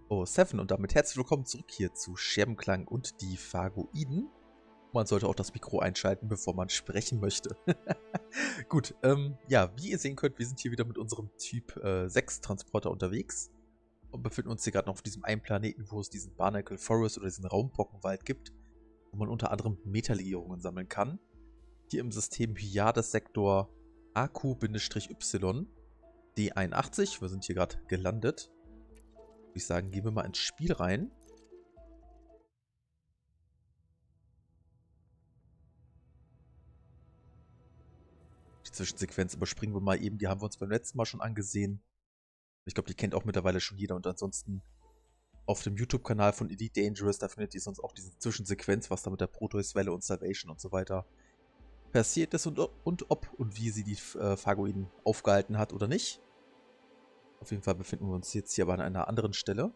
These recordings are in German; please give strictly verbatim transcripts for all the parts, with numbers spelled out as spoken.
Oh, Seven und damit herzlich willkommen zurück hier zu Scherbenklang und die Phagoiden. Man sollte auch das Mikro einschalten, bevor man sprechen möchte. Gut, ähm, ja, wie ihr sehen könnt, wir sind hier wieder mit unserem Typ äh, sechs Transporter unterwegs und befinden uns hier gerade noch auf diesem einen Planeten, wo es diesen Barnacle Forest oder diesen Raumpockenwald gibt, wo man unter anderem Metalegierungen sammeln kann. Hier im System Hyades Sektor A Q-Y D einundachtzig. Wir sind hier gerade gelandet. Würde ich sagen, gehen wir mal ins Spiel rein. Die Zwischensequenz überspringen wir mal eben. Die haben wir uns beim letzten Mal schon angesehen. Ich glaube, die kennt auch mittlerweile schon jeder. Und ansonsten auf dem YouTube-Kanal von Elite Dangerous, da findet ihr sonst auch diese Zwischensequenz, was da mit der Proteus-Welle und Salvation und so weiter passiert ist und, und ob und wie sie die äh, Phagoiden aufgehalten hat oder nicht. Auf jeden Fall befinden wir uns jetzt hier aber an einer anderen Stelle.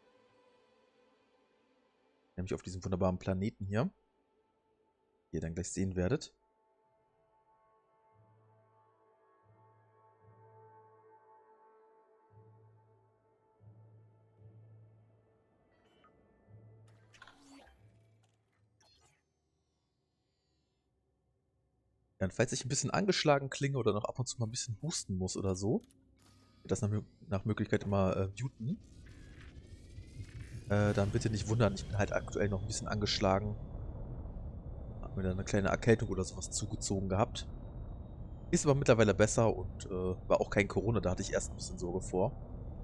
Nämlich auf diesem wunderbaren Planeten hier. Die ihr dann gleich sehen werdet. Ja, und falls ich ein bisschen angeschlagen klinge oder noch ab und zu mal ein bisschen husten muss oder so, das nach, nach Möglichkeit immer äh, muten. Äh, dann bitte nicht wundern, ich bin halt aktuell noch ein bisschen angeschlagen. Hab mir da eine kleine Erkältung oder sowas zugezogen gehabt. Ist aber mittlerweile besser und äh, war auch kein Corona, da hatte ich erst ein bisschen Sorge vor.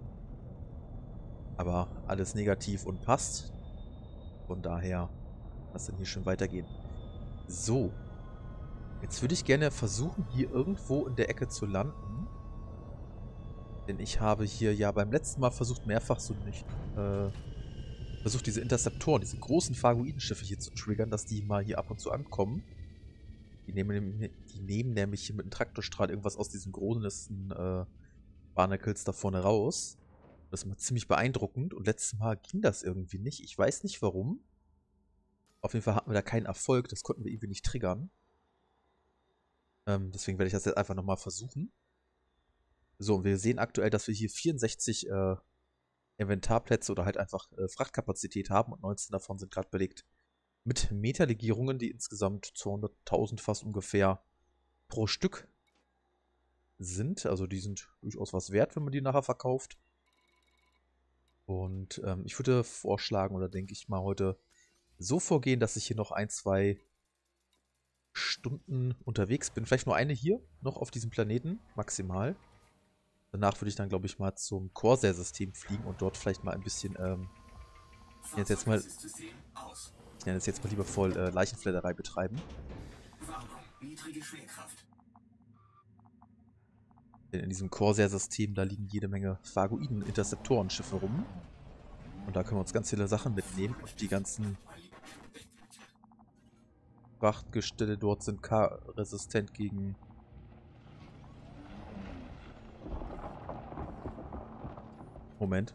Aber alles negativ und passt. Von daher, lass dann hier schön weitergehen. So. Jetzt würde ich gerne versuchen, hier irgendwo in der Ecke zu landen. Denn ich habe hier ja beim letzten Mal versucht, mehrfach so nicht, äh, versucht diese Interceptoren, diese großen Phagoidenschiffe hier zu triggern, dass die mal hier ab und zu ankommen. Die nehmen, die nehmen nämlich hier mit einem Traktorstrahl irgendwas aus diesen großen äh, Barnacles da vorne raus. Das ist mal ziemlich beeindruckend. Und letztes Mal ging das irgendwie nicht. Ich weiß nicht warum. Auf jeden Fall hatten wir da keinen Erfolg. Das konnten wir irgendwie nicht triggern. Ähm, deswegen werde ich das jetzt einfach nochmal versuchen. So, und wir sehen aktuell, dass wir hier vierundsechzig äh, Inventarplätze oder halt einfach äh, Frachtkapazität haben. Und neunzehn davon sind gerade belegt mit Metalegierungen, die insgesamt zweihunderttausend fast ungefähr pro Stück sind. Also die sind durchaus was wert, wenn man die nachher verkauft. Und ähm, ich würde vorschlagen, oder denke ich mal heute so vorgehen, dass ich hier noch ein, zwei Stunden unterwegs bin. Vielleicht nur eine hier, noch auf diesem Planeten, maximal. Danach würde ich dann, glaube ich, mal zum Corsair-System fliegen und dort vielleicht mal ein bisschen, ähm, ich nenne es jetzt mal, ich nenne es jetzt mal liebevoll äh, Leichenfledderei betreiben. Denn in diesem Corsair-System, da liegen jede Menge Phagoiden-Interceptoren-Schiffe rum. Und da können wir uns ganz viele Sachen mitnehmen. Und die ganzen Frachtgestelle dort sind K-resistent gegen... Moment.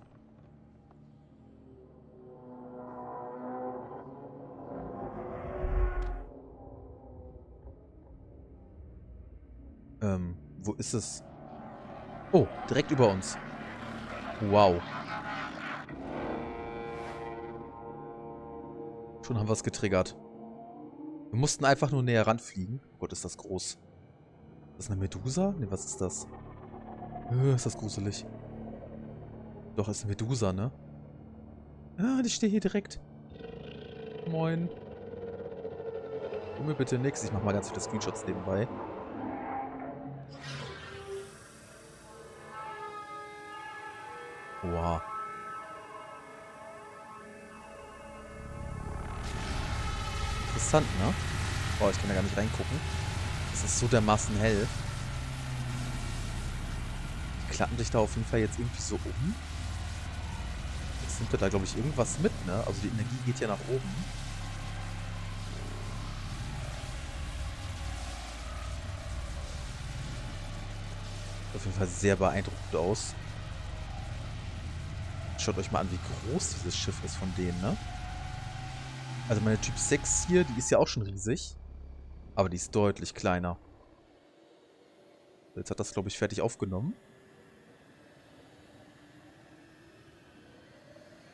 Ähm, wo ist es? Oh, direkt über uns. Wow. Schon haben wir es getriggert. Wir mussten einfach nur näher ranfliegen. Oh Gott, ist das groß. Ist das eine Medusa? Ne, was ist das? Äh, ist das gruselig. Doch, ist eine Medusa, ne? Ah, die steht hier direkt. Moin. Tu mir bitte nix. Ich mach mal ganz viele Screenshots nebenbei. Wow. Interessant, ne? Oh, ich kann da gar nicht reingucken. Es ist so dermaßen hell. Die klappen sich da auf jeden Fall jetzt irgendwie so um. Jetzt nimmt er da, glaube ich, irgendwas mit, ne? Also die Energie geht ja nach oben. Sieht auf jeden Fall sehr beeindruckend aus. Schaut euch mal an, wie groß dieses Schiff ist von denen, ne? Also meine Typ sechs hier, die ist ja auch schon riesig. Aber die ist deutlich kleiner. Jetzt hat das, glaube ich, fertig aufgenommen.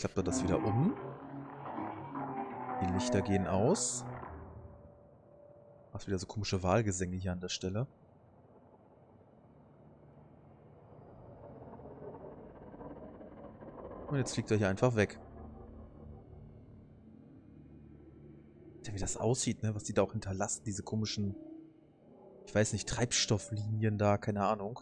klappt er das wieder um. Die Lichter gehen aus. Macht wieder so komische Wahlgesänge hier an der Stelle. Und jetzt fliegt er hier einfach weg. Wie das aussieht, ne? Was die da auch hinterlassen, diese komischen, ich weiß nicht, Treibstofflinien da, keine Ahnung.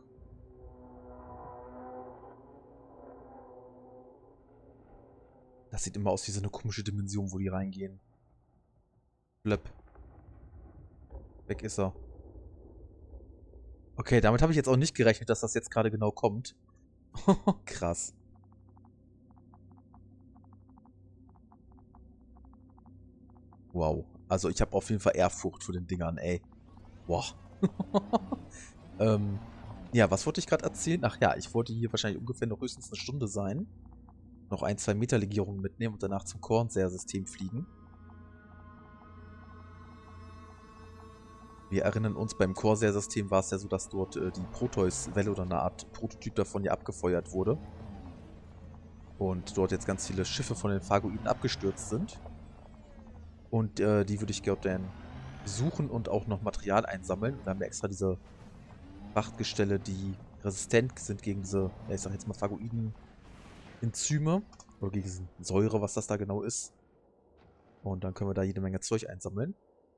Das sieht immer aus wie so eine komische Dimension, wo die reingehen. Blöpp. Weg ist er. Okay, damit habe ich jetzt auch nicht gerechnet, dass das jetzt gerade genau kommt. Krass. Wow. Also ich habe auf jeden Fall Ehrfurcht vor den Dingern, ey. Boah. ähm, ja, was wollte ich gerade erzählen? Ach ja, ich wollte hier wahrscheinlich ungefähr noch höchstens eine Stunde sein. Noch ein, zwei Meter Legierungen mitnehmen und danach zum Corsair-System fliegen. Wir erinnern uns, beim Corsair-System war es ja so, dass dort äh, die Proteus-Welle oder eine Art Prototyp davon ja abgefeuert wurde. Und dort jetzt ganz viele Schiffe von den Phagoiden abgestürzt sind. Und äh, die würde ich gerne suchen und auch noch Material einsammeln. Wir haben ja extra diese Frachtgestelle, die resistent sind gegen diese, ja, ich sag jetzt mal Phagoiden-Enzyme. Oder gegen diese Säure, was das da genau ist. Und dann können wir da jede Menge Zeug einsammeln.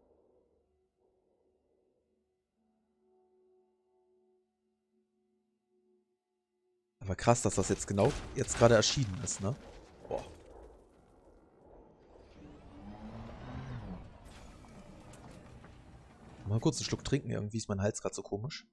Aber krass, dass das jetzt genau jetzt gerade erschienen ist, ne? Boah. Mal kurz einen Schluck trinken, irgendwie ist mein Hals gerade so komisch.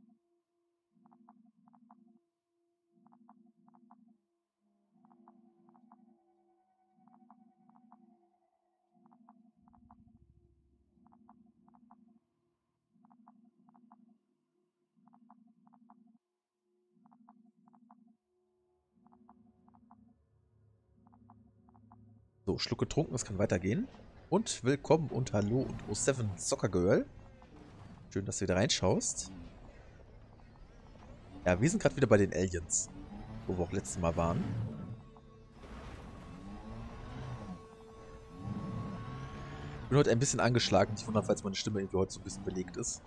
So, Schluck getrunken, es kann weitergehen. Und willkommen und hallo und O sieben Soccer Girl. Schön, dass du wieder reinschaust. Ja, wir sind gerade wieder bei den Aliens, wo wir auch letztes Mal waren. Ich bin heute ein bisschen angeschlagen. Nicht wundern, falls meine Stimme irgendwie heute so ein bisschen belegt ist.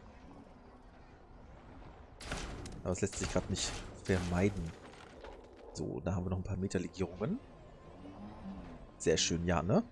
Aber es lässt sich gerade nicht vermeiden. So, da haben wir noch ein paar Meterlegierungen. Sehr schön, ja, ne?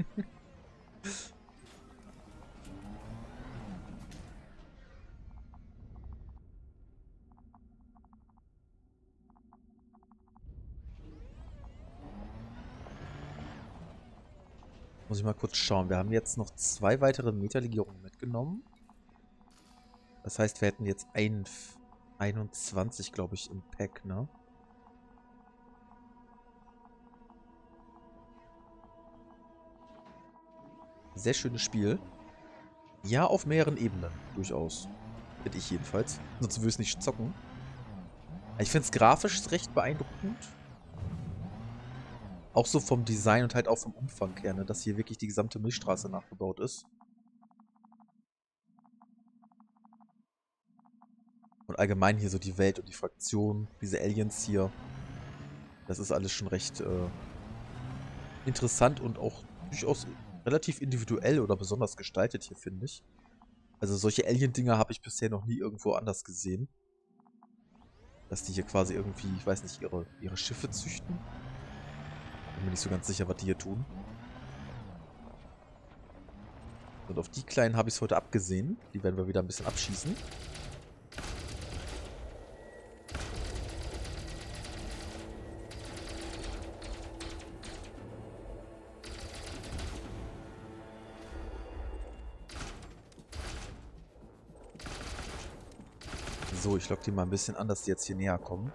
Muss ich mal kurz schauen. Wir haben jetzt noch zwei weitere Meterlegierungen mitgenommen. Das heißt, wir hätten jetzt ein, einundzwanzig, glaube ich, im Pack, ne? Sehr schönes Spiel. Ja, auf mehreren Ebenen. Durchaus. Finde ich jedenfalls. Sonst würde ich es nicht zocken. Ich finde es grafisch recht beeindruckend. Auch so vom Design und halt auch vom Umfang her, ne? Dass hier wirklich die gesamte Milchstraße nachgebaut ist. Und allgemein hier so die Welt und die Fraktion, diese Aliens hier. Das ist alles schon recht äh, interessant und auch durchaus relativ individuell oder besonders gestaltet hier, finde ich. Also solche Alien-Dinger habe ich bisher noch nie irgendwo anders gesehen. Dass die hier quasi irgendwie, ich weiß nicht, ihre, ihre Schiffe züchten. Bin mir nicht so ganz sicher, was die hier tun. Und auf die kleinen habe ich es heute abgesehen. Die werden wir wieder ein bisschen abschießen. So, ich lock die mal ein bisschen an, dass die jetzt hier näher kommen.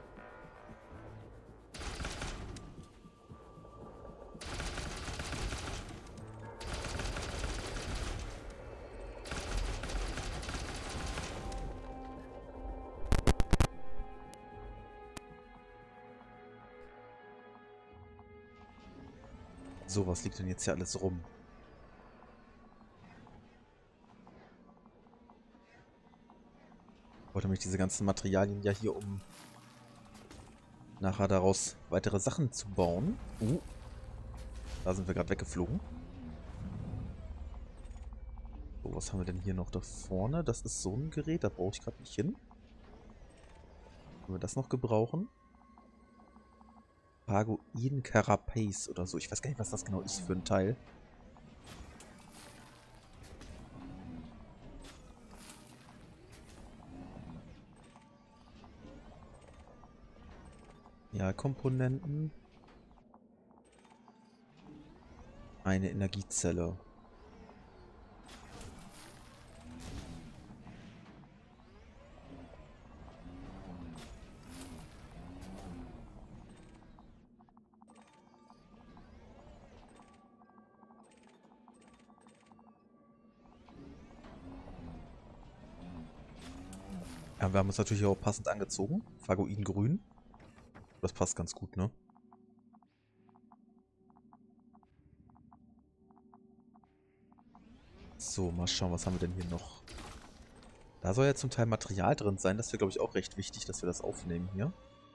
So, was liegt denn jetzt hier alles rum? Ich wollte nämlich diese ganzen Materialien ja hier, um nachher daraus weitere Sachen zu bauen. Uh, Da sind wir gerade weggeflogen. So, was haben wir denn hier noch da vorne? Das ist so ein Gerät, da brauche ich gerade nicht hin. Können wir das noch gebrauchen? Phagoiden Carapace oder so. Ich weiß gar nicht, was das genau ist für ein Teil. Ja, Komponenten. Eine Energiezelle. Ja, wir haben uns natürlich auch passend angezogen. Phagoiden grün. Das passt ganz gut, ne? So, mal schauen, was haben wir denn hier noch? Da soll ja zum Teil Material drin sein. Das wäre, glaube ich, auch recht wichtig, dass wir das aufnehmen hier.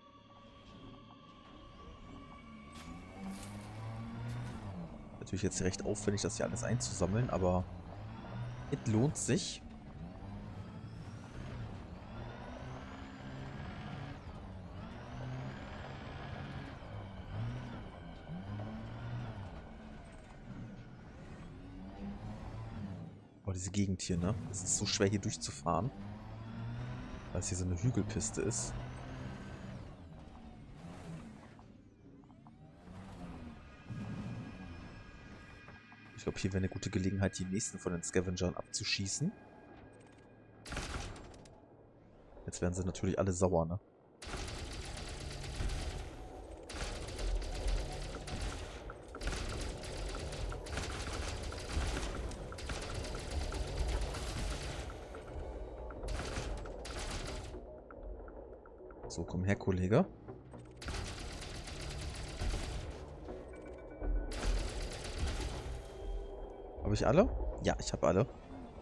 Natürlich jetzt recht aufwendig, das hier alles einzusammeln, aber es lohnt sich. Oh, diese Gegend hier, ne? Es ist so schwer hier durchzufahren, weil es hier so eine Hügelpiste ist. Ich glaube, hier wäre eine gute Gelegenheit, die nächsten von den Scavengern abzuschießen. Jetzt werden sie natürlich alle sauer, ne? So, komm her, Kollege. Habe ich alle? Ja, ich habe alle.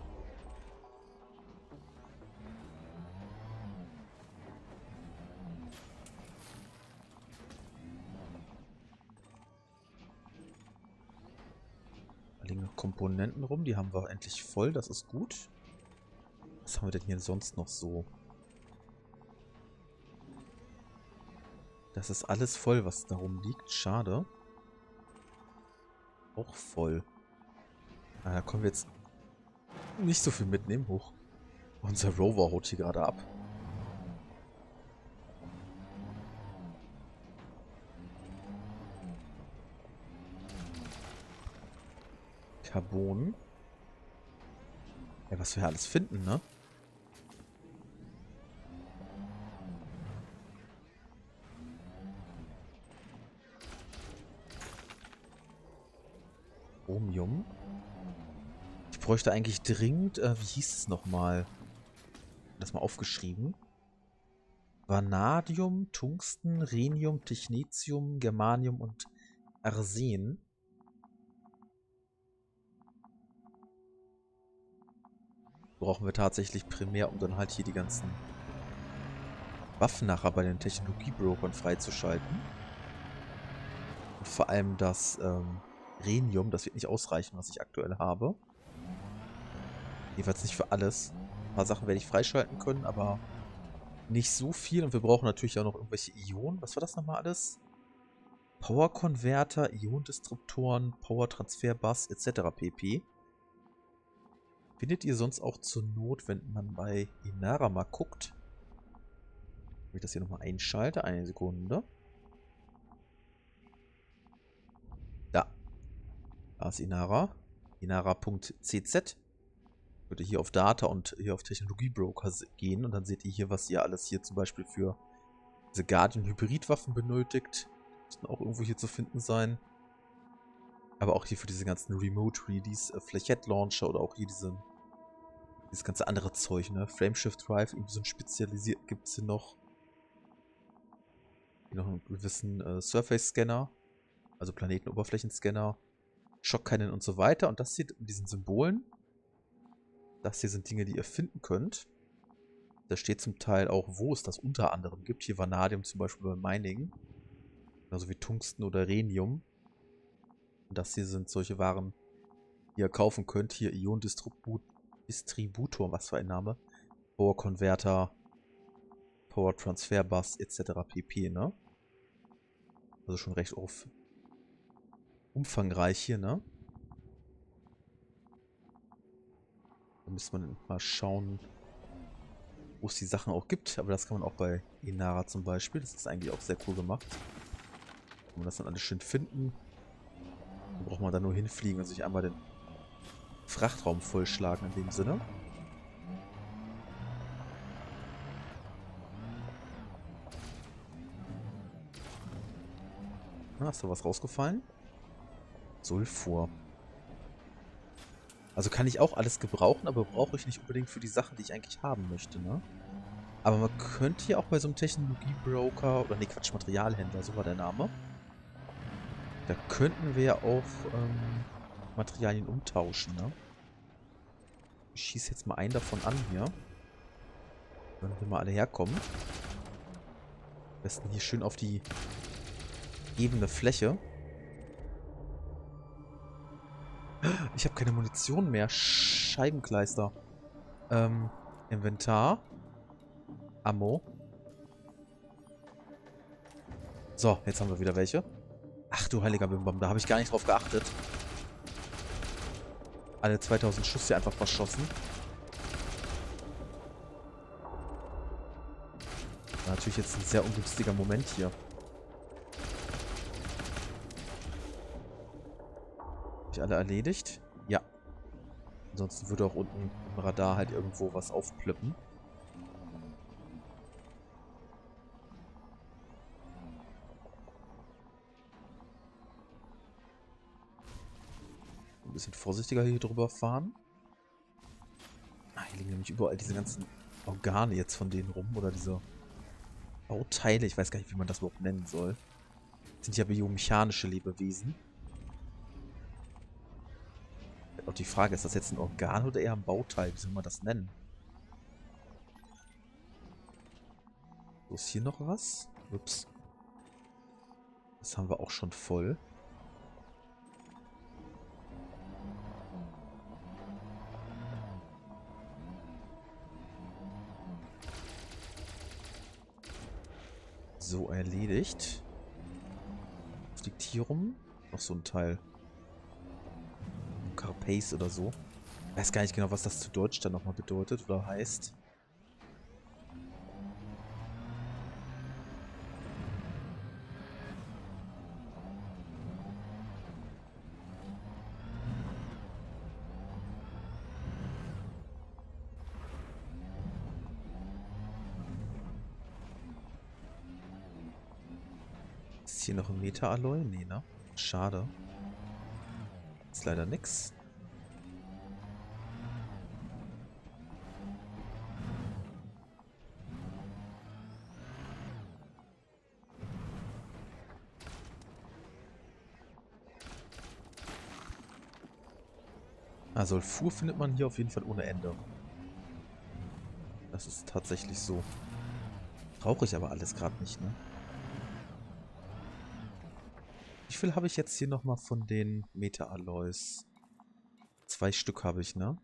Da liegen noch Komponenten rum, die haben wir endlich voll, das ist gut. Was haben wir denn hier sonst noch so? Das ist alles voll, was da rumliegt. Schade. Auch voll. Ah, da können wir jetzt nicht so viel mitnehmen. Hoch. Unser Rover haut hier gerade ab. Carbon. Ja, was wir hier alles finden, ne? Chromium. Ich bräuchte eigentlich dringend, äh, wie hieß es nochmal? Das mal aufgeschrieben. Vanadium, Tungsten, Rhenium, Technetium, Germanium und Arsen. Brauchen wir tatsächlich primär, um dann halt hier die ganzen Waffen nachher bei den Technologiebrokern freizuschalten. Und vor allem das ähm, Rhenium, das wird nicht ausreichen, was ich aktuell habe. Jedenfalls nicht für alles. Ein paar Sachen werde ich freischalten können, aber nicht so viel. Und wir brauchen natürlich auch noch irgendwelche Ionen. Was war das nochmal alles? Power-Konverter, Ionendisruptoren, Power-Transfer-Bus et cetera pp. Findet ihr sonst auch zur Not, wenn man bei Inara mal guckt? Wenn ich das hier nochmal einschalte. Eine Sekunde. Da. Da ist Inara. Inara.cz. Würde hier auf Data und hier auf Technologiebroker gehen. Und dann seht ihr hier, was ihr alles hier zum Beispiel für diese Guardian-Hybridwaffen benötigt. Müssten auch irgendwo hier zu finden sein. Aber auch hier für diese ganzen Remote-Release, äh, Flechette-Launcher oder auch hier diese, dieses ganze andere Zeug, ne? Frameshift Drive, irgendwie so ein spezialisiert gibt es hier noch. Hier noch einen gewissen äh, Surface-Scanner, also Planetenoberflächenscanner, Shock-Cannon und so weiter. Und das hier mit diesen Symbolen, das hier sind Dinge, die ihr finden könnt. Da steht zum Teil auch, wo es das unter anderem gibt. Hier Vanadium zum Beispiel beim Mining. Genauso wie Tungsten oder Rhenium. Und das hier sind solche Waren, die ihr kaufen könnt. Hier Ion-Distributor, was für ein Name. Power-Converter, Power-Transfer-Bus et cetera pp, ne? Also schon recht auf umfangreich hier, ne? Da müsste man mal schauen, wo es die Sachen auch gibt. Aber das kann man auch bei Inara zum Beispiel. Das ist eigentlich auch sehr cool gemacht. Kann man das dann alles schön finden. Dann braucht man da nur hinfliegen und sich einmal den Frachtraum vollschlagen in dem Sinne. Ah, ist da was rausgefallen? Sulfur. Also kann ich auch alles gebrauchen, aber brauche ich nicht unbedingt für die Sachen, die ich eigentlich haben möchte, ne? Aber man könnte ja auch bei so einem Technologiebroker, oder ne, Quatsch, Materialhändler, so war der Name. Da könnten wir ja auch ähm, Materialien umtauschen, ne? Ich schieße jetzt mal einen davon an hier. Wenn hier mal alle herkommen. Am besten hier schön auf die ebene Fläche. Ich habe keine Munition mehr. Scheibenkleister. Ähm, Inventar. Ammo. So, jetzt haben wir wieder welche. Ach du heiliger Bimbam, da habe ich gar nicht drauf geachtet. Alle zweitausend Schuss hier einfach verschossen. War natürlich jetzt ein sehr ungünstiger Moment hier. Habe ich alle erledigt? Ja. Ansonsten würde auch unten im Radar halt irgendwo was aufplöppen. Ein bisschen vorsichtiger hier drüber fahren. Ah, hier liegen nämlich überall diese ganzen Organe jetzt von denen rum. Oder diese Bauteile. Ich weiß gar nicht, wie man das überhaupt nennen soll. Das sind ja biomechanische Lebewesen. Auch die Frage, ist das jetzt ein Organ oder eher ein Bauteil? Wie soll man das nennen? So, ist hier noch was? Ups. Das haben wir auch schon voll. So, erledigt. Was liegt hier rum? Noch so ein Teil. Ein Carapace oder so. Ich weiß gar nicht genau, was das zu Deutsch dann nochmal bedeutet oder heißt. Ist hier noch ein Meta-Alloy? Nee, ne? Schade. Ist leider nix. Also Sulfur findet man hier auf jeden Fall ohne Ende. Das ist tatsächlich so. Brauche ich aber alles gerade nicht, ne? Wie viel habe ich jetzt hier nochmal von den Meta-Alloys? Zwei Stück habe ich, ne?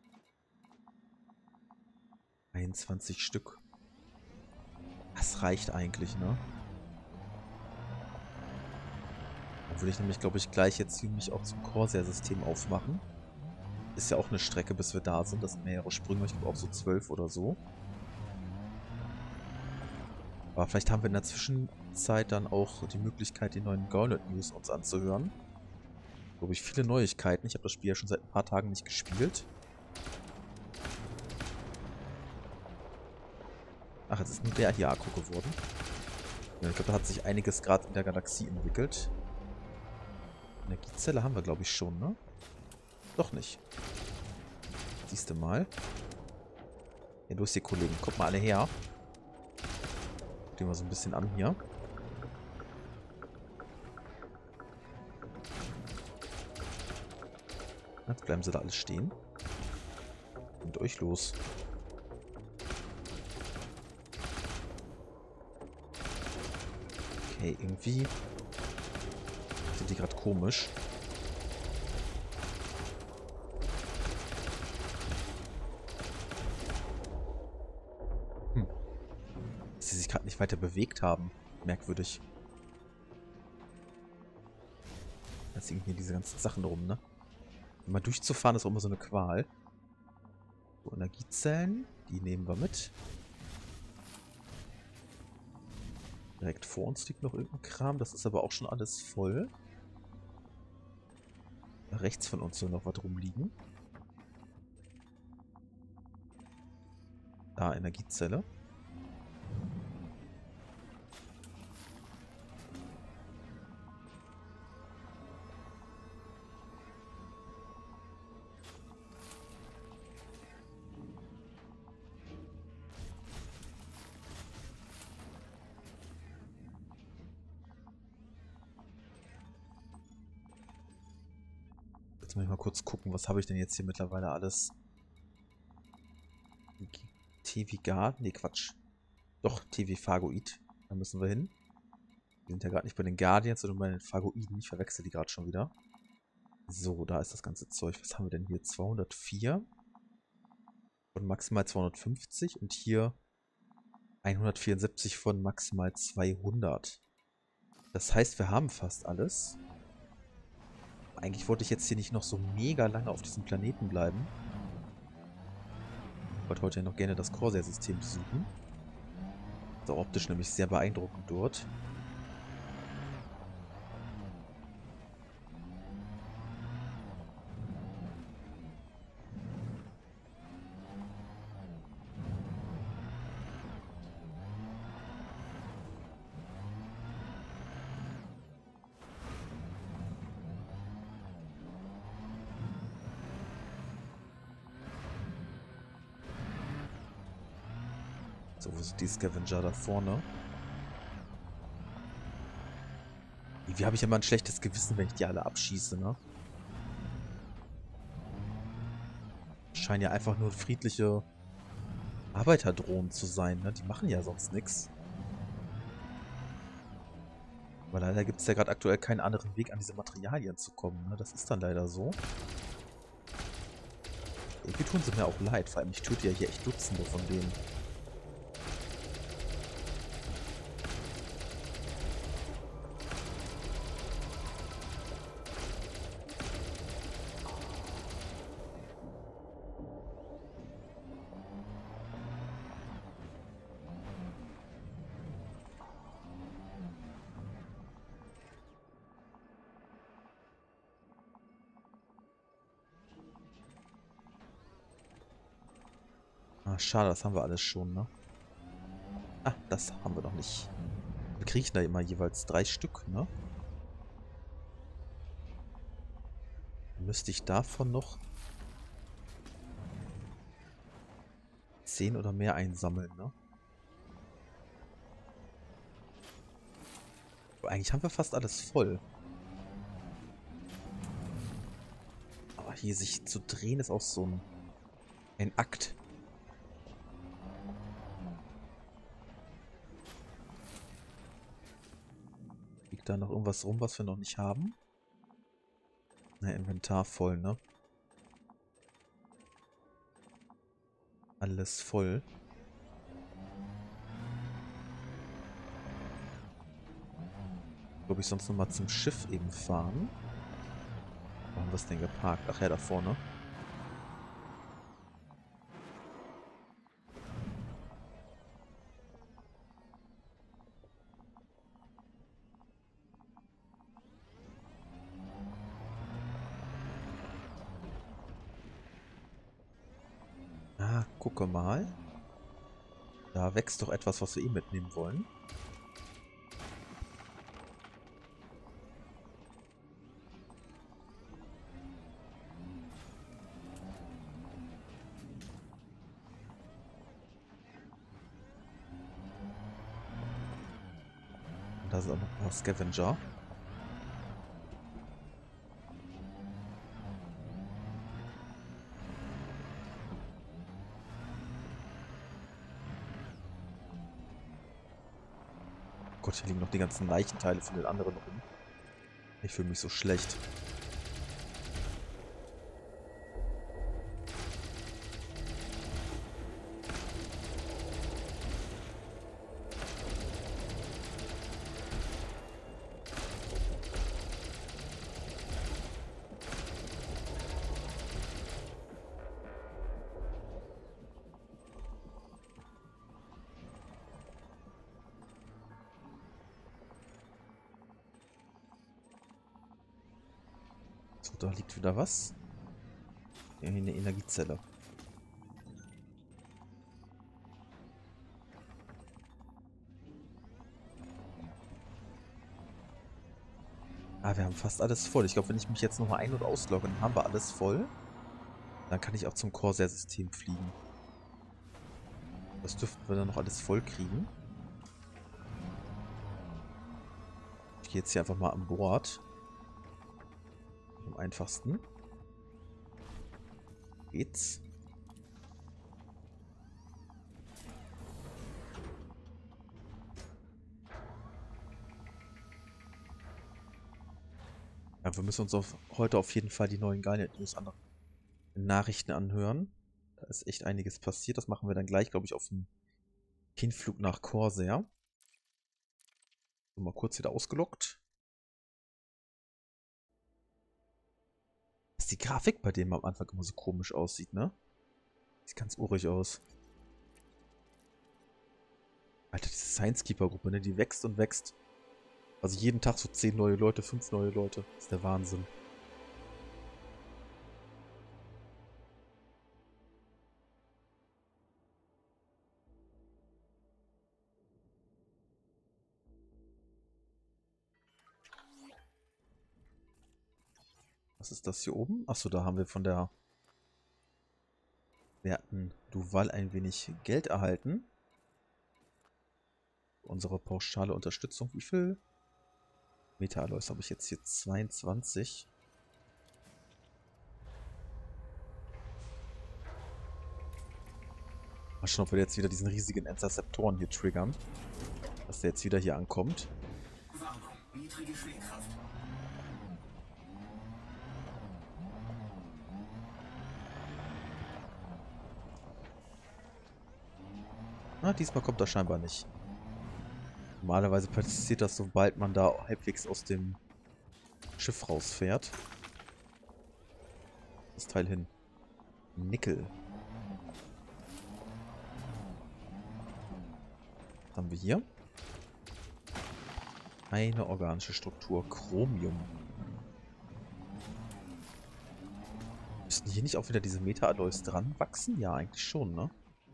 einundzwanzig Stück. Das reicht eigentlich, ne? Dann würde ich nämlich, glaube ich, gleich jetzt hier mich auch zum Corsair-System aufmachen. Ist ja auch eine Strecke, bis wir da sind. Das sind mehrere Sprünge. Ich glaube auch so zwölf oder so. Aber vielleicht haben wir in der Zwischenzeit dann auch die Möglichkeit, die neuen Gauntlet News uns anzuhören. Glaube ich, viele Neuigkeiten. Ich habe das Spiel ja schon seit ein paar Tagen nicht gespielt. Ach, jetzt ist nur der hier Akku geworden. Ja, ich glaube, da hat sich einiges gerade in der Galaxie entwickelt. Energiezelle haben wir, glaube ich, schon, ne? Doch nicht. Siehst du mal. Ja, los hier, Kollegen. Kommt mal alle her. Guck dir mal so ein bisschen an hier. Jetzt bleiben sie da alles stehen. Und euch los. Okay, irgendwie sind die gerade komisch. sie sich gerade nicht weiter bewegt haben. Merkwürdig. Da liegen hier diese ganzen Sachen rum, ne? Mal durchzufahren ist auch immer so eine Qual. So, Energiezellen, die nehmen wir mit. Direkt vor uns liegt noch irgendein Kram, das ist aber auch schon alles voll. Rechts von uns soll noch was rumliegen. Da, Energiezelle. Jetzt muss ich mal kurz gucken, was habe ich denn jetzt hier mittlerweile alles? T V Guard? Nee, Quatsch. Doch, T V Phagoid. Da müssen wir hin. Wir sind ja gerade nicht bei den Guardians, sondern bei den Phagoiden. Ich verwechsel die gerade schon wieder. So, da ist das ganze Zeug. Was haben wir denn hier? zweihundertvier. Von maximal zweihundertfünfzig. Und hier hundertvierundsiebzig von maximal zweihundert. Das heißt, wir haben fast alles. Eigentlich wollte ich jetzt hier nicht noch so mega lange auf diesem Planeten bleiben. Ich wollte heute noch gerne das Corsair-System besuchen. So optisch nämlich sehr beeindruckend dort. So, wo sind die Scavenger da vorne? Wie habe ich immer ein schlechtes Gewissen, wenn ich die alle abschieße, ne? Scheinen ja einfach nur friedliche Arbeiterdrohnen zu sein, ne? Die machen ja sonst nichts. Aber leider gibt es ja gerade aktuell keinen anderen Weg, an diese Materialien zu kommen, ne? Das ist dann leider so. Irgendwie tun sie mir auch leid, vor allem ich töte ja hier echt Dutzende von denen. Ah, schade, das haben wir alles schon, ne? Ah, das haben wir noch nicht. Wir kriegen da immer jeweils drei Stück, ne? Müsste ich davon noch zehn oder mehr einsammeln, ne? Aber eigentlich haben wir fast alles voll. Aber hier sich zu drehen ist auch so ein, ein Akt. Liegt da noch irgendwas rum, was wir noch nicht haben? Ne, Inventar voll, ne? Alles voll. Glaube ich sonst noch mal zum Schiff eben fahren. Wo haben wir es denn geparkt? Ach ja, da vorne. Ah, gucke mal. Da wächst doch etwas, was wir eh mitnehmen wollen. Und da sind auch noch ein paar Scavenger. Gott, hier liegen noch die ganzen Leichenteile von den anderen rum. Ich fühle mich so schlecht. So, da liegt wieder was. Ja, eine Energiezelle. Ah, wir haben fast alles voll. Ich glaube, wenn ich mich jetzt nochmal ein- und auslogge, dann haben wir alles voll. Dann kann ich auch zum Corsair-System fliegen. Das dürften wir dann noch alles voll kriegen. Ich gehe jetzt hier einfach mal an Bord. Am einfachsten. Geht's. Ja, wir müssen uns auf, heute auf jeden Fall die neuen Garnet News an Nachrichten anhören. Da ist echt einiges passiert. Das machen wir dann gleich, glaube ich, auf dem Hinflug nach Corsair. So, mal kurz wieder ausgelockt. Dass die Grafik bei dem am Anfang immer so komisch aussieht, ne? Sieht ganz urig aus. Alter, diese Science-Keeper-Gruppe, ne? Die wächst und wächst. Also jeden Tag so zehn neue Leute, fünf neue Leute. Das ist der Wahnsinn. Was ist das hier oben? Achso, da haben wir von der werten Duval ein wenig Geld erhalten. Unsere pauschale Unterstützung. Wie viel Meta-Alloys habe ich jetzt hier? zweiundzwanzig. Mal schauen, ob wir jetzt wieder diesen riesigen Interceptoren hier triggern. Dass der jetzt wieder hier ankommt. Warnung, niedrige Schwingkraft. Na, diesmal kommt er scheinbar nicht. Normalerweise passiert das, sobald man da halbwegs aus dem Schiff rausfährt. Das Teil hin. Nickel. Was haben wir hier? Eine organische Struktur. Chromium. Müssten hier nicht auch wieder diese Meta-Alloys dran wachsen? Ja, eigentlich schon, ne?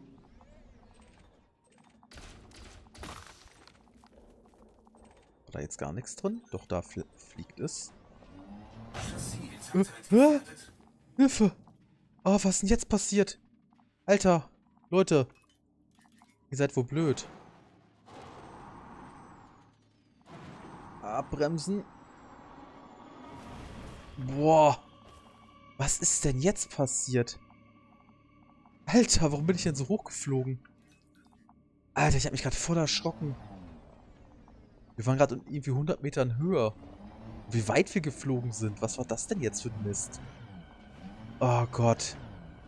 War da jetzt gar nichts drin? Doch, da fl fliegt es. Äh, äh, Hilfe! Oh, was ist denn jetzt passiert? Alter, Leute. Ihr seid wohl blöd. Abbremsen. Boah. Was ist denn jetzt passiert? Alter, warum bin ich denn so hochgeflogen? Alter, ich habe mich gerade voll erschrocken. Wir waren gerade irgendwie hundert Metern höher. Wie weit wir geflogen sind. Was war das denn jetzt für ein Mist? Oh Gott.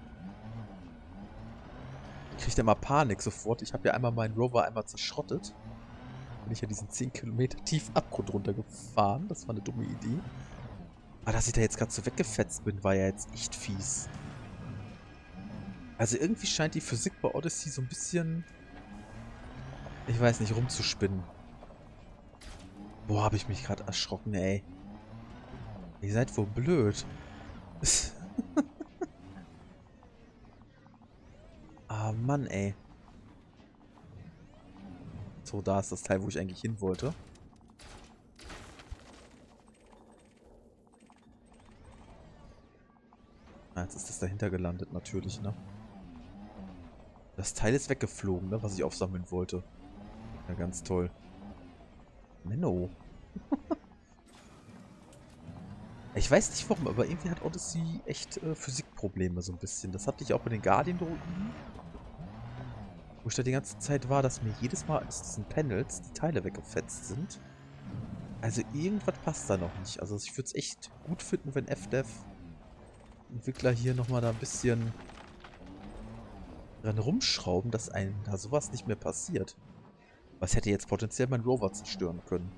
Ich krieg da mal Panik sofort. Ich habe ja einmal meinen Rover einmal zerschrottet. Bin ich ja diesen zehn Kilometer tiefen Abgrund runtergefahren. Das war eine dumme Idee. Aber dass ich da jetzt gerade so weggefetzt bin, war ja jetzt echt fies. Also irgendwie scheint die Physik bei Odyssey so ein bisschen, ich weiß nicht, rumzuspinnen. Boah, habe ich mich gerade erschrocken, ey. Ihr seid wohl blöd. Ah, Mann, ey. So, da ist das Teil, wo ich eigentlich hin wollte. Ah, jetzt ist das dahinter gelandet, natürlich, ne? Das Teil ist weggeflogen, ne? Was ich aufsammeln wollte. Ja, ganz toll. Menno. Ich weiß nicht warum, aber irgendwie hat Odyssey echt äh, Physikprobleme so ein bisschen. Das hatte ich auch bei den Guardian-Droiden. Wo ich da die ganze Zeit war, dass mir jedes Mal aus diesen Panels die Teile weggefetzt sind. Also irgendwas passt da noch nicht. Also ich würde es echt gut finden, wenn F Dev Entwickler hier nochmal da ein bisschen dran rumschrauben, dass einem da sowas nicht mehr passiert. Was hätte jetzt potenziell mein Rover zerstören können.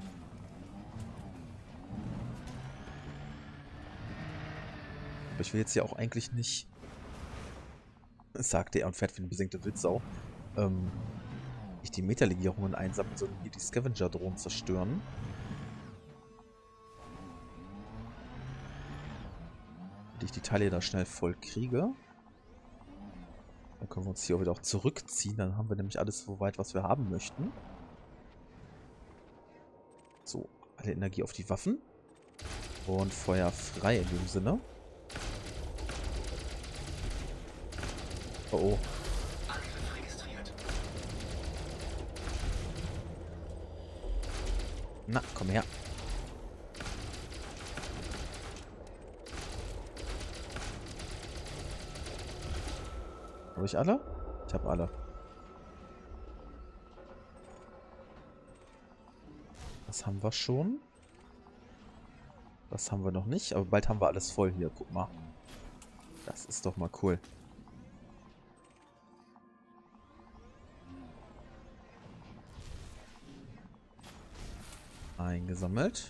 Aber ich will jetzt ja auch eigentlich nicht, sagte er und fährt wie eine besenkte Wildsau, ähm, nicht die Metalegierungen einsammeln, sondern hier die Scavenger-Drohnen zerstören. ich die Teile da schnell voll kriege. Dann können wir uns hier wieder auch zurückziehen. Dann haben wir nämlich alles so weit, was wir haben möchten. So, alle Energie auf die Waffen. Und Feuer frei in dem Sinne. Oh oh. Angriff registriert. Na, komm her. Habe ich alle? Ich habe alle. Das haben wir schon. Das haben wir noch nicht, aber bald haben wir alles voll hier. Guck mal. Das ist doch mal cool. Eingesammelt.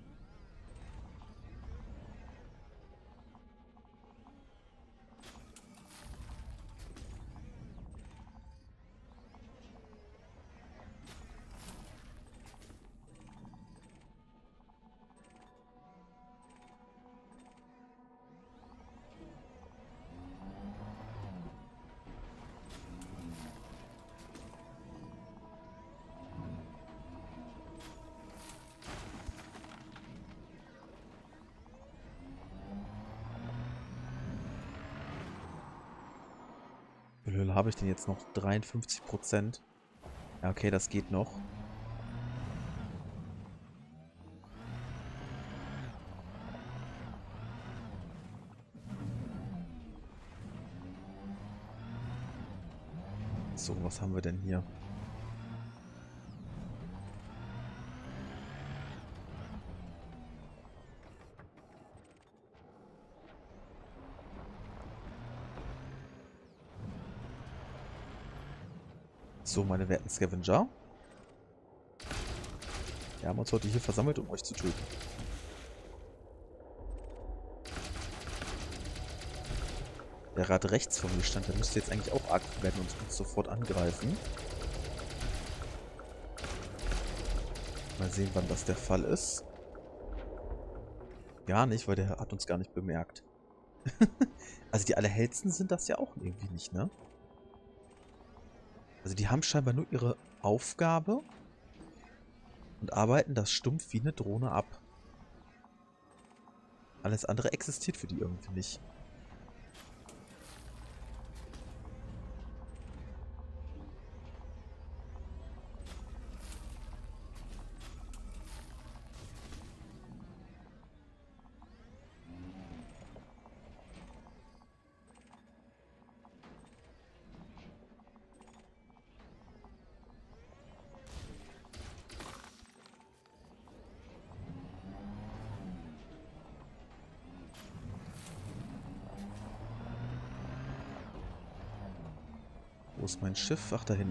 Wie viel habe ich denn jetzt noch? dreiundfünfzig Prozent. Ja, okay, das geht noch. So, was haben wir denn hier? So, meine werten Scavenger. Wir haben uns heute hier versammelt, um euch zu töten. Der gerade rechts von mir stand, der müsste jetzt eigentlich auch aktiv werden und uns sofort angreifen. Mal sehen, wann das der Fall ist. Gar nicht, weil der hat uns gar nicht bemerkt. Also die Allerhellsten sind das ja auch irgendwie nicht, ne? Also die haben scheinbar nur ihre Aufgabe und arbeiten das stumpf wie eine Drohne ab. Alles andere existiert für die irgendwie nicht. Wo ist mein Schiff? Ach, da hinten.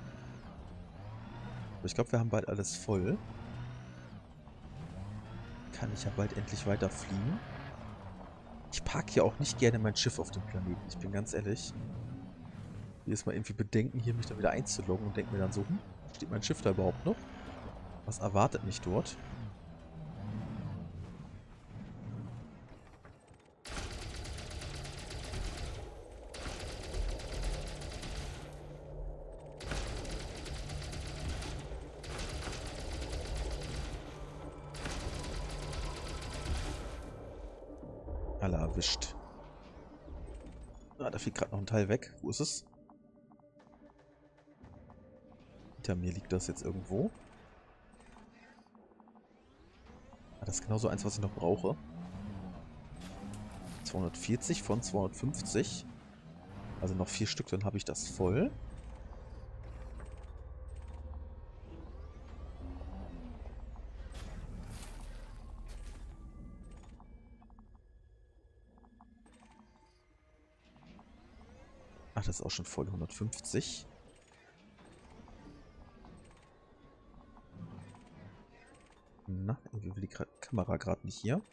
Aber ich glaube, wir haben bald alles voll. Kann ich ja bald endlich weiterfliegen. Ich parke hier auch nicht gerne mein Schiff auf dem Planeten. Ich bin ganz ehrlich. Jedes Mal irgendwie bedenken, hier mich dann wieder einzuloggen und denke mir dann so, hm, steht mein Schiff da überhaupt noch? Was erwartet mich dort? Alle erwischt. Ah, da fliegt gerade noch ein Teil weg. Wo ist es? Hinter mir liegt das jetzt irgendwo. Ah, das ist genauso eins, was ich noch brauche. zweihundertvierzig von zweihundertfünfzig. Also noch vier Stück, dann habe ich das voll. Ach, das ist auch schon voll, hundertfünfzig. Na, irgendwie will die Gra- Kamera gerade nicht hier.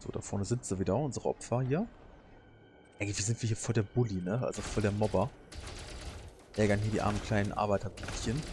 So, da vorne sind sie wieder, unsere Opfer hier. Irgendwie sind wir hier voll der Bully, ne? Also voll der Mobber. Ärgern hier die armen kleinen Arbeiterbienchen.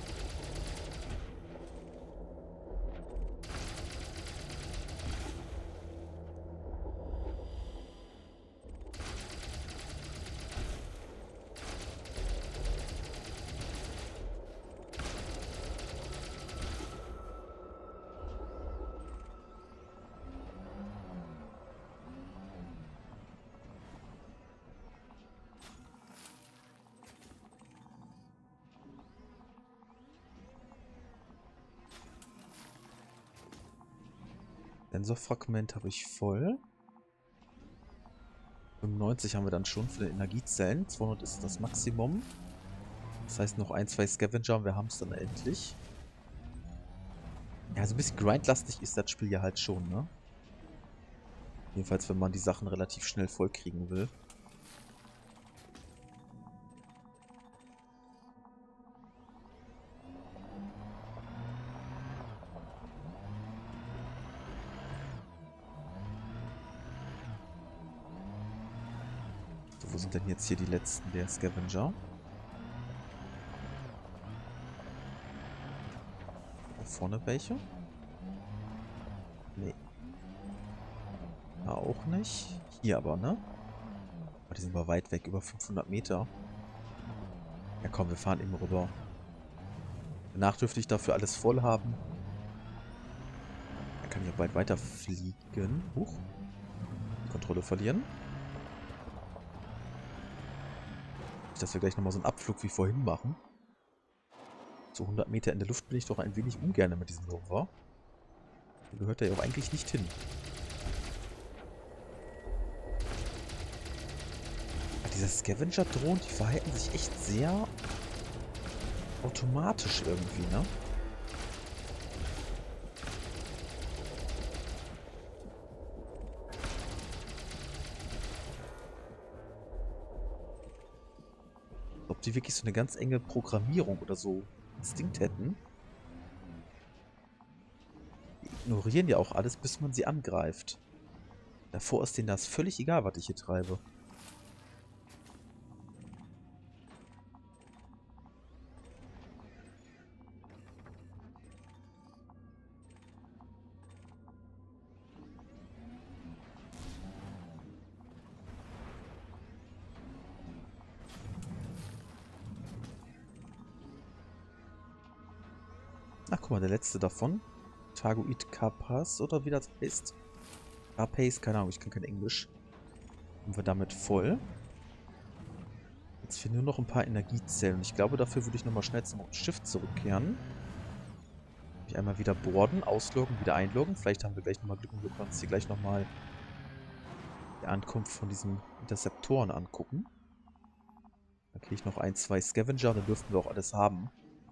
Sensorfragment habe ich voll. fünfundneunzig haben wir dann schon für die Energiezellen. zweihundert ist das Maximum. Das heißt noch ein, zwei Scavenger und wir haben es dann endlich. Ja, so ein bisschen grindlastig ist das Spiel ja halt schon, ne? Jedenfalls, wenn man die Sachen relativ schnell voll kriegen will. So, wo sind denn jetzt hier die letzten der Scavenger? Da vorne welche? Nee. Da auch nicht. Hier aber, ne? Aber die sind aber weit weg, über fünfhundert Meter. Ja komm, wir fahren eben rüber. Danach dürfte ich dafür alles voll haben. Dann kann ich auch bald weiter fliegen. Huch. Die Kontrolle verlieren. Nicht, dass wir gleich nochmal so einen Abflug wie vorhin machen. So hundert Meter in der Luft bin ich doch ein wenig ungern mit diesem Rover. Da gehört er ja auch eigentlich nicht hin. Aber diese Scavenger-Drohnen, die verhalten sich echt sehr automatisch irgendwie, ne? Ob die wirklich so eine ganz enge Programmierung oder so Instinkt hätten. Die ignorieren ja auch alles, bis man sie angreift. Davor ist denen das völlig egal, was ich hier treibe. Ach, guck mal, der letzte davon. Targoid Carpass oder wie das heißt. Carpace, keine Ahnung, ich kann kein Englisch. Haben wir damit voll. Jetzt fehlen nur noch ein paar Energiezellen. Ich glaube, dafür würde ich nochmal schnell zum Schiff zurückkehren. Ich einmal wieder boarden, ausloggen, wieder einloggen. Vielleicht haben wir gleich nochmal Glück und wir können uns hier gleich nochmal die Ankunft von diesen Interceptoren angucken. Dann kriege ich noch ein, zwei Scavenger, dann dürften wir auch alles haben.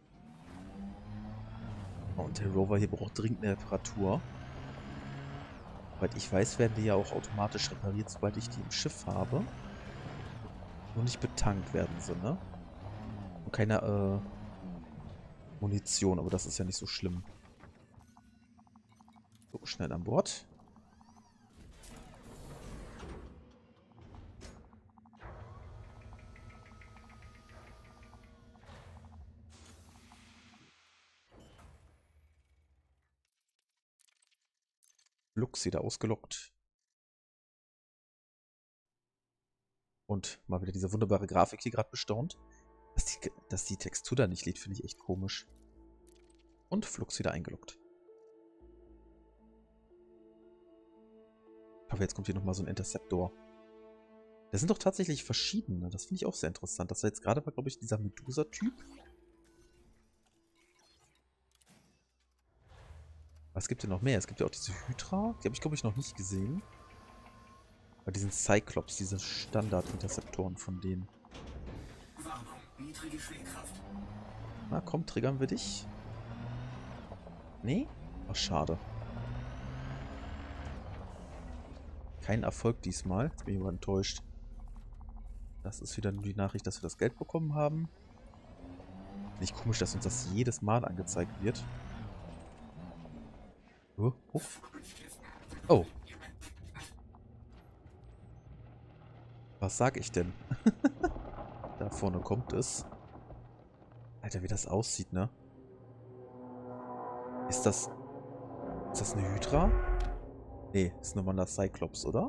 Und der Rover hier braucht dringend eine Reparatur. Soweit ich weiß, werden die ja auch automatisch repariert, sobald ich die im Schiff habe. Nur nicht betankt werden sie, ne? Und keine äh, Munition, aber das ist ja nicht so schlimm. So, schnell an Bord. Lux wieder ausgelockt. Und mal wieder diese wunderbare Grafik hier gerade bestaunt. Dass die, dass die Textur da nicht lädt, finde ich echt komisch. Und Flux wieder eingeloggt. Aber jetzt kommt hier nochmal so ein Interceptor. Das sind doch tatsächlich verschiedene. Das finde ich auch sehr interessant. Das war jetzt gerade, glaube ich, dieser Medusa-Typ. Was gibt denn noch mehr? Es gibt ja auch diese Hydra. Die habe ich, glaube ich, noch nicht gesehen. Bei diesen Cyclops, diese Standard-Interceptoren von denen. Warnung, niedrige Schwingkraft. Na komm, triggern wir dich. Nee? Ach, schade. Kein Erfolg diesmal. Jetzt bin ich aber enttäuscht. Das ist wieder nur die Nachricht, dass wir das Geld bekommen haben. Nicht komisch, dass uns das jedes Mal angezeigt wird. Oh, oh. Oh. Was sag ich denn? Da vorne kommt es. Alter, wie das aussieht, ne? Ist das... Ist das eine Hydra? Nee, ist eine Wanda Cyclops, oder?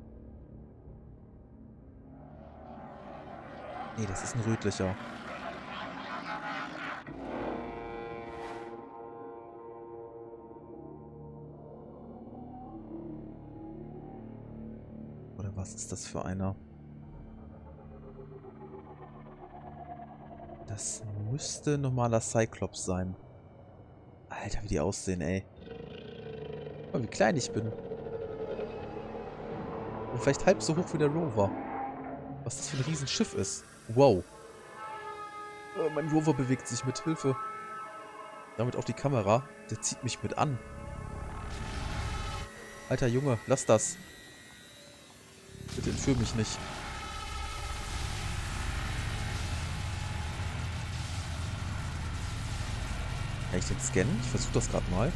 Nee, das ist ein rötlicher. Oder was ist das für einer? Das müsste ein normaler Cyclops sein. Alter, wie die aussehen, ey. Oh, wie klein ich bin. Und vielleicht halb so hoch wie der Rover. Was das für ein Riesenschiff ist. Wow. Äh, mein Rover bewegt sich mit Hilfe. Damit auf die Kamera. Der zieht mich mit an. Alter Junge, lass das. Bitte entführ mich nicht. Kann ich den scannen? Ich versuche das gerade mal.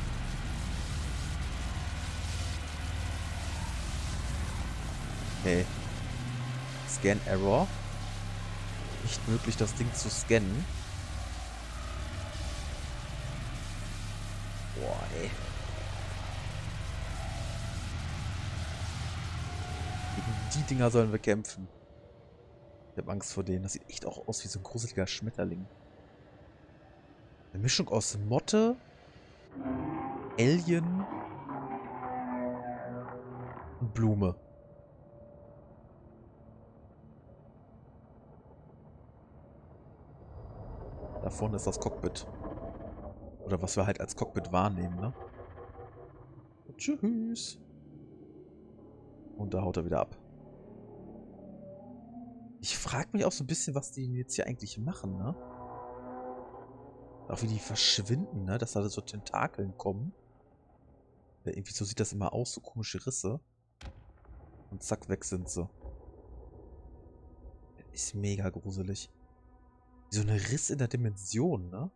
Okay. Scan Error. Nicht möglich, das Ding zu scannen. Boah, ey. Gegen die Dinger sollen wir kämpfen. Ich habe Angst vor denen. Das sieht echt auch aus wie so ein gruseliger Schmetterling. Eine Mischung aus Motte, Alien und Blume. Da vorne ist das Cockpit. Oder was wir halt als Cockpit wahrnehmen, ne? Und tschüss. Und da haut er wieder ab. Ich frage mich auch so ein bisschen, was die jetzt hier eigentlich machen, ne? Auch wie die verschwinden, ne? Dass da so Tentakeln kommen. Ja, irgendwie so sieht das immer aus, so komische Risse. Und zack, weg sind sie. Ist mega gruselig. So eine Riss in der Dimension, ne?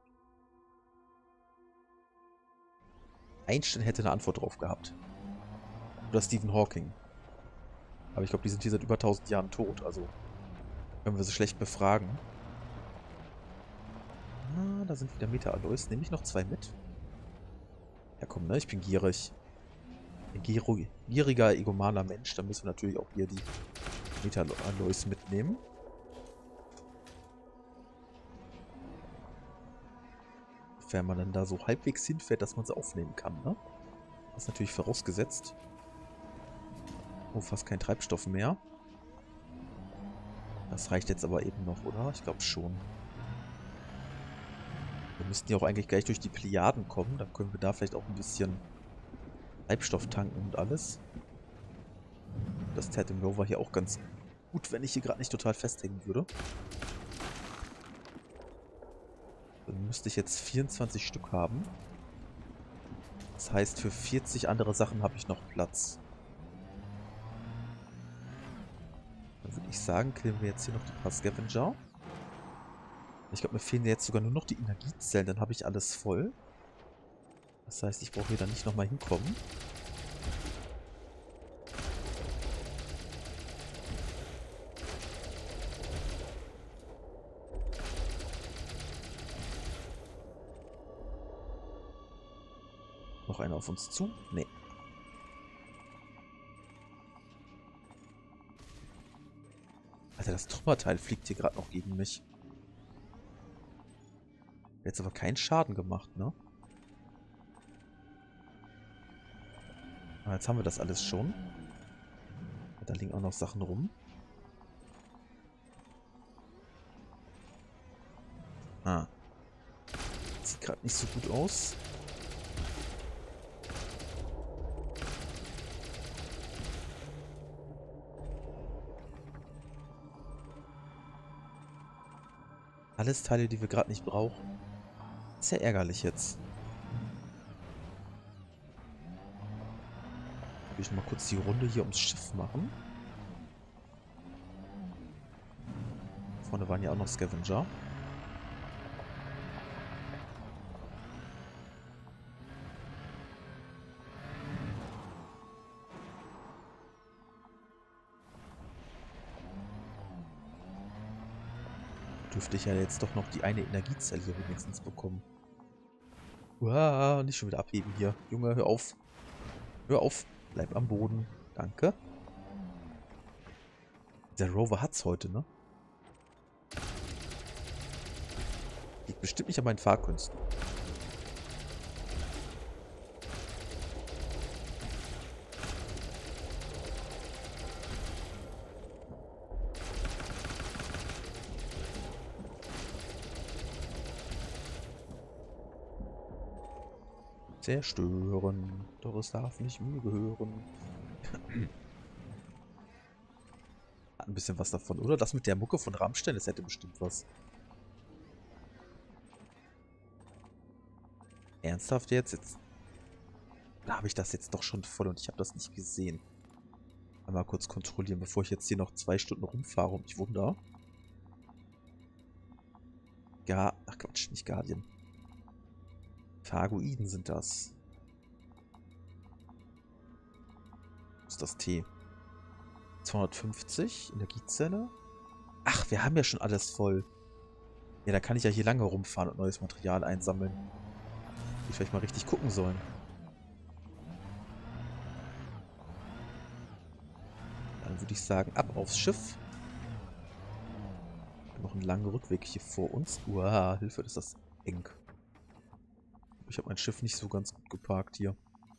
Einstein hätte eine Antwort drauf gehabt. Oder Stephen Hawking. Aber ich glaube, die sind hier seit über tausend Jahren tot, also können wir sie schlecht befragen. Ah, da sind wieder Meta-Alloys. Nehme ich noch zwei mit? Ja komm, ne? Ich bin gierig. Ein gieriger, egomaner Mensch. Da müssen wir natürlich auch hier die Meta-Alloys mitnehmen. Wenn man dann da so halbwegs hinfährt, dass man sie aufnehmen kann, ne? Das ist natürlich vorausgesetzt. Oh, fast kein Treibstoff mehr. Das reicht jetzt aber eben noch, oder? Ich glaube schon. Wir müssten ja auch eigentlich gleich durch die Plejaden kommen. Dann können wir da vielleicht auch ein bisschen Treibstoff tanken und alles. Das täte im Rover hier auch ganz gut, wenn ich hier gerade nicht total festhängen würde. Dann müsste ich jetzt vierundzwanzig Stück haben. Das heißt, für vierzig andere Sachen habe ich noch Platz. Dann würde ich sagen, killen wir jetzt hier noch die paar Scavenger. Ich glaube, mir fehlen jetzt sogar nur noch die Energiezellen. Dann habe ich alles voll. Das heißt, ich brauche hier dann nicht nochmal hinkommen. Noch einer auf uns zu? Nee. Alter, das Trümmerteil fliegt hier gerade noch gegen mich. Jetzt aber keinen Schaden gemacht, ne? Ah, jetzt haben wir das alles schon. Da liegen auch noch Sachen rum. Ah. Sieht gerade nicht so gut aus. Alles Teile, die wir gerade nicht brauchen. Ist ja ärgerlich jetzt. Will ich mal kurz die Runde hier ums Schiff machen. Vorne waren ja auch noch Scavenger. Dürfte ich ja jetzt doch noch die eine Energiezelle hier wenigstens bekommen. Uah, nicht schon wieder abheben hier. Junge, hör auf. Hör auf. Bleib am Boden. Danke. Der Rover hat's heute, ne? Liegt bestimmt nicht an meinen Fahrkünsten. Zerstören. Doch es darf nicht mir gehören. Hat ein bisschen was davon, oder? Das mit der Mucke von Rammstein, das hätte bestimmt was. Ernsthaft jetzt? Jetzt da habe ich das jetzt doch schon voll und ich habe das nicht gesehen. Einmal kurz kontrollieren, bevor ich jetzt hier noch zwei Stunden rumfahre und mich wundere. Ja, ach Quatsch, nicht Guardian. Phagoiden sind das. Was ist das T? zweihundertfünfzig Energiezelle. Ach, wir haben ja schon alles voll. Ja, da kann ich ja hier lange rumfahren und neues Material einsammeln. Ich vielleicht mal richtig gucken sollen. Dann würde ich sagen, ab aufs Schiff. Noch einen langen Rückweg hier vor uns. Uah, Hilfe, das ist das eng. Ich habe mein Schiff nicht so ganz gut geparkt hier.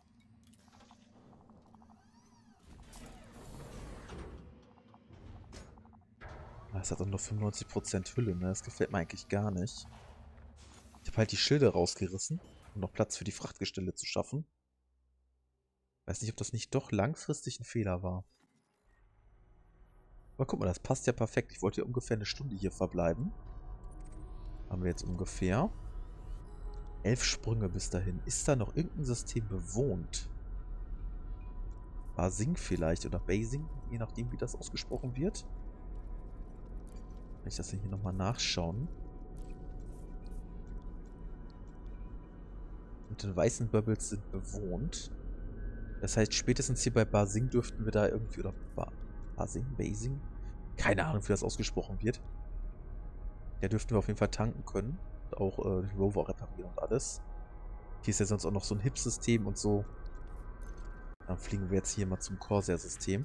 Das hat auch nur fünfundneunzig Prozent Hülle, ne? Das gefällt mir eigentlich gar nicht. Ich habe halt die Schilde rausgerissen, um noch Platz für die Frachtgestelle zu schaffen. Weiß nicht, ob das nicht doch langfristig ein Fehler war. Aber guck mal, das passt ja perfekt. Ich wollte ja ungefähr eine Stunde hier verbleiben. Haben wir jetzt ungefähr. Elf Sprünge bis dahin. Ist da noch irgendein System bewohnt? Basing vielleicht oder Basing, je nachdem wie das ausgesprochen wird. Kann ich das denn hier nochmal nachschauen? Und den weißen Bubbles sind bewohnt. Das heißt, spätestens hier bei Basing dürften wir da irgendwie, oder ba Basing, Basing? Keine Ahnung, wie das ausgesprochen wird. Da dürften wir auf jeden Fall tanken können. Und auch äh, den Rover reparieren und alles. Hier ist ja sonst auch noch so ein Hip-System und so. Dann fliegen wir jetzt hier mal zum Corsair-System.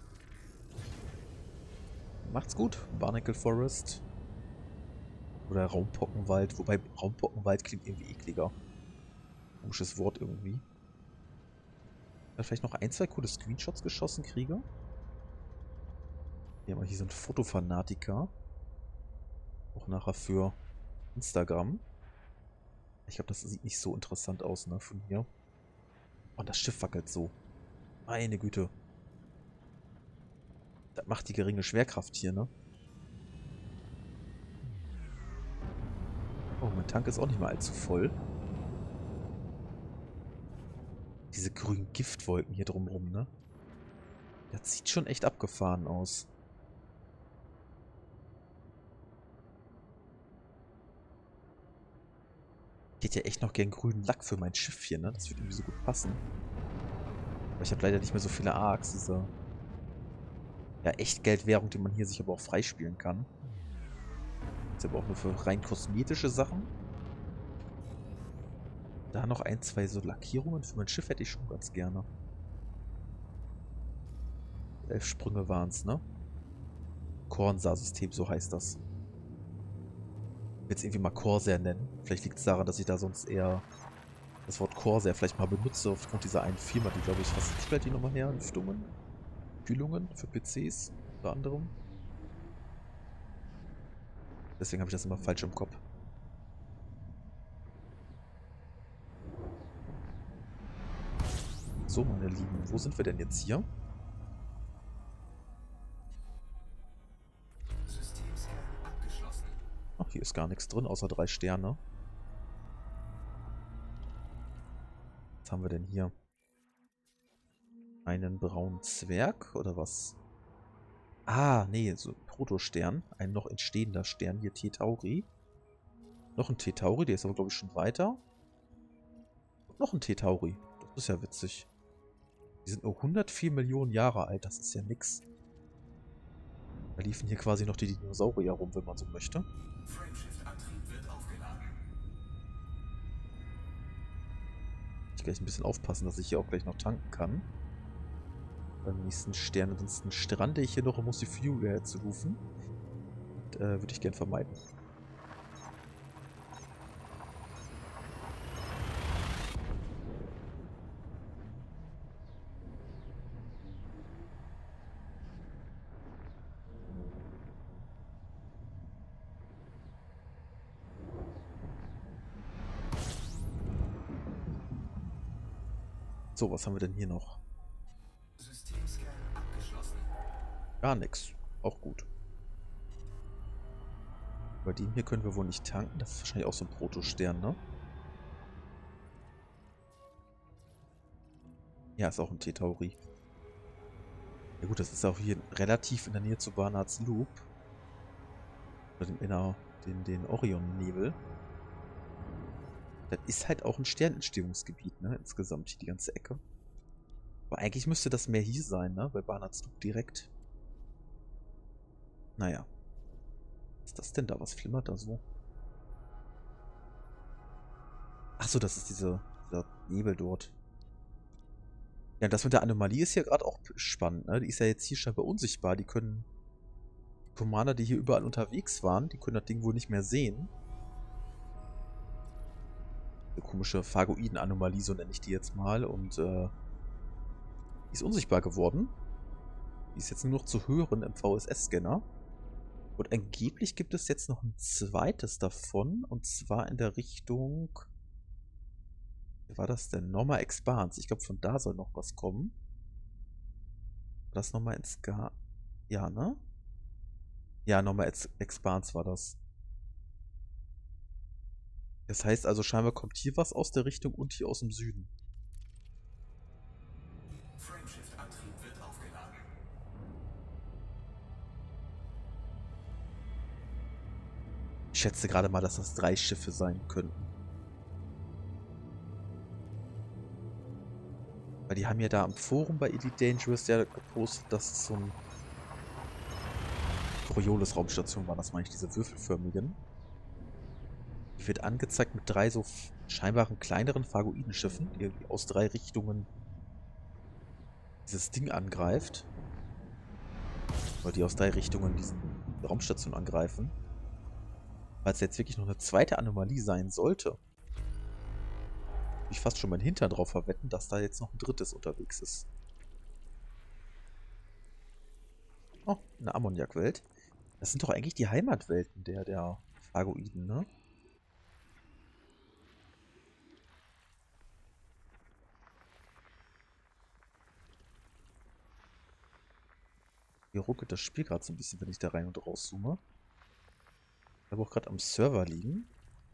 Macht's gut, Barnacle Forest. Oder Raumpockenwald. Wobei Raumpockenwald klingt irgendwie ekliger. Komisches Wort irgendwie. Dann vielleicht noch ein, zwei coole Screenshots geschossen kriege. Wir haben hier so einen Fotofanatiker. Auch nachher für Instagram. Ich glaube, das sieht nicht so interessant aus, ne, von hier. Und das Schiff wackelt so. Meine Güte. Das macht die geringe Schwerkraft hier, ne? Oh, mein Tank ist auch nicht mal allzu voll. Diese grünen Giftwolken hier drumrum, ne? Das sieht schon echt abgefahren aus. Ich hätte ja echt noch gern grünen Lack für mein Schiff hier, ne? Das würde irgendwie so gut passen. Aber ich habe leider nicht mehr so viele Arcs, diese ja, Echtgeldwährung, die man hier sich aber auch freispielen kann. Ist aber auch nur für rein kosmetische Sachen. Da noch ein, zwei so Lackierungen für mein Schiff hätte ich schon ganz gerne. Elf Sprünge waren es, ne? Corsair-System, so heißt das. Ich will es irgendwie mal Corsair nennen. Vielleicht liegt es daran, dass ich da sonst eher das Wort Corsair vielleicht mal benutze, aufgrund dieser einen Firma, die, glaube ich, was stellt die nochmal her? Lüftungen? Kühlungen für P Cs unter anderem. Deswegen habe ich das immer falsch im Kopf. So, meine Lieben, wo sind wir denn jetzt hier? Ach, hier ist gar nichts drin, außer drei Sterne. Was haben wir denn hier? Einen braunen Zwerg oder was? Ah, nee, so ein Protostern. Ein noch entstehender Stern hier, T-Tauri. Noch ein T-Tauri, der ist aber, glaube ich, schon weiter. Und noch ein T-Tauri. Das ist ja witzig. Die sind nur hundertvier Millionen Jahre alt, das ist ja nix. Da liefen hier quasi noch die Dinosaurier rum, wenn man so möchte. Frameshift-Antrieb wird aufgeladen. Ich gleich ein bisschen aufpassen, dass ich hier auch gleich noch tanken kann. Beim nächsten Stern. Ansonsten strande ich hier noch und muss die Fuel herzurufen. Und, äh, würde ich gern vermeiden. So, was haben wir denn hier noch? Systemscan abgeschlossen. Gar nichts. Auch gut. Bei dem hier können wir wohl nicht tanken. Das ist wahrscheinlich auch so ein Protostern, ne? Ja, ist auch ein T-Tauri. Ja gut, das ist auch hier relativ in der Nähe zu Barnards Loop. Oder dem, inner, den, den Orion-Nebel. Das ist halt auch ein Sternentstehungsgebiet, ne? Insgesamt hier die ganze Ecke. Aber eigentlich müsste das mehr hier sein, ne? Bei Barnards Loop direkt. Naja. Was ist das denn da? Was flimmert da so? Achso, das ist diese, dieser Nebel dort. Ja, das mit der Anomalie ist ja gerade auch spannend, ne? Die ist ja jetzt hier scheinbar unsichtbar. Die können... Die Commander, die hier überall unterwegs waren, die können das Ding wohl nicht mehr sehen. Eine komische Phagoiden-Anomalie, so nenne ich die jetzt mal. Und, äh... die ist unsichtbar geworden. Die ist jetzt nur noch zu hören im V S S-Scanner. Und angeblich gibt es jetzt noch ein zweites davon. Und zwar in der Richtung... Wie war das denn? Norma Expanse. Ich glaube, von da soll noch was kommen. War das nochmal ins Ska... Ja, ne? Ja, Norma Expanse war das. Das heißt also, scheinbar kommt hier was aus der Richtung und hier aus dem Süden. Frameshift-Antrieb wird aufgeladen. Ich schätze gerade mal, dass das drei Schiffe sein könnten. Weil die haben ja da am Forum bei Elite Dangerous ja gepostet, dass es so ein Coriolis-Raumstation war. Das meine ich, diese würfelförmigen. Die wird angezeigt mit drei so scheinbaren kleineren Phagoidenschiffen, die irgendwie aus drei Richtungen dieses Ding angreift. Oder die aus drei Richtungen diesen Raumstation angreifen. Falls jetzt wirklich noch eine zweite Anomalie sein sollte, würde ich fast schon meinen Hintern drauf verwetten, dass da jetzt noch ein drittes unterwegs ist. Oh, eine Ammoniakwelt. Das sind doch eigentlich die Heimatwelten der, der Phagoiden, ne? Hier ruckelt das Spiel gerade so ein bisschen, wenn ich da rein und raus zoome. Ich habe auch gerade am Server liegen.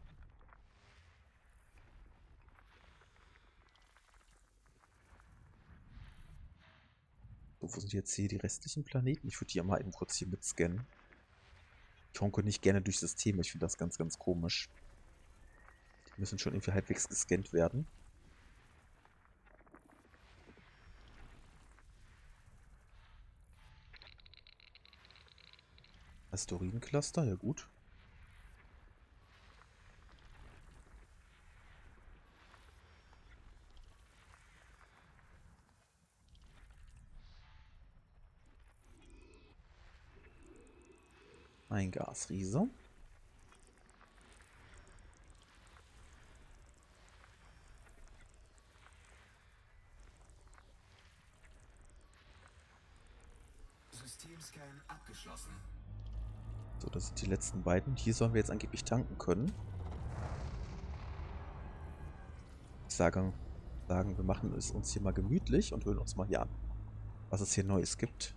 So, wo sind jetzt hier die restlichen Planeten? Ich würde die ja mal eben kurz hier mitscannen. Ich honke nicht gerne durch Systeme. Ich finde das ganz, ganz komisch. Die müssen schon irgendwie halbwegs gescannt werden. Asteroidencluster, ja gut. Ein Gasriese. Systemscan abgeschlossen. So, das sind die letzten beiden. Hier sollen wir jetzt angeblich tanken können. Ich sage, sagen, wir machen es uns hier mal gemütlich und hören uns mal hier an, was es hier Neues gibt.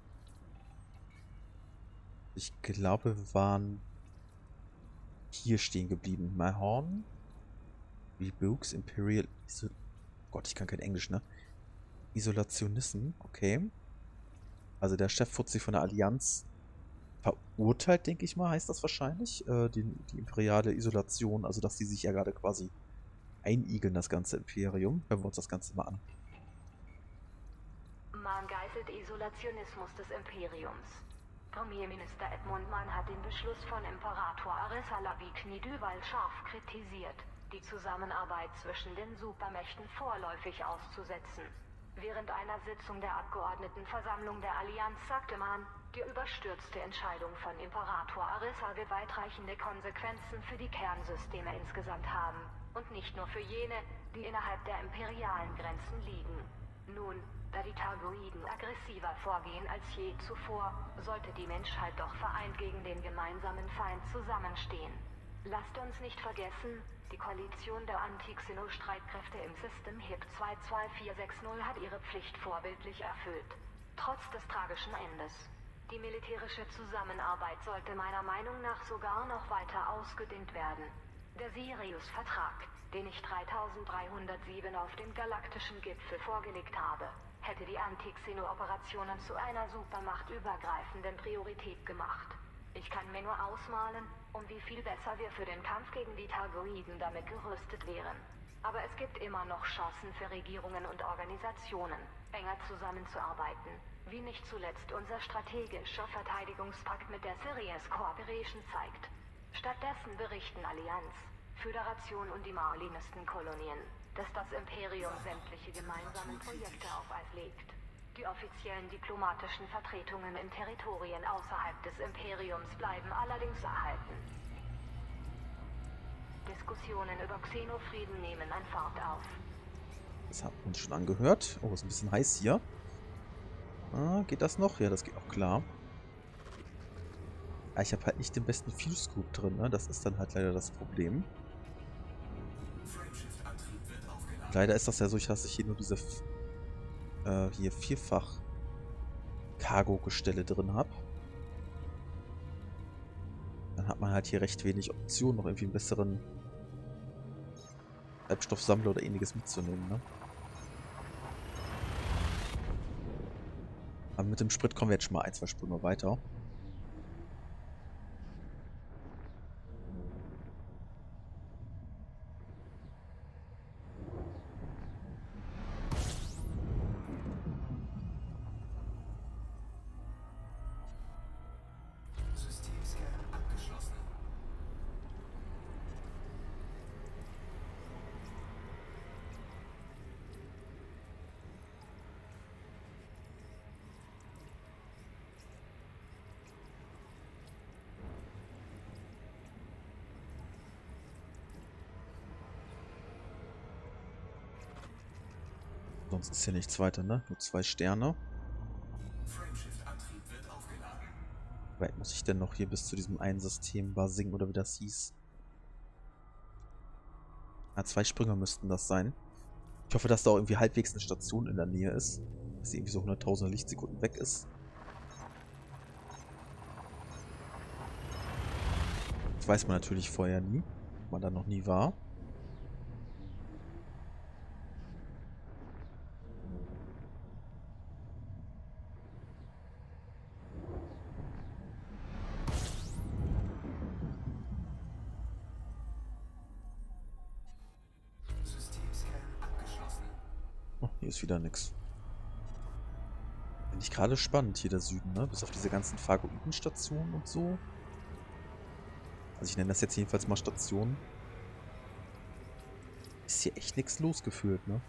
Ich glaube, wir waren hier stehen geblieben. Mahorn, Rebukes, Imperial... Iso Gott, ich kann kein Englisch, ne? Isolationisten, okay. Also der Chef-Fuzzi von der Allianz verurteilt, denke ich mal, heißt das wahrscheinlich, äh, die, die imperiale Isolation, also dass die sich ja gerade quasi einigeln, das ganze Imperium. Hören wir uns das Ganze mal an. Man geißelt Isolationismus des Imperiums. Premierminister Edmund Mann hat den Beschluss von Imperator Arisalabi Knidyval scharf kritisiert, die Zusammenarbeit zwischen den Supermächten vorläufig auszusetzen. Während einer Sitzung der Abgeordnetenversammlung der Allianz sagte man, die überstürzte Entscheidung von Imperator Arissa wird weitreichende Konsequenzen für die Kernsysteme insgesamt haben, und nicht nur für jene, die innerhalb der imperialen Grenzen liegen. Nun, da die Targoiden aggressiver vorgehen als je zuvor, sollte die Menschheit doch vereint gegen den gemeinsamen Feind zusammenstehen. Lasst uns nicht vergessen, die Koalition der Anti-Xeno-Streitkräfte im System H I P zwei zwei vier sechs null hat ihre Pflicht vorbildlich erfüllt. Trotz des tragischen Endes. Die militärische Zusammenarbeit sollte meiner Meinung nach sogar noch weiter ausgedehnt werden. Der Sirius-Vertrag, den ich dreitausenddreihundertsieben auf dem galaktischen Gipfel vorgelegt habe, hätte die Anti-Xeno-Operationen zu einer supermachtübergreifenden Priorität gemacht. Ich kann mir nur ausmalen, um wie viel besser wir für den Kampf gegen die Targoiden damit gerüstet wären. Aber es gibt immer noch Chancen für Regierungen und Organisationen, enger zusammenzuarbeiten, wie nicht zuletzt unser strategischer Verteidigungspakt mit der Sirius Corporation zeigt. Stattdessen berichten Allianz, Föderation und die Marlinistenkolonien, dass das Imperium sämtliche gemeinsamen Projekte auf Eis legt. Die offiziellen diplomatischen Vertretungen in Territorien außerhalb des Imperiums bleiben allerdings erhalten. Diskussionen über Xenofrieden nehmen an Fahrt auf. Das haben wir uns schon angehört. Oh, ist ein bisschen heiß hier. Ah, geht das noch? Ja, das geht auch klar. Ah, ich habe halt nicht den besten Fuse-Scoop drin, ne? Das ist dann halt leider das Problem. Leider ist das ja so, dass ich hier nur diese äh, hier vierfach Cargo-Gestelle drin habe. Dann hat man halt hier recht wenig Optionen, noch irgendwie einen besseren Treibstoffsammler oder ähnliches mitzunehmen, ne? Aber mit dem Sprit kommen wir jetzt schon mal ein, zwei Sprünge weiter. Sonst ist hier nichts weiter, ne? Nur zwei Sterne. Wie weit muss ich denn noch hier bis zu diesem einen System Basing oder wie das hieß? Ah, zwei Sprünge müssten das sein. Ich hoffe, dass da auch irgendwie halbwegs eine Station in der Nähe ist. Dass sie irgendwie so hunderttausende Lichtsekunden weg ist. Das weiß man natürlich vorher nie, ob man da noch nie war. Oh, hier ist wieder nix. Finde ich gerade spannend hier der Süden, ne? Bis auf diese ganzen Phagoiden-Stationen und so. Also ich nenne das jetzt jedenfalls mal Stationen. Ist hier echt nichts losgefühlt, ne?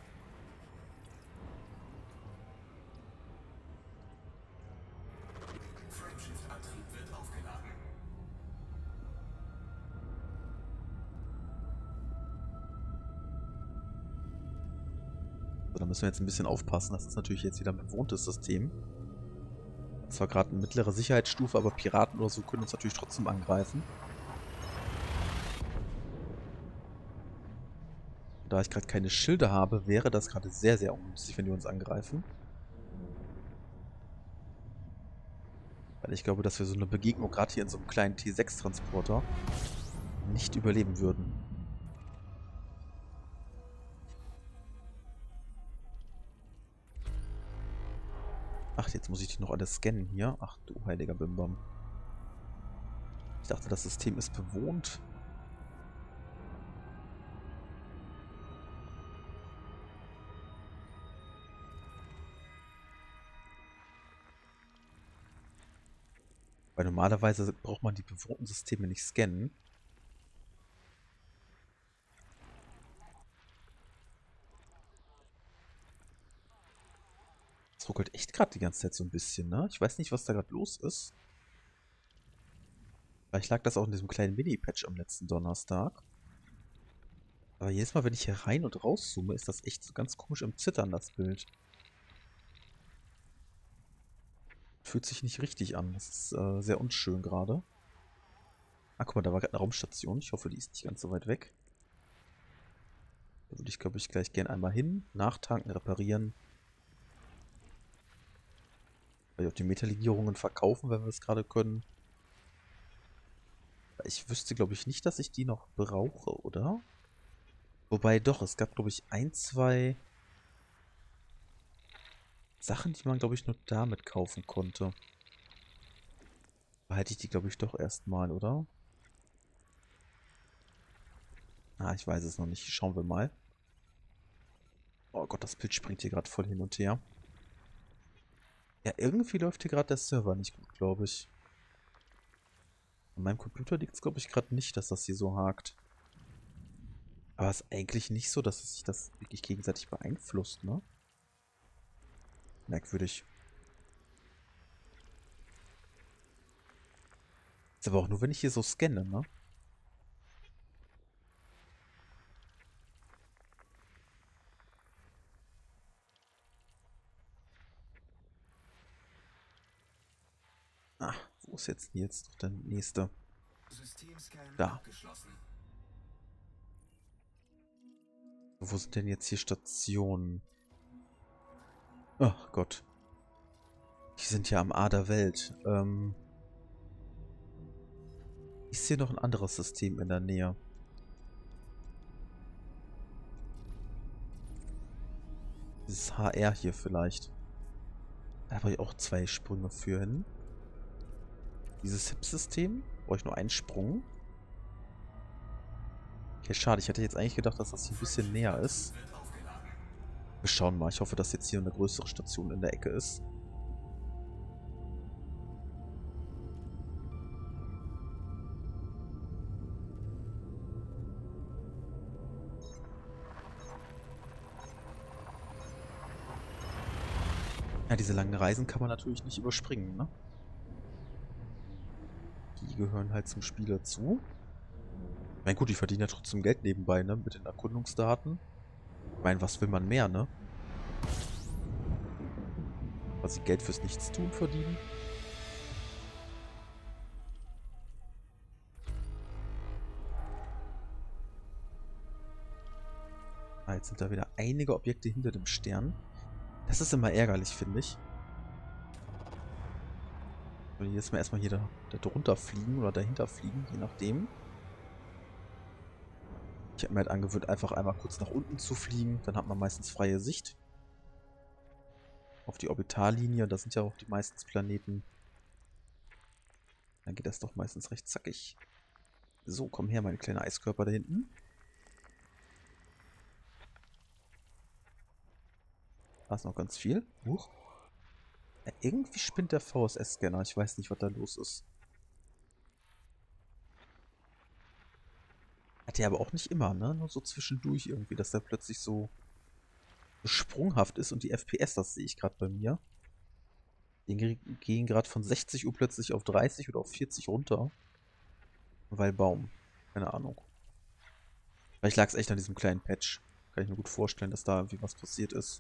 So, da müssen wir jetzt ein bisschen aufpassen. Das ist natürlich jetzt wieder ein bewohntes System. Zwar gerade eine mittlere Sicherheitsstufe, aber Piraten oder so können uns natürlich trotzdem angreifen. Da ich gerade keine Schilde habe, wäre das gerade sehr, sehr ungünstig, wenn die uns angreifen. Weil ich glaube, dass wir so eine Begegnung gerade hier in so einem kleinen T sechs Transporter nicht überleben würden. Ach, jetzt muss ich die noch alles scannen hier. Ach du heiliger Bimbam. Ich dachte, das System ist bewohnt. Weil normalerweise braucht man die bewohnten Systeme nicht scannen. Es ruckelt echt gerade die ganze Zeit so ein bisschen, ne? Ich weiß nicht, was da gerade los ist. Vielleicht lag das auch in diesem kleinen Mini-Patch am letzten Donnerstag. Aber jedes Mal, wenn ich hier rein und rauszoome, ist das echt so ganz komisch im Zittern, das Bild. Fühlt sich nicht richtig an. Das ist äh, sehr unschön gerade. Ah, guck mal, da war gerade eine Raumstation. Ich hoffe, die ist nicht ganz so weit weg. Da würde ich, glaube ich, gleich gerne einmal hin, nachtanken, reparieren. Weil auch die Metallegierungen verkaufen, wenn wir es gerade können. Ich wüsste, glaube ich, nicht, dass ich die noch brauche, oder? Wobei doch, es gab, glaube ich, ein, zwei Sachen, die man, glaube ich, nur damit kaufen konnte. Behalte ich die, glaube ich, doch erstmal, oder? Ah, ich weiß es noch nicht. Schauen wir mal. Oh Gott, das Bild springt hier gerade voll hin und her. Ja, irgendwie läuft hier gerade der Server nicht gut, glaube ich. An meinem Computer liegt es, glaube ich, gerade nicht, dass das hier so hakt. Aber es ist eigentlich nicht so, dass es sich das wirklich gegenseitig beeinflusst, ne? Merkwürdig. Ist aber auch nur, wenn ich hier so scanne, ne? Ah, wo ist jetzt jetzt noch der nächste? Systemscan Da. abgeschlossen. Wo sind denn jetzt hier Stationen? Ach Gott. Die sind ja am A der Welt. Ähm, ist hier noch ein anderes System in der Nähe? Dieses H R hier vielleicht. Da habe ich auch zwei Sprünge für hin. Dieses H I P-System. Brauche ich nur einen Sprung. Okay, schade. Ich hätte jetzt eigentlich gedacht, dass das hier ein bisschen näher ist. Wir schauen mal. Ich hoffe, dass jetzt hier eine größere Station in der Ecke ist. Ja, diese langen Reisen kann man natürlich nicht überspringen, ne? Die gehören halt zum Spiel dazu. Ich meine, gut, ich verdiene ja trotzdem Geld nebenbei, ne? Mit den Erkundungsdaten. Ich meine, was will man mehr, ne? Quasi Geld fürs Nichtstun verdienen. Ah, jetzt sind da wieder einige Objekte hinter dem Stern. Das ist immer ärgerlich, finde ich. Wenn die jetzt mal erstmal hier da, da drunter fliegen oder dahinter fliegen, je nachdem. Ich habe mir halt angewöhnt, einfach einmal kurz nach unten zu fliegen. Dann hat man meistens freie Sicht. Auf die Orbitallinie, da sind ja auch die meisten Planeten. Dann geht das doch meistens recht zackig. So, komm her, meine kleine Eiskörper da hinten. Da ist noch ganz viel. Huch. Ja, irgendwie spinnt der V S S-Scanner. Ich weiß nicht, was da los ist. Hat der aber auch nicht immer, ne? Nur so zwischendurch irgendwie, dass der plötzlich so sprunghaft ist und die F P S, das sehe ich gerade bei mir. Die gehen gerade von sechzig Uhr plötzlich auf dreißig oder auf vierzig runter. Weil Baum. Keine Ahnung. Vielleicht lag es echt an diesem kleinen Patch. Kann ich mir gut vorstellen, dass da irgendwie was passiert ist.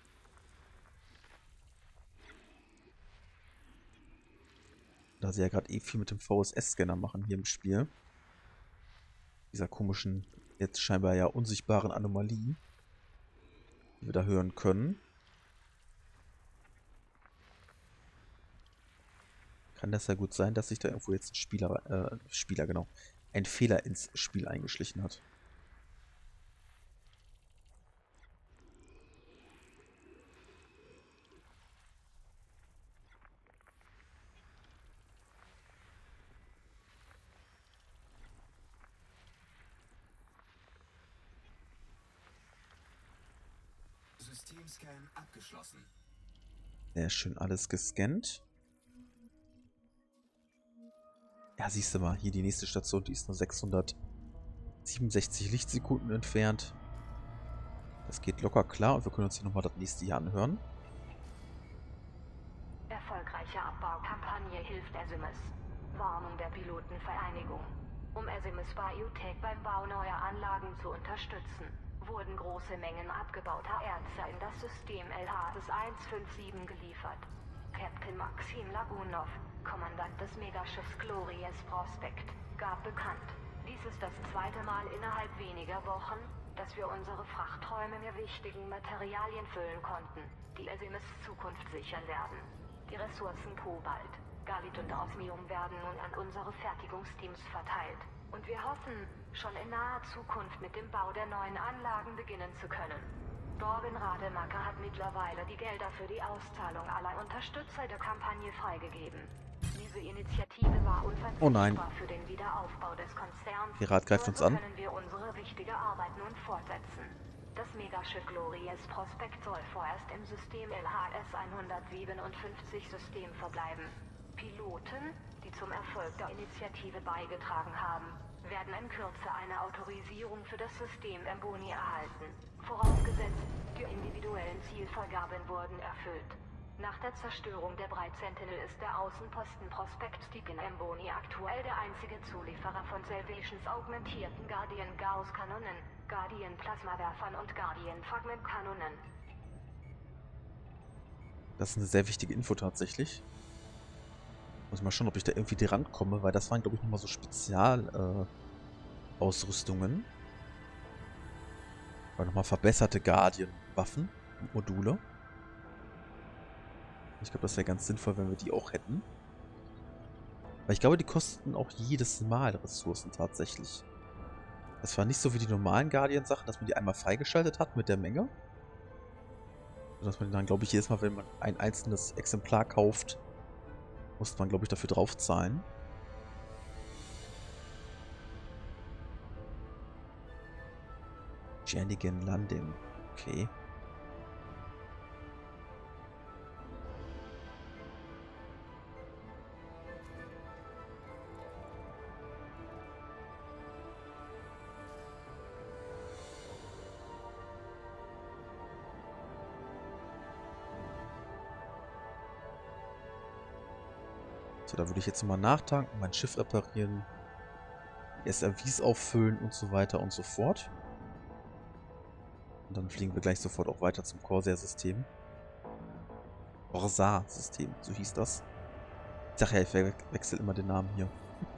Da sie ja gerade eh viel mit dem V S S-Scanner machen hier im Spiel. Dieser komischen, jetzt scheinbar ja unsichtbaren Anomalie, die wir da hören können. Kann das ja gut sein, dass sich da irgendwo jetzt ein Spieler, äh, Spieler, genau, ein Fehler ins Spiel eingeschlichen hat. Systemscan abgeschlossen. Sehr schön alles gescannt. Ja, siehst du mal, hier die nächste Station, die ist nur sechshundertsiebenundsechzig Lichtsekunden entfernt. Das geht locker klar und wir können uns hier nochmal das nächste hier anhören. Erfolgreiche Abbaukampagne hilft Azimuth. Warnung der Pilotenvereinigung. Um Azimuth Biotech beim Bau neuer Anlagen zu unterstützen, wurden große Mengen abgebauter Erze in das System L H S eins fünf sieben geliefert. Captain Maxim Lagunov, Kommandant des Megaschiffs Glorious Prospect, gab bekannt, dies ist das zweite Mal innerhalb weniger Wochen, dass wir unsere Frachträume mit wichtigen Materialien füllen konnten, die Azimuths Zukunft sichern werden. Die Ressourcen Kobalt, Galit und Osmium werden nun an unsere Fertigungsteams verteilt. Und wir hoffen, schon in naher Zukunft mit dem Bau der neuen Anlagen beginnen zu können. Dorwin Rademacher hat mittlerweile die Gelder für die Auszahlung aller Unterstützer der Kampagne freigegeben. Diese Initiative war unverzichtbar Oh nein. für den Wiederaufbau des Konzerns. Pirat greift Nur uns so an. können wir unsere wichtige Arbeit nun fortsetzen. Das Megaschiff Glorious Prospect soll vorerst im System L H S hundertsiebenundfünfzig System verbleiben. Piloten, die zum Erfolg der Initiative beigetragen haben, werden in Kürze eine Autorisierung für das System Emboni erhalten. Vorausgesetzt, die individuellen Zielvorgaben wurden erfüllt. Nach der Zerstörung der Bright Sentinel ist der Außenposten Prospect Deep in Emboni aktuell der einzige Zulieferer von Salvations augmentierten Guardian Gauss-Kanonen, Guardian Plasmawerfern und Guardian Fragmentkanonen. Das ist eine sehr wichtige Info tatsächlich. Muss mal schauen, ob ich da irgendwie dran komme, weil das waren, glaube ich, nochmal so Spezial-Ausrüstungen. Äh, nochmal verbesserte Guardian-Waffen und Module. Ich glaube, das wäre ganz sinnvoll, wenn wir die auch hätten. Weil ich glaube, die kosten auch jedes Mal Ressourcen tatsächlich. Das war nicht so wie die normalen Guardian-Sachen, dass man die einmal freigeschaltet hat mit der Menge. Dass man dann, glaube ich, jedes Mal, wenn man ein einzelnes Exemplar kauft, muss man, glaube ich, dafür drauf zahlen. Jernigan Landing. Okay. So, da würde ich jetzt mal nachtanken, mein Schiff reparieren, die S R Vs auffüllen und so weiter und so fort. Und dann fliegen wir gleich sofort auch weiter zum Corsair-System. Corsair-System, so hieß das. Ich sag ja, ich we wechsle immer den Namen hier.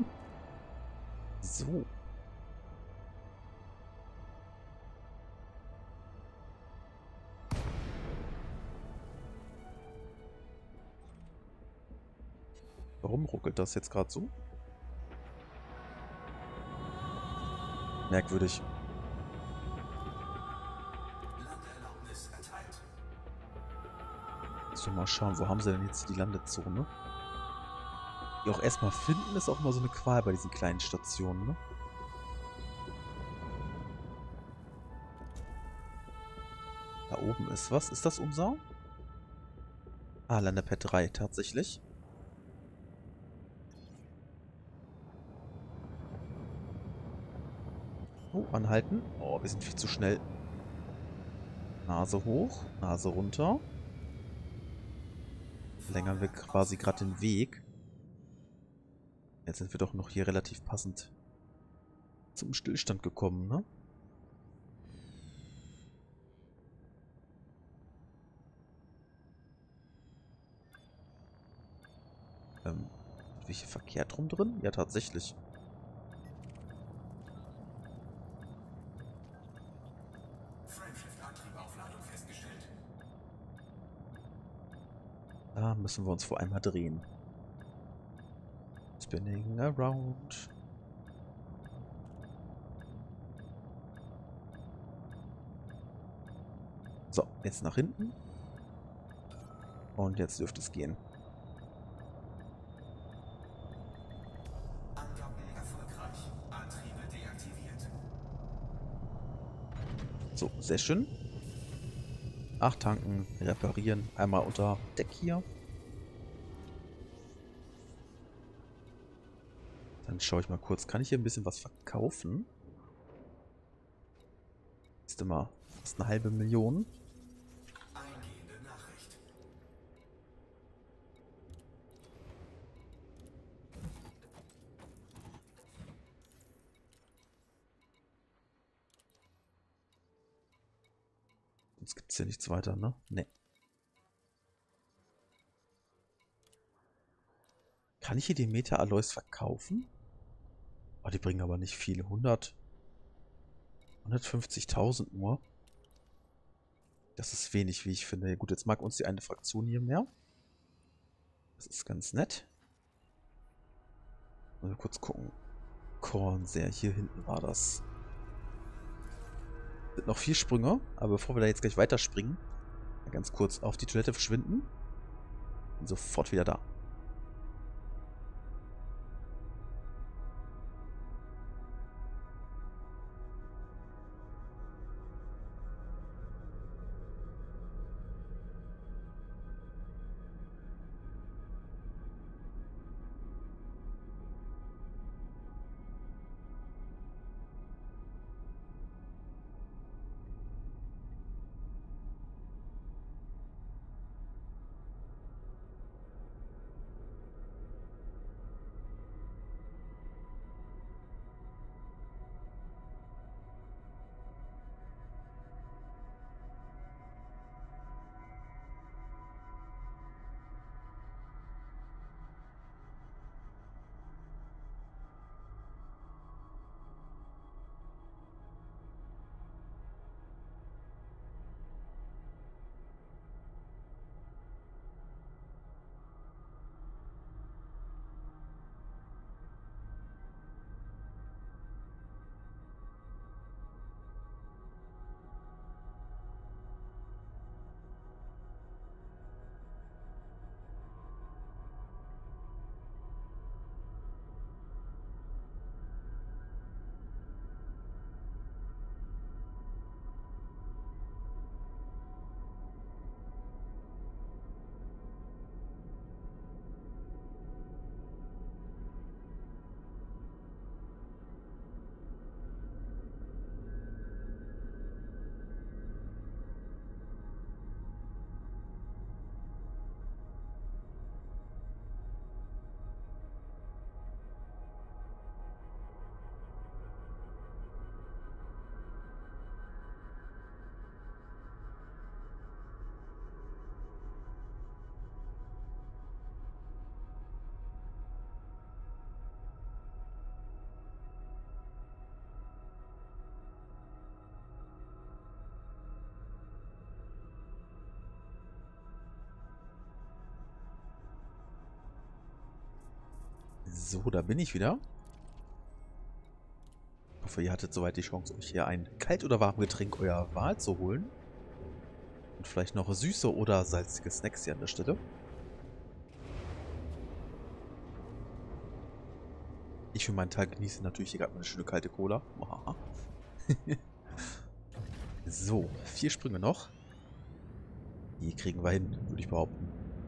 So. Warum ruckelt das jetzt gerade so? Merkwürdig. So, mal schauen, wo haben sie denn jetzt die Landezone? Die auch erstmal finden, ist auch immer so eine Qual bei diesen kleinen Stationen, ne? Da oben ist was. Ist das unser? Ah, Landepad drei, tatsächlich. Oh, anhalten. Oh, wir sind viel zu schnell. Nase hoch, Nase runter. Verlängern wir quasi gerade den Weg. Jetzt sind wir doch noch hier relativ passend zum Stillstand gekommen, ne? Ähm, sind wir hier verkehrt rum drin? Ja, tatsächlich. Da müssen wir uns vor einmal drehen. Spinning around. So, jetzt nach hinten. Und jetzt dürfte es gehen. Andocken erfolgreich. Antriebe deaktiviert. So, sehr schön. Acht tanken, reparieren. Einmal unter Deck hier. Dann schaue ich mal kurz. Kann ich hier ein bisschen was verkaufen? Ist immer fast eine halbe Million. Eingehende Nachricht. Sonst gibt es hier nichts weiter, ne? Ne. Kann ich hier die Meta-Alloys verkaufen? Oh, die bringen aber nicht viel. hundert, hundertfünfzigtausend nur. Das ist wenig, wie ich finde. Gut, jetzt mag uns die eine Fraktion hier mehr. Das ist ganz nett. Mal kurz gucken. Kornseer, hier hinten war das. Sind noch vier Sprünge, aber bevor wir da jetzt gleich weiterspringen, mal ganz kurz auf die Toilette verschwinden. Bin sofort wieder da. So, da bin ich wieder. Ich hoffe, ihr hattet soweit die Chance, euch hier ein kalt oder warmes Getränk eurer Wahl zu holen. Und vielleicht noch süße oder salzige Snacks hier an der Stelle. Ich für meinen Teil genieße natürlich hier gerade mal eine schöne kalte Cola. So, vier Sprünge noch. Die kriegen wir hin, würde ich behaupten.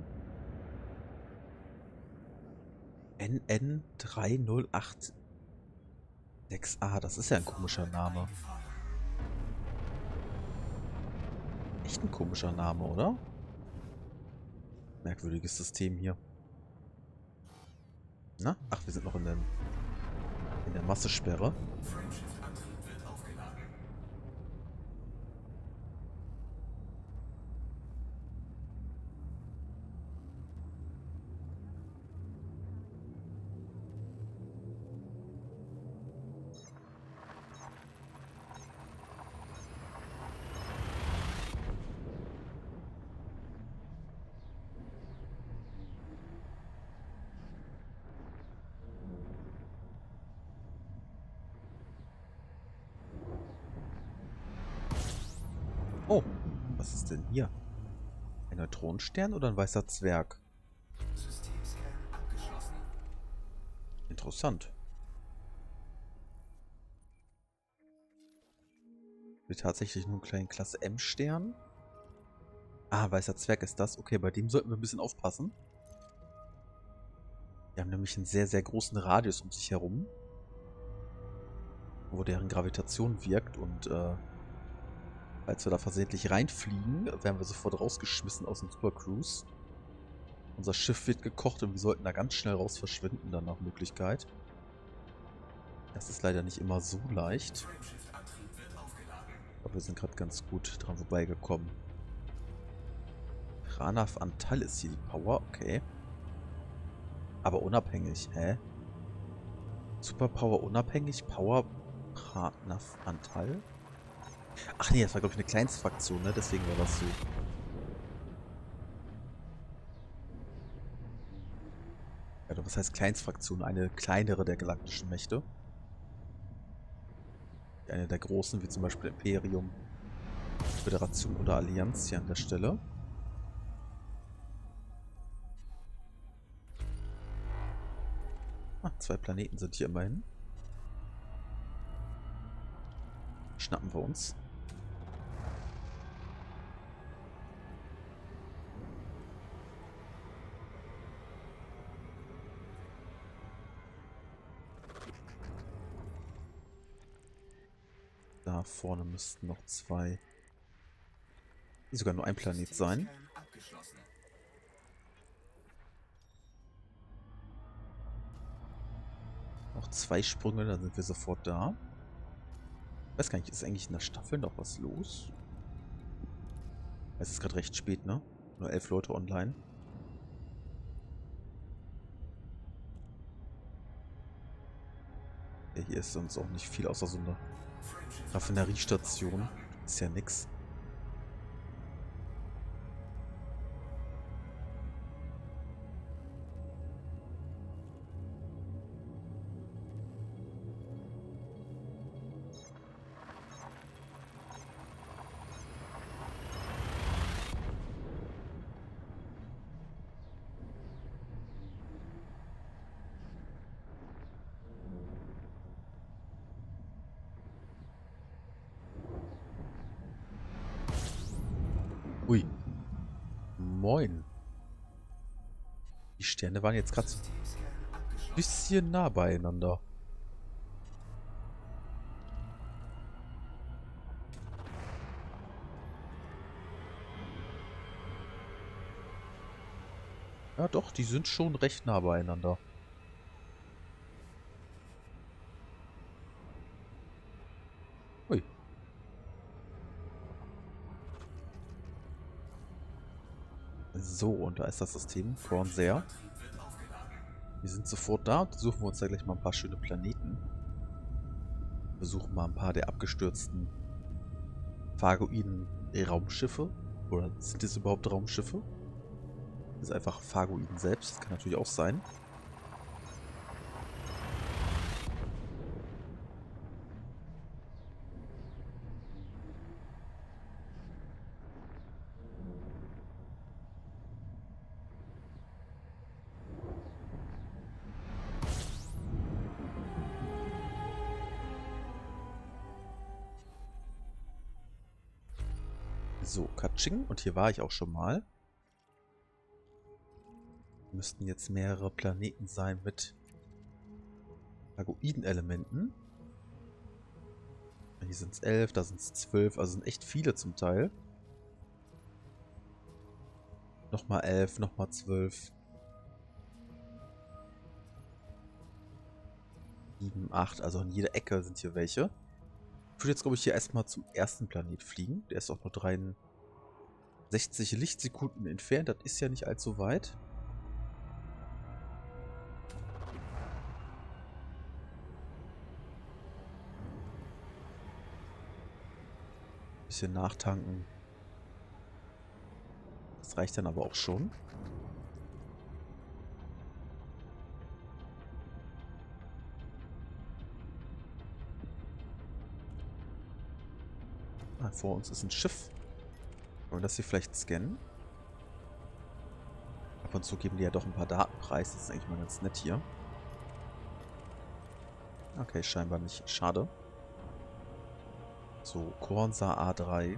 N N drei null acht sechs A, das ist ja ein komischer Name. Echt ein komischer Name, oder? Merkwürdiges System hier. Na? Ach, wir sind noch in der, in der Massesperre. Frameshift-Antrieb wird aufgeladen. Oh, was ist denn hier? Ein Neutronenstern oder ein weißer Zwerg? Systemscan abgeschlossen. Interessant. Wie tatsächlich nur einen kleinen Klasse M-Stern. Ah, weißer Zwerg ist das. Okay, bei dem sollten wir ein bisschen aufpassen. Die haben nämlich einen sehr, sehr großen Radius um sich herum, wo deren Gravitation wirkt und äh, falls wir da versehentlich reinfliegen, werden wir sofort rausgeschmissen aus dem Super Cruise. Unser Schiff wird gekocht und wir sollten da ganz schnell raus verschwinden, dann nach Möglichkeit. Das ist leider nicht immer so leicht. Aber wir sind gerade ganz gut dran vorbeigekommen. Pranav Antal ist hier die Power, okay. Aber unabhängig, hä? Superpower unabhängig, Power Pranav Antal? Ach nee, das war glaube ich eine Kleinstfraktion, ne? Deswegen war das so. Also was heißt Kleinstfraktion? Eine kleinere der galaktischen Mächte. Eine der großen, wie zum Beispiel Imperium, Föderation oder Allianz hier an der Stelle. Ah, zwei Planeten sind hier immerhin. Schnappen wir uns. Da vorne müssten noch zwei, sogar nur ein Planet sein. Noch zwei Sprünge, dann sind wir sofort da. Ich weiß gar nicht, ist eigentlich in der Staffel noch was los? Es ist gerade recht spät, ne? Nur elf Leute online. Ja, hier ist sonst auch nicht viel außer so eine Raffineriestation. Ist ja nix. Ui. Moin. Die Sterne waren jetzt gerade so ein bisschen nah beieinander. Ja doch, die sind schon recht nah beieinander. Ui. So, und da ist das System. Corsair. Wir sind sofort da. Suchen wir uns da gleich mal ein paar schöne Planeten. Besuchen mal ein paar der abgestürzten Phagoiden Raumschiffe. Oder sind es überhaupt Raumschiffe? Das ist einfach Phagoiden selbst. Das kann natürlich auch sein. So, Katsching. Und hier war ich auch schon mal. Müssten jetzt mehrere Planeten sein mit Phagoiden-Elementen. Hier sind es elf, da sind es zwölf, also sind echt viele zum Teil. Nochmal elf, nochmal zwölf. sieben, acht, also in jeder Ecke sind hier welche. Ich würde jetzt, glaube ich, hier erstmal zum ersten Planet fliegen. Der ist auch nur dreiundsechzig Lichtsekunden entfernt. Das ist ja nicht allzu weit. Bisschen nachtanken. Das reicht dann aber auch schon. Ah, vor uns ist ein Schiff. Wollen wir das hier vielleicht scannen? Ab und zu geben die ja doch ein paar Daten preis. Das ist eigentlich mal ganz nett hier. Okay, scheinbar nicht. Schade. So, Corsair A drei.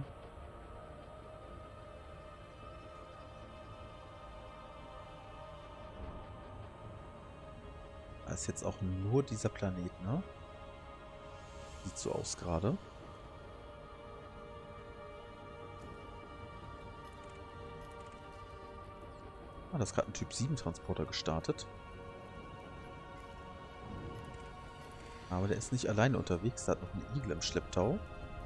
ist jetzt auch nur dieser Planet, ne? Sieht so aus gerade. Ah, da ist gerade ein Typ sieben Transporter gestartet. Aber der ist nicht alleine unterwegs, da hat noch ein Igel im Schlepptau.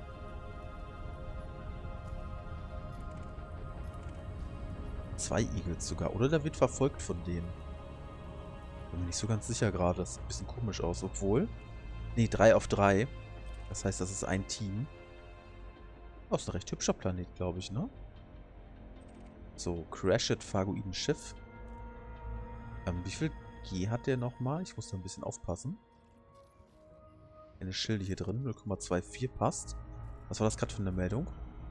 Zwei Igels sogar, oder der wird verfolgt von denen. Bin mir nicht so ganz sicher gerade, das sieht ein bisschen komisch aus, obwohl... Ne, drei auf drei. Das heißt, das ist ein Team. Oh, ist ein recht hübscher Planet, glaube ich, ne? So, Crashed Phagoiden Schiff. Ähm, wie viel G hat der nochmal? Ich muss da ein bisschen aufpassen. Eine Schilde hier drin, null Komma vierundzwanzig passt. Was war das gerade für eine Meldung?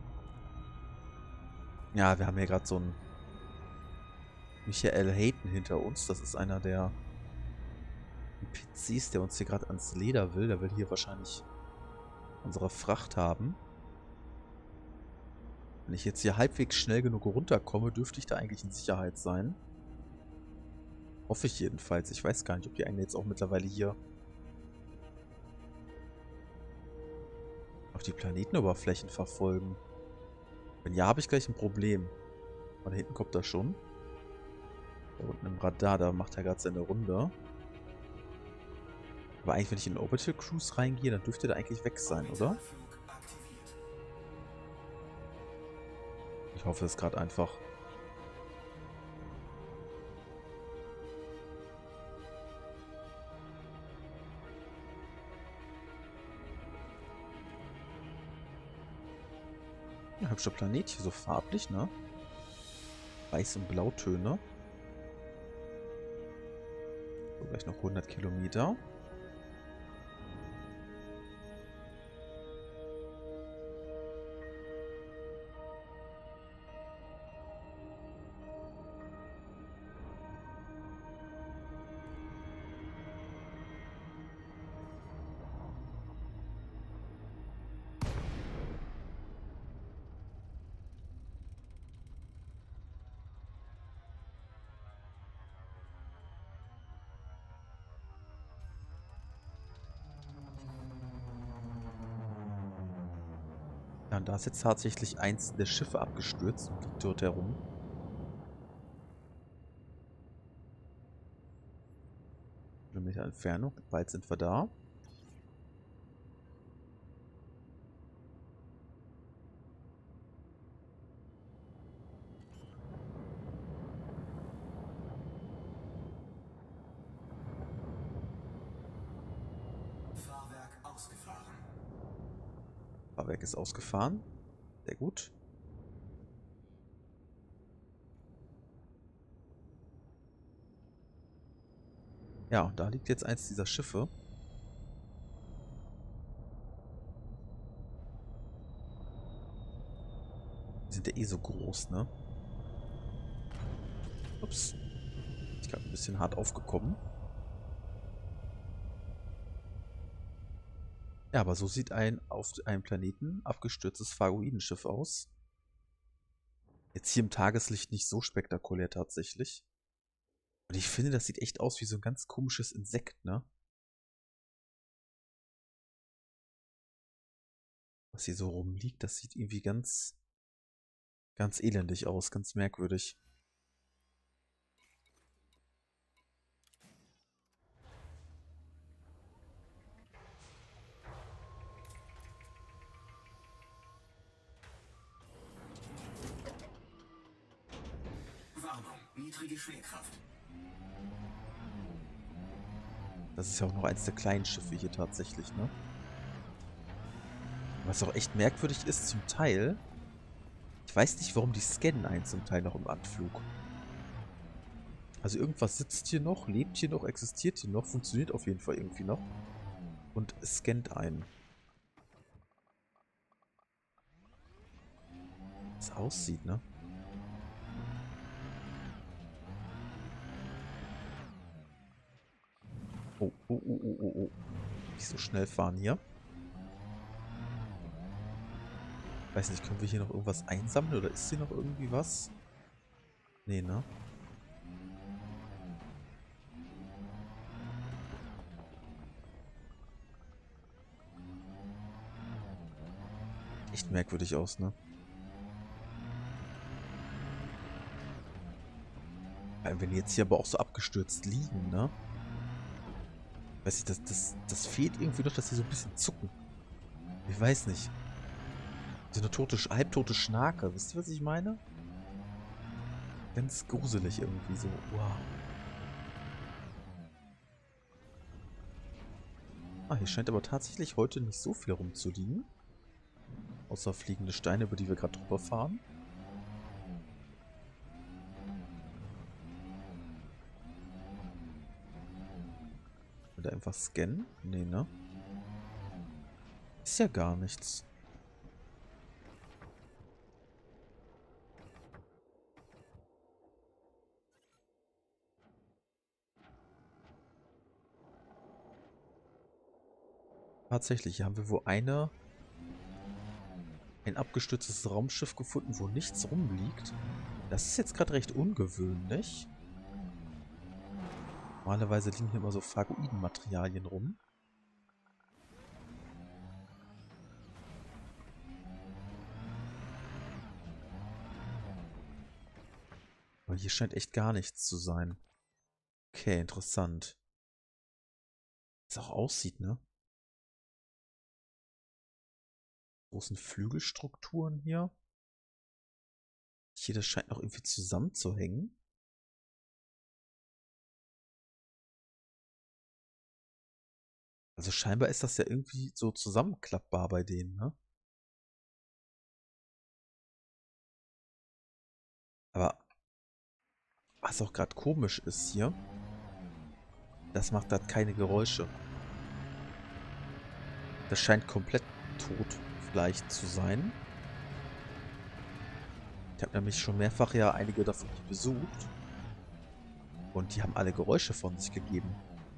Ja, wir haben hier gerade so einen Michael Hayton hinter uns. Das ist einer der N P Cs, der uns hier gerade ans Leder will. Der will hier wahrscheinlich unsere Fracht haben. Wenn ich jetzt hier halbwegs schnell genug runterkomme, dürfte ich da eigentlich in Sicherheit sein. Hoffe ich jedenfalls. Ich weiß gar nicht, ob die einen jetzt auch mittlerweile hier auf die Planetenoberflächen verfolgen. Wenn ja, habe ich gleich ein Problem. Aber da hinten kommt er schon. Da unten im Radar, da macht er gerade seine Runde. Aber eigentlich, wenn ich in Orbital Cruise reingehe, dann dürfte der eigentlich weg sein, oder? Ich hoffe es gerade einfach. Ja, hübscher Planet hier, so farblich, ne? Weiß- und Blautöne. So, gleich noch hundert Kilometer. Ja, und da ist jetzt tatsächlich eins der Schiffe abgestürzt und liegt dort herum. Kilometer Entfernung. Bald sind wir da. Fahrwerk ausgefahren. Fahrwerk ist ausgefahren. Sehr gut. Ja, und da liegt jetzt eins dieser Schiffe. Die sind ja eh so groß, ne? Ups. Ich gerade ein bisschen hart aufgekommen. Ja, aber so sieht ein auf einem Planeten abgestürztes Phagoidenschiff aus. Jetzt hier im Tageslicht nicht so spektakulär tatsächlich. Und ich finde, das sieht echt aus wie so ein ganz komisches Insekt, ne? Was hier so rumliegt, das sieht irgendwie ganz, ganz elendig aus, ganz merkwürdig. Warnung, niedrige Schwerkraft. Das ist ja auch noch eins der kleinen Schiffe hier tatsächlich, ne? Was auch echt merkwürdig ist, zum Teil, ich weiß nicht, warum die scannen einen zum Teil noch im Anflug. Also irgendwas sitzt hier noch, lebt hier noch, existiert hier noch, funktioniert auf jeden Fall irgendwie noch. Und scannt einen. Wie es aussieht, ne? Oh, oh, oh, oh, oh, oh. Nicht so schnell fahren hier. Weiß nicht, können wir hier noch irgendwas einsammeln oder ist hier noch irgendwie was? Nee, ne? echt merkwürdig aus, ne? Wenn die jetzt hier aber auch so abgestürzt liegen, ne? Weiß ich, das, das, das fehlt irgendwie noch, dass sie so ein bisschen zucken. Ich weiß nicht. So eine tote, halbtote Schnake. Wisst ihr, was ich meine? Ganz gruselig irgendwie so. Wow. Ah, hier scheint aber tatsächlich heute nicht so viel rumzuliegen. Außer fliegende Steine, über die wir gerade drüber fahren. Will da einfach scannen? Nee, ne? Ist ja gar nichts. Tatsächlich, hier haben wir wo eine... ein abgestürztes Raumschiff gefunden, wo nichts rumliegt. Das ist jetzt gerade recht ungewöhnlich. Normalerweise liegen hier immer so Phagoiden-Materialien rum. Aber hier scheint echt gar nichts zu sein. Okay, interessant. Wie es auch aussieht, ne? Großen Flügelstrukturen hier. Hier, das scheint noch irgendwie zusammenzuhängen. Also scheinbar ist das ja irgendwie so zusammenklappbar bei denen, ne? Aber was auch gerade komisch ist hier, das macht gerade keine Geräusche. Das scheint komplett tot vielleicht zu sein. Ich habe nämlich schon mehrfach ja einige davon besucht. Und die haben alle Geräusche von sich gegeben.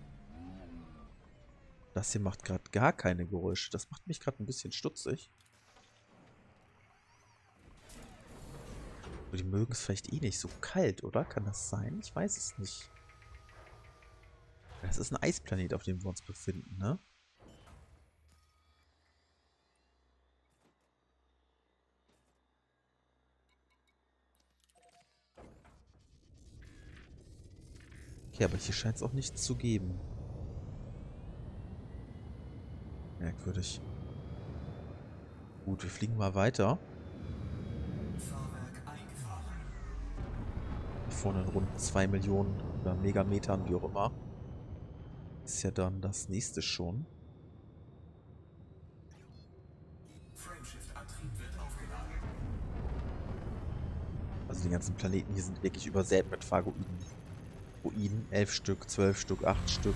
Das hier macht gerade gar keine Geräusche. Das macht mich gerade ein bisschen stutzig. Aber die mögen es vielleicht eh nicht so kalt, oder? Kann das sein? Ich weiß es nicht. Das ist ein Eisplanet, auf dem wir uns befinden, ne? Okay, aber hier scheint es auch nichts zu geben. Merkwürdig. Gut, wir fliegen mal weiter. Fahrwerk eingefahren. Hier vorne in rund zwei Millionen oder Megametern, wie auch immer. Ist ja dann das nächste schon. Frameshift-Antrieb wird aufgeladen. Also die ganzen Planeten hier sind wirklich übersät mit Phagoiden. Ruinen, elf Stück, zwölf Stück, acht Stück.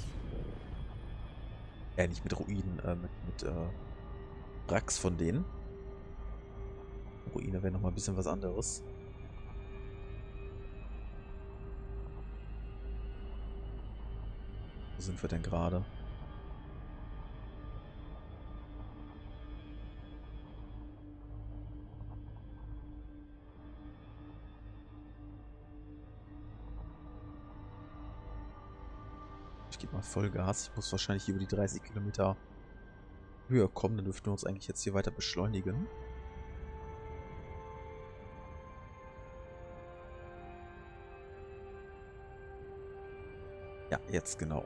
Äh, nicht mit Ruinen, äh, mit, mit äh, Wracks von denen. Ruine wäre nochmal ein bisschen was anderes. Wo sind wir denn gerade? Ich gebe mal Vollgas. Ich muss wahrscheinlich über die dreißig Kilometer höher kommen. Dann dürften wir uns eigentlich jetzt hier weiter beschleunigen. Ja, jetzt genau.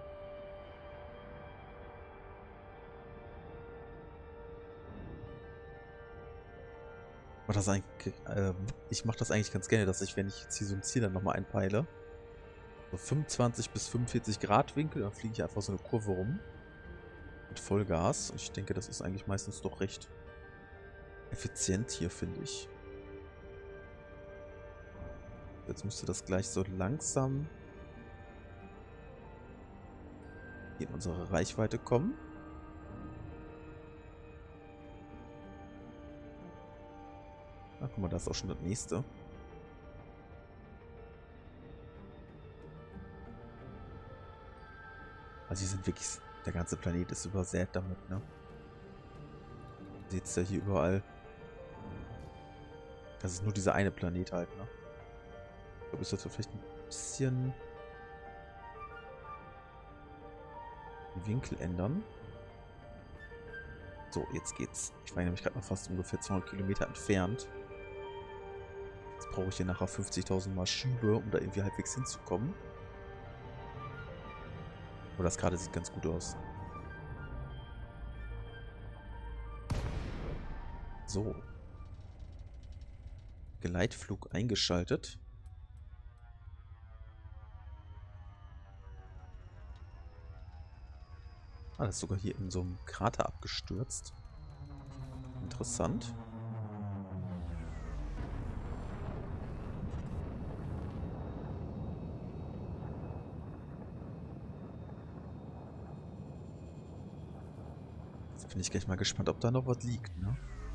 Das eigentlich, ähm, ich mache das eigentlich ganz gerne, dass ich, wenn ich jetzt hier so ein Ziel dann nochmal einpeile, so fünfundzwanzig bis fünfundvierzig Grad Winkel, dann fliege ich einfach so eine Kurve rum. Mit Vollgas. Und ich denke, das ist eigentlich meistens doch recht effizient hier, finde ich. Jetzt müsste das gleich so langsam in unsere Reichweite kommen. Na, guck mal, da ist auch schon das nächste. Also, die sind wirklich... Der ganze Planet ist übersät damit, ne? Seht ihr ja hier überall. Das ist nur dieser eine Planet halt, ne? Ich glaube, es wird vielleicht ein bisschen den Winkel ändern. So, jetzt geht's. Ich war nämlich gerade noch fast ungefähr zweihundert Kilometer entfernt. Jetzt brauche ich hier nachher fünfzigtausend Mal Schübe, um da irgendwie halbwegs hinzukommen. Aber das gerade sieht ganz gut aus. So. Gleitflug eingeschaltet. Ah, das ist sogar hier in so einem Krater abgestürzt. Interessant. Jetzt bin ich gleich mal gespannt, ob da noch was liegt, ne?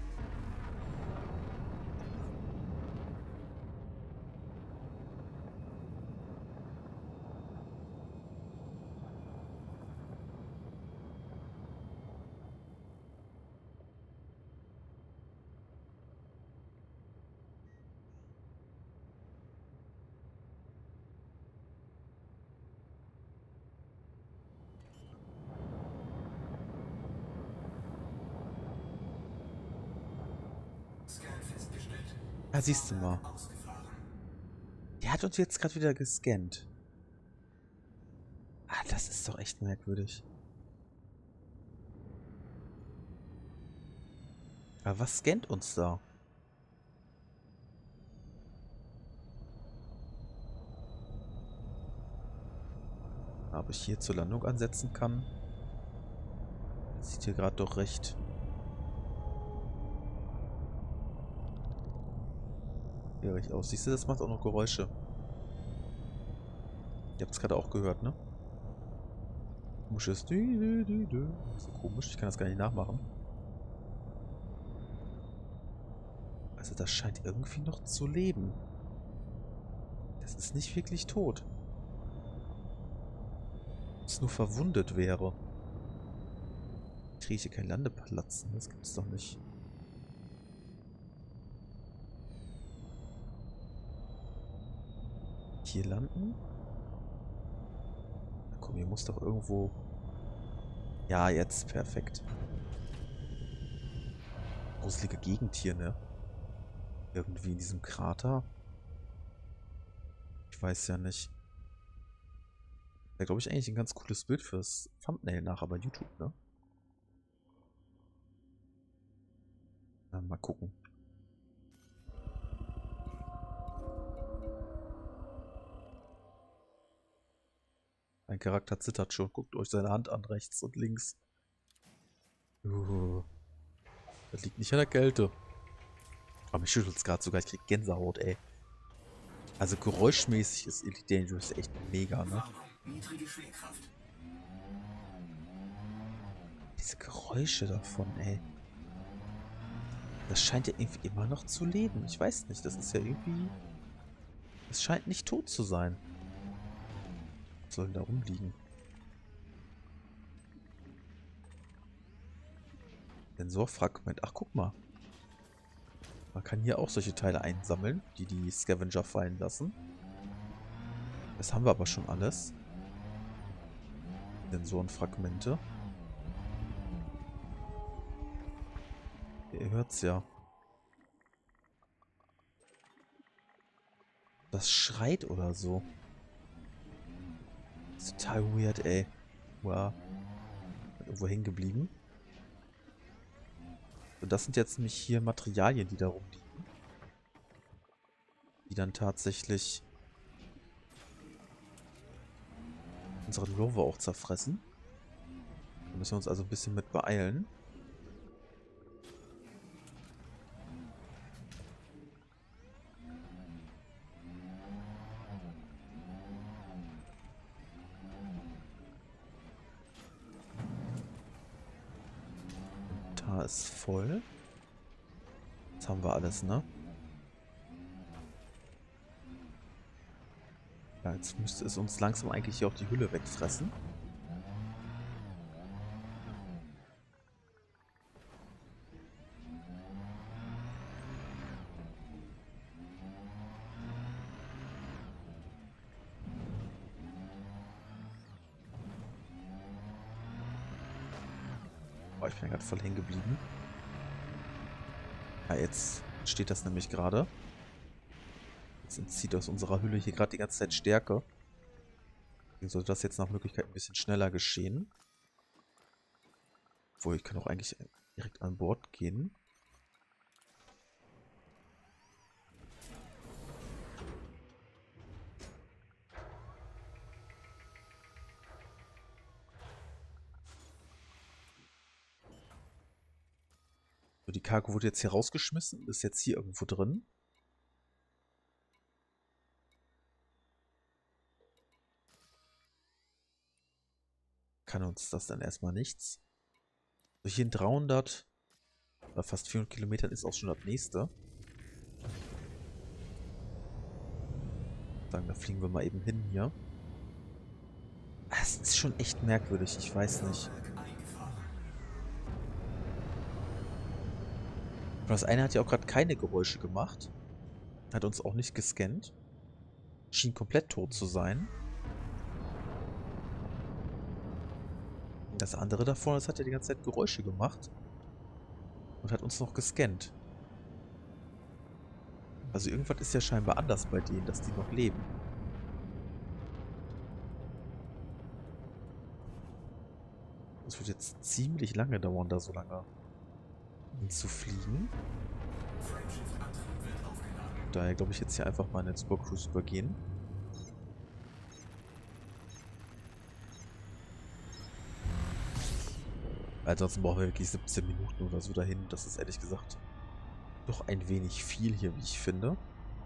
Scan festgestellt. Ah, siehst du mal. Ausgefahren. Der hat uns jetzt gerade wieder gescannt. Ah, das ist doch echt merkwürdig. Aber was scannt uns da? Ob ich hier zur Landung ansetzen kann? Das sieht hier gerade doch recht schwierig aus. Siehst du, das macht auch noch Geräusche. Ihr habt es gerade auch gehört, ne? Komisches Dü -dü -dü -dü. So komisch, ich kann das gar nicht nachmachen. Also das scheint irgendwie noch zu leben. Das ist nicht wirklich tot. Wenn es nur verwundet wäre. Ich rieche keinen Landeplatz. Das gibt's doch nicht. Hier landen? Na komm, hier muss doch irgendwo... Ja, jetzt. Perfekt. Gruselige Gegend hier, ne? Irgendwie in diesem Krater. Ich weiß ja nicht. Wäre, glaube ich, eigentlich ein ganz cooles Bild fürs Thumbnail nachher bei YouTube, ne? Na, mal gucken. Mein Charakter zittert schon. Guckt euch seine Hand an, rechts und links. Uh, das liegt nicht an der Kälte. Aber mich schüttelt es gerade sogar. Ich krieg Gänsehaut, ey. Also geräuschmäßig ist Elite Dangerous echt mega, ne? Warnung. Niedrige Schwerkraft. Diese Geräusche davon, ey. Das scheint ja irgendwie immer noch zu leben. Ich weiß nicht, das ist ja irgendwie... Es scheint nicht tot zu sein. Was soll denn da rumliegen? Sensorfragment. Ach, guck mal. Man kann hier auch solche Teile einsammeln, die die Scavenger fallen lassen. Das haben wir aber schon alles. Sensorenfragmente. Ihr hört's ja. Das schreit oder so. Das ist total weird, ey. Wow. Irgendwo hängen geblieben. Und das sind jetzt nämlich hier Materialien, die da rumliegen. Die dann tatsächlich unsere Rover auch zerfressen. Da müssen wir uns also ein bisschen mit beeilen. Da ist voll. Jetzt haben wir alles, ne? Ja, jetzt müsste es uns langsam eigentlich hier auch die Hülle wegfressen. Oh, ich bin gerade voll hängen geblieben. Ja, jetzt steht das nämlich gerade. Jetzt entzieht aus unserer Hülle hier gerade die ganze Zeit Stärke. Deswegen sollte das jetzt nach Möglichkeit ein bisschen schneller geschehen. Obwohl, ich kann auch eigentlich direkt an Bord gehen. So, die Cargo wurde jetzt hier rausgeschmissen. Ist jetzt hier irgendwo drin. Kann uns das dann erstmal nichts. So, hier in dreihundert oder fast vierhundert Kilometern ist auch schon das nächste. Sagen, da fliegen wir mal eben hin hier. Es ist schon echt merkwürdig, ich weiß nicht. Das eine hat ja auch gerade keine Geräusche gemacht. Hat uns auch nicht gescannt. Schien komplett tot zu sein. Das andere da vorne, das hat ja die ganze Zeit Geräusche gemacht. Und hat uns noch gescannt. Also irgendwas ist ja scheinbar anders bei denen, dass die noch leben. Das wird jetzt ziemlich lange dauern, da so lange zu fliegen. Daher glaube ich jetzt hier einfach mal in den Super Cruise übergehen. Ansonsten brauchen wir wirklich siebzehn Minuten oder so dahin. Das ist ehrlich gesagt doch ein wenig viel hier, wie ich finde.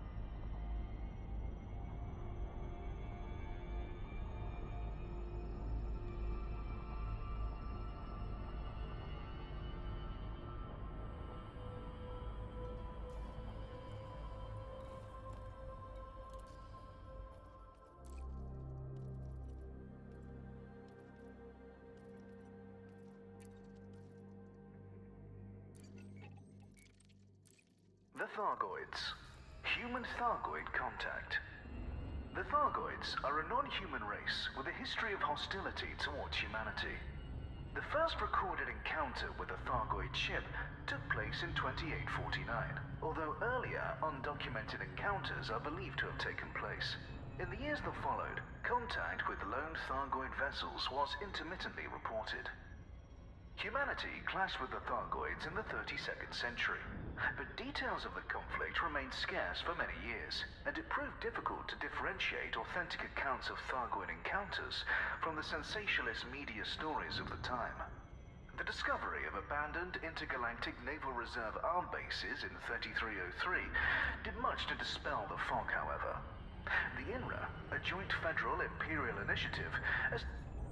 The Thargoids. Human Thargoid contact. The Thargoids are a non-human race with a history of hostility towards humanity. The first recorded encounter with a Thargoid ship took place in twenty-eight forty-nine, although earlier undocumented encounters are believed to have taken place. In the years that followed, contact with lone Thargoid vessels was intermittently reported. Humanity clashed with the Thargoids in the thirty-second century, but details of the conflict remained scarce for many years, and it proved difficult to differentiate authentic accounts of Thargoid encounters from the sensationalist media stories of the time. The discovery of abandoned intergalactic Naval Reserve armed bases in thirty-three oh three did much to dispel the fog, however. The I N R A, a joint federal imperial initiative, as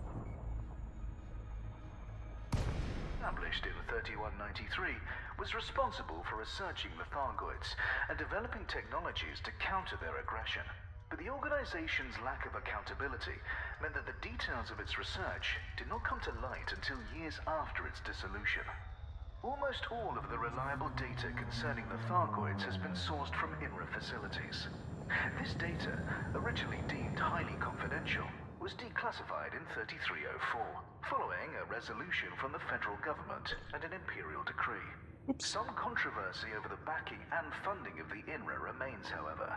established in thirty-one ninety-three, was responsible for researching the Thargoids and developing technologies to counter their aggression. But the organization's lack of accountability meant that the details of its research did not come to light until years after its dissolution. Almost all of the reliable data concerning the Thargoids has been sourced from I N R A facilities. This data, originally deemed highly confidential, was declassified in thirty-three oh four, following a resolution from the federal government and an imperial decree. Oops. Some controversy over the backing and funding of the I N R A remains, however.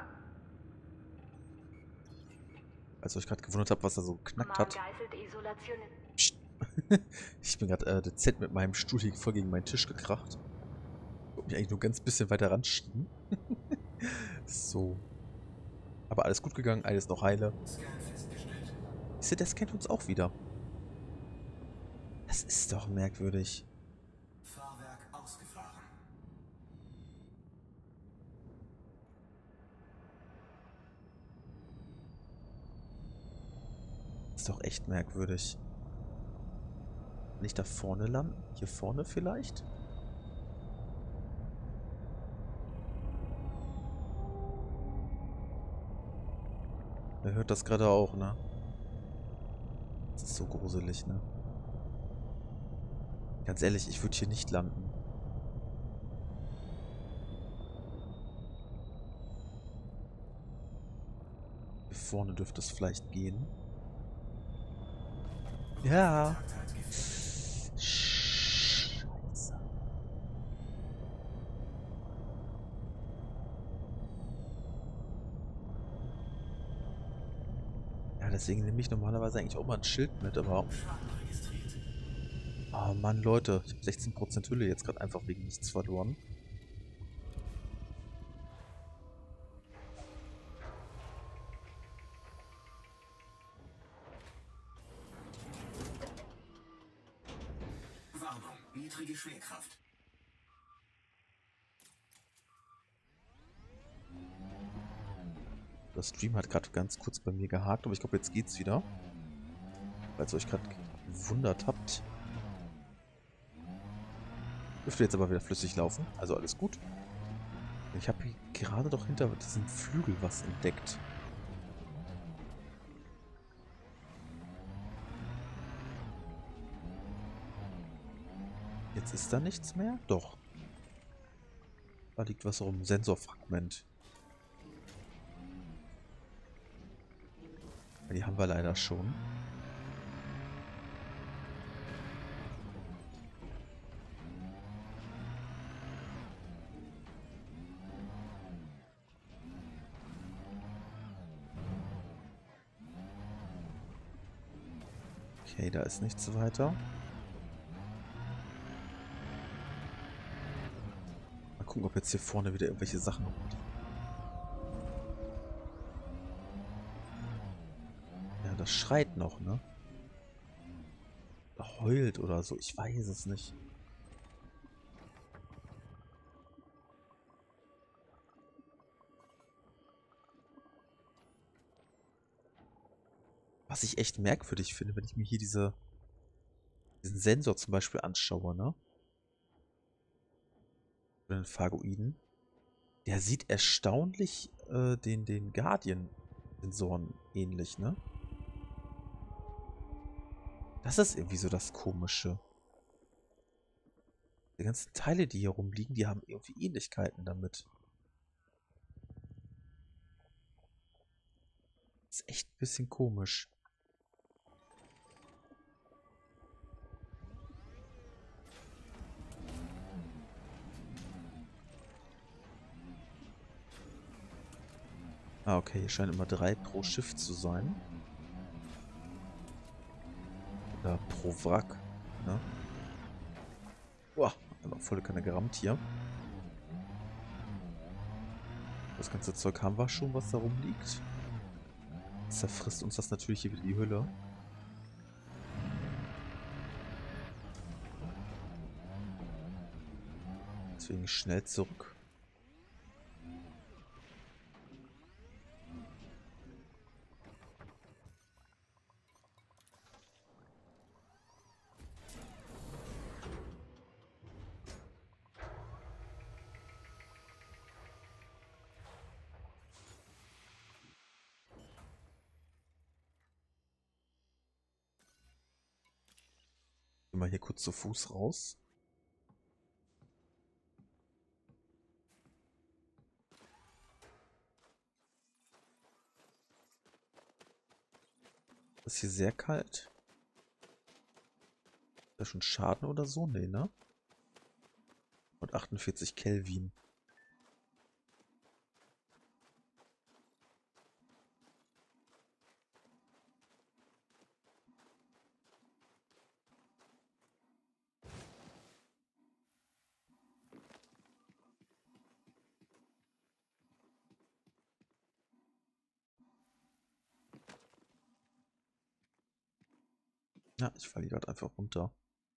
Als ich gerade gewundert habe, was er so geknackt hat. Psst. Ich bin gerade äh, dezent mit meinem Stuhl hier voll gegen meinen Tisch gekracht. Ich wollte mich eigentlich nur ganz bisschen weiter ranschieben. So. Aber alles gut gegangen, alles noch heile. Siehst du, der scannt uns auch wieder. Das ist doch merkwürdig. Fahrwerk ausgefahren. Ist doch echt merkwürdig. Nicht da vorne landen? Hier vorne vielleicht? Er hört das gerade auch, ne? Das ist so gruselig, ne? Ganz ehrlich, ich würde hier nicht landen. Hier vorne dürfte es vielleicht gehen. Ja. Deswegen nehme ich normalerweise eigentlich auch mal ein Schild mit, aber... Schaden registriert. Oh Mann, Leute. Ich habe sechzehn Prozent Hülle jetzt gerade einfach wegen nichts verloren. Warnung, niedrige Schwerkraft. Der Stream hat gerade ganz kurz bei mir gehakt, aber ich glaube, jetzt geht's wieder. Falls ihr euch gerade gewundert habt. Dürfte jetzt aber wieder flüssig laufen, also alles gut. Ich habe gerade doch hinter diesem Flügel was entdeckt. Jetzt ist da nichts mehr? Doch. Da liegt was rum. Sensorfragment. Die haben wir leider schon. Okay, da ist nichts weiter. Mal gucken, ob jetzt hier vorne wieder irgendwelche Sachen rumliegen. Ja, das schreit noch, ne? Oder heult oder so. Ich weiß es nicht. Was ich echt merkwürdig finde, wenn ich mir hier diese, diesen Sensor zum Beispiel anschaue, ne? Für den Phagoiden. Der sieht erstaunlich äh, den, den Guardian-Sensoren ähnlich, ne? Das ist irgendwie so das Komische. Die ganzen Teile, die hier rumliegen, die haben irgendwie Ähnlichkeiten damit. Das ist echt ein bisschen komisch. Ah, okay, hier scheinen immer drei pro Schiff zu sein. Oder pro Wrack, ne? Boah, einmal volle Kanne gerammt hier. Das ganze Zeug haben wir schon, was da rumliegt. Zerfrisst uns das natürlich hier wieder die Hülle. Deswegen schnell zurück. Mal hier kurz zu Fuß raus. Ist hier sehr kalt. Ist da schon Schaden oder so? Nee, ne? Und achtundvierzig Kelvin. Ja, ich falle gerade einfach runter.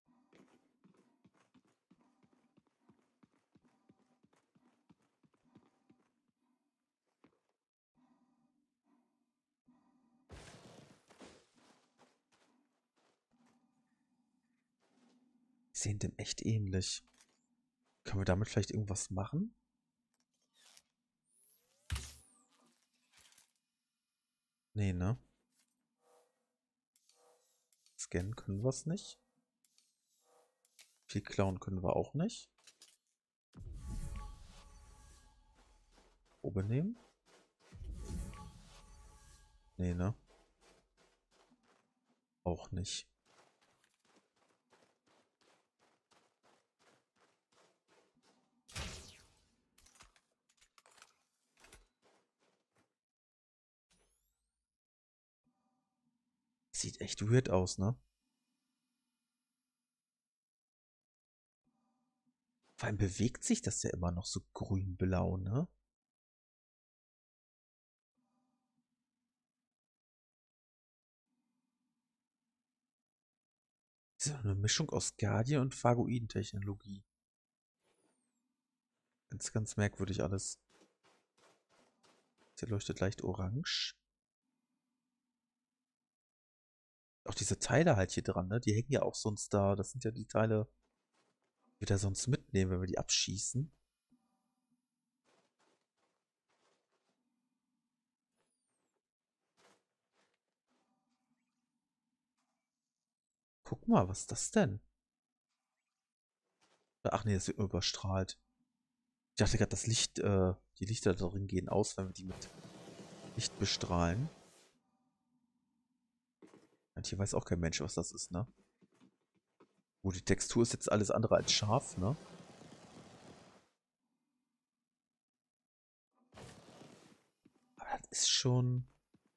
Die sehen dem echt ähnlich. Können wir damit vielleicht irgendwas machen? Nee, ne? Scannen können wir es nicht. Viel klauen können wir auch nicht. Probe nehmen? Nee, ne? Auch nicht. sieht echt weird aus, ne? Vor allem bewegt sich das ja immer noch so grün-blau, ne? So eine Mischung aus Guardian und Phagoiden-Technologie. Ganz, ganz merkwürdig alles. Der leuchtet leicht orange. Auch diese Teile halt hier dran, ne? Die hängen ja auch sonst da. Das sind ja die Teile, die wir da sonst mitnehmen, wenn wir die abschießen. Guck mal, was ist das denn? Ach nee, das wird nur überstrahlt. Ich dachte gerade, das Licht, äh, die Lichter da drin gehen aus, wenn wir die mit Licht bestrahlen. Und hier weiß auch kein Mensch, was das ist, ne? Oh, die Textur ist jetzt alles andere als scharf, ne? Aber das ist schon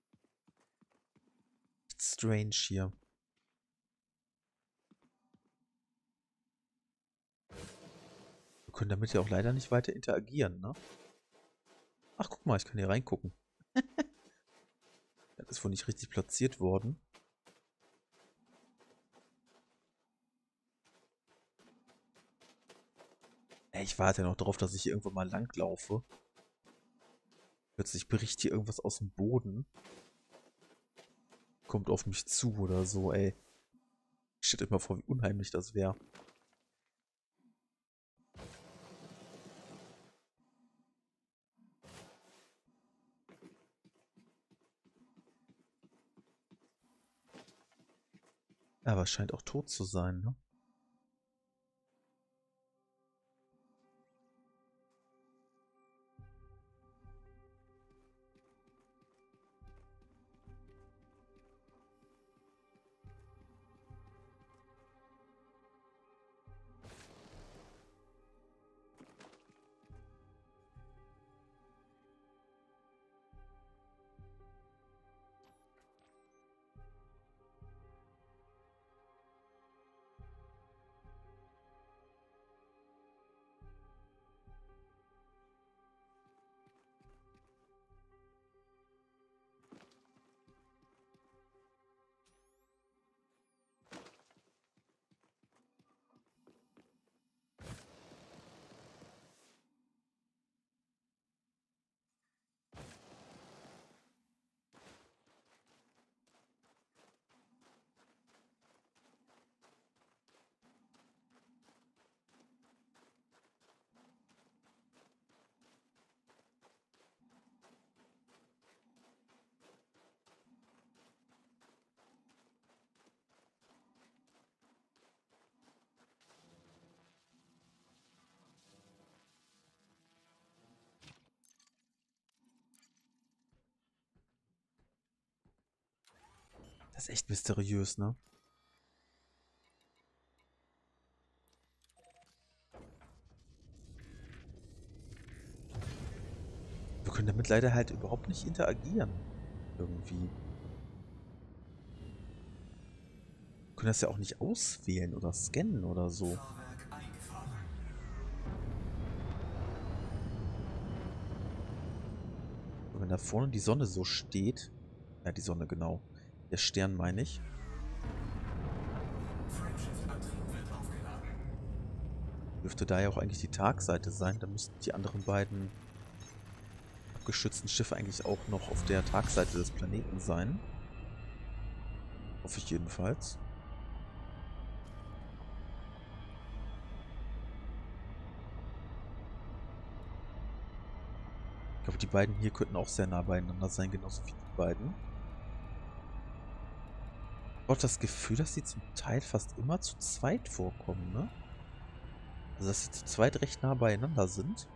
strange hier. Wir können damit ja auch leider nicht weiter interagieren, ne? Ach, guck mal, ich kann hier reingucken. Das ist wohl nicht richtig platziert worden. Ey, ich warte noch drauf, dass ich hier irgendwann mal langlaufe. Plötzlich bricht hier irgendwas aus dem Boden. Kommt auf mich zu oder so, ey. Ich stelle immer vor, wie unheimlich das wäre. Aber es scheint auch tot zu sein, ne? Das ist echt mysteriös, ne? Wir können damit leider halt überhaupt nicht interagieren. Irgendwie. Wir können das ja auch nicht auswählen oder scannen oder so. Fahrwerk eingefahren. Und wenn da vorne die Sonne so steht. Ja, die Sonne, genau. Der Stern meine ich. Frameshift-Antrieb wird aufgeladen. Dürfte da ja auch eigentlich die Tagseite sein. Da müssten die anderen beiden abgeschützten Schiffe eigentlich auch noch auf der Tagseite des Planeten sein. Hoffe ich jedenfalls. Ich glaube, die beiden hier könnten auch sehr nah beieinander sein, genauso wie die beiden. Ich habe auch das Gefühl, dass sie zum Teil fast immer zu zweit vorkommen, ne? Also, dass sie zu zweit recht nah beieinander sind.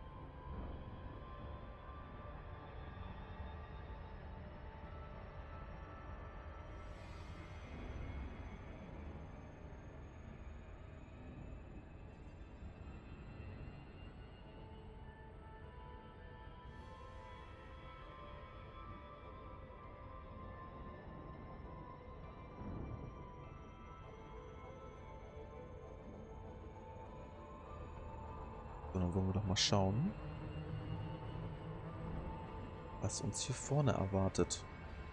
So, dann wollen wir doch mal schauen, was uns hier vorne erwartet.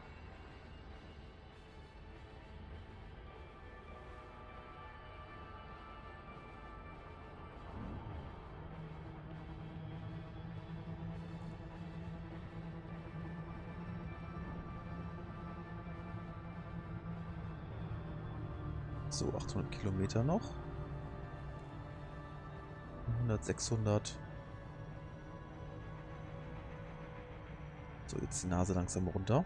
So, achthundert Kilometer noch. hundert, sechshundert. So, jetzt die Nase langsam runter.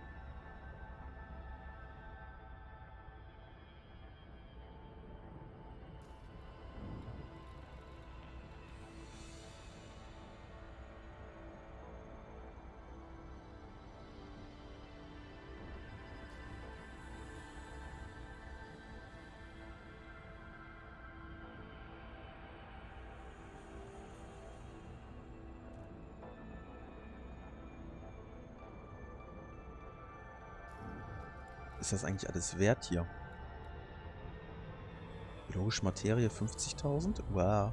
Ist das eigentlich alles wert hier? Biologische Materie fünfzigtausend? Wow.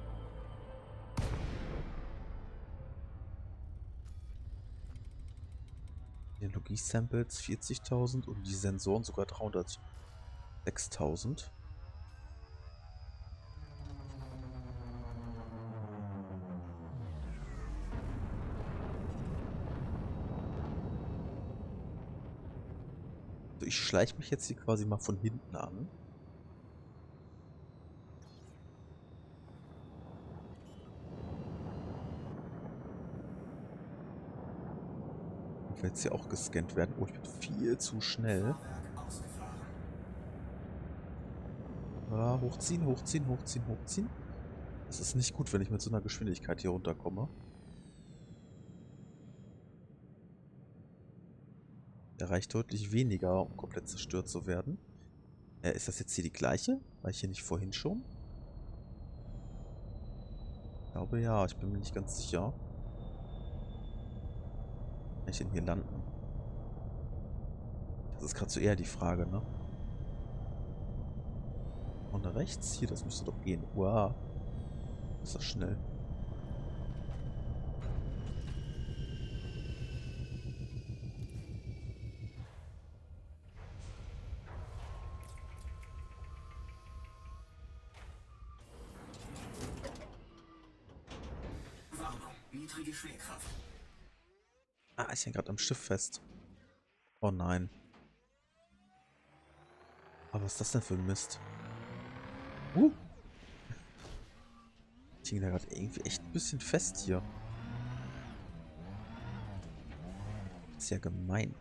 Technologie-Samples vierzigtausend und die Sensoren sogar dreihundertsechstausend. So, ich schleiche mich jetzt hier quasi mal von hinten an. Ich will jetzt hier auch gescannt werden. Oh, ich bin viel zu schnell. Ah, hochziehen, hochziehen, hochziehen, hochziehen. Das ist nicht gut, wenn ich mit so einer Geschwindigkeit hier runterkomme. Der reicht deutlich weniger, um komplett zerstört zu werden. Äh, ist das jetzt hier die gleiche? War ich hier nicht vorhin schon? Ich glaube ja, ich bin mir nicht ganz sicher. Kann ich denn hier landen? Das ist gerade so eher die Frage, ne? Und rechts? Hier, das müsste doch gehen. Wow. Ist das schnell. Warnung, niedrige Schwerkraft. Ah, ich hänge gerade am Schiff fest. Oh nein. Aber was ist das denn für ein Mist? Uh. Ich hänge da gerade irgendwie echt ein bisschen fest hier. Ist ja gemein.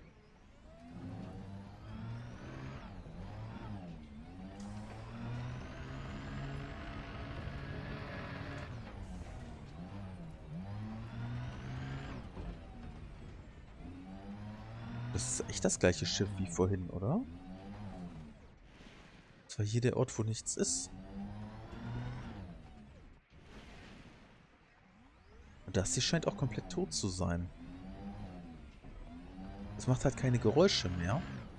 Das ist echt das gleiche Schiff wie vorhin, oder? Das war hier der Ort, wo nichts ist. Und das hier scheint auch komplett tot zu sein. Es macht halt keine Geräusche mehr.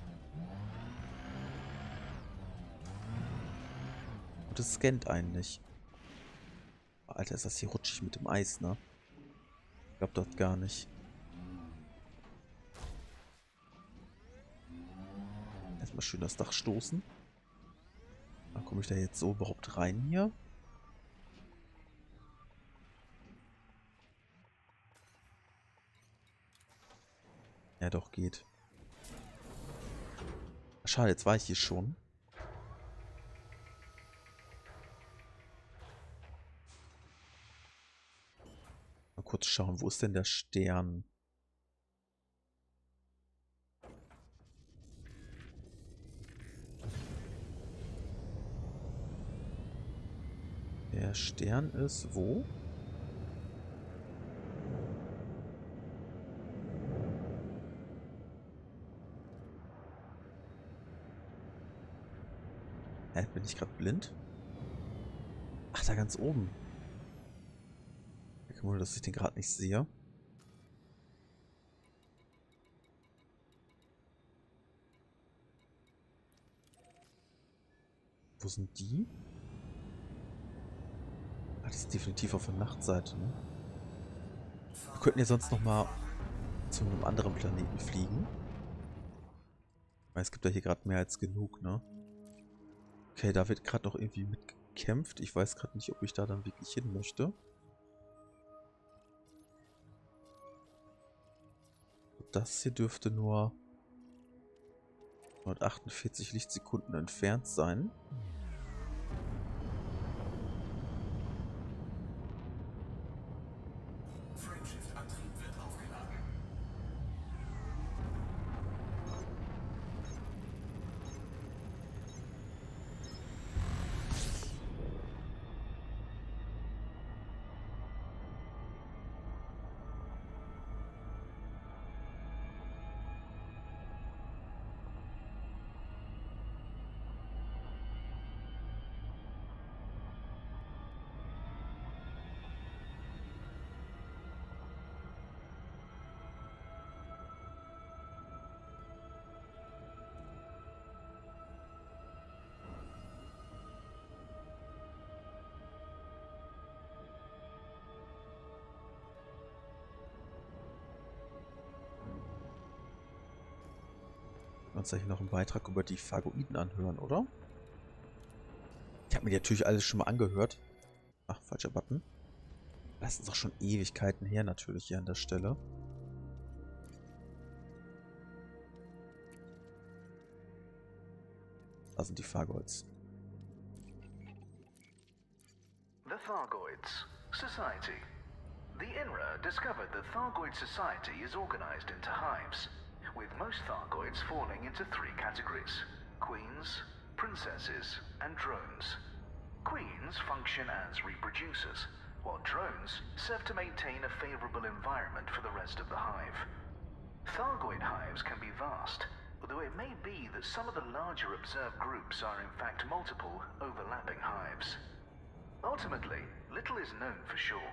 Und es scannt einen nicht. Alter, ist das hier rutschig mit dem Eis, ne? Ich glaub das gar nicht. Erstmal schön das Dach stoßen. Dann komme ich da jetzt so überhaupt rein hier? Ja, doch, geht. Schade, jetzt war ich hier schon. Mal kurz schauen, wo ist denn der Stern? Der Stern ist wo? Hä, bin ich gerade blind? Ach, da ganz oben. Ich nur, dass ich den gerade nicht sehe. Wo sind die? Ah, die ist definitiv auf der Nachtseite, ne? Wir könnten ja sonst noch mal zu einem anderen Planeten fliegen. Weil es gibt ja hier gerade mehr als genug, ne? Okay, da wird gerade noch irgendwie mitgekämpft. Ich weiß gerade nicht, ob ich da dann wirklich hin möchte. Das hier dürfte nur hundertachtundvierzig Lichtsekunden entfernt sein. Frameshift-Antrieb wird aufgeladen. Uns da hier noch einen Beitrag über die Phagoiden anhören, oder? Ich habe mir die natürlich alles schon mal angehört. Ach, falscher Button. Das ist doch schon Ewigkeiten her natürlich hier an der Stelle. Da sind die Phagoids. The Thargoids Society. The I N R A discovered the Thargoid Society is organized into hives, with most Thargoids falling into three categories: queens, princesses, and drones. Queens function as reproducers, while drones serve to maintain a favorable environment for the rest of the hive. Thargoid hives can be vast, although it may be that some of the larger observed groups are in fact multiple, overlapping hives. Ultimately, little is known for sure.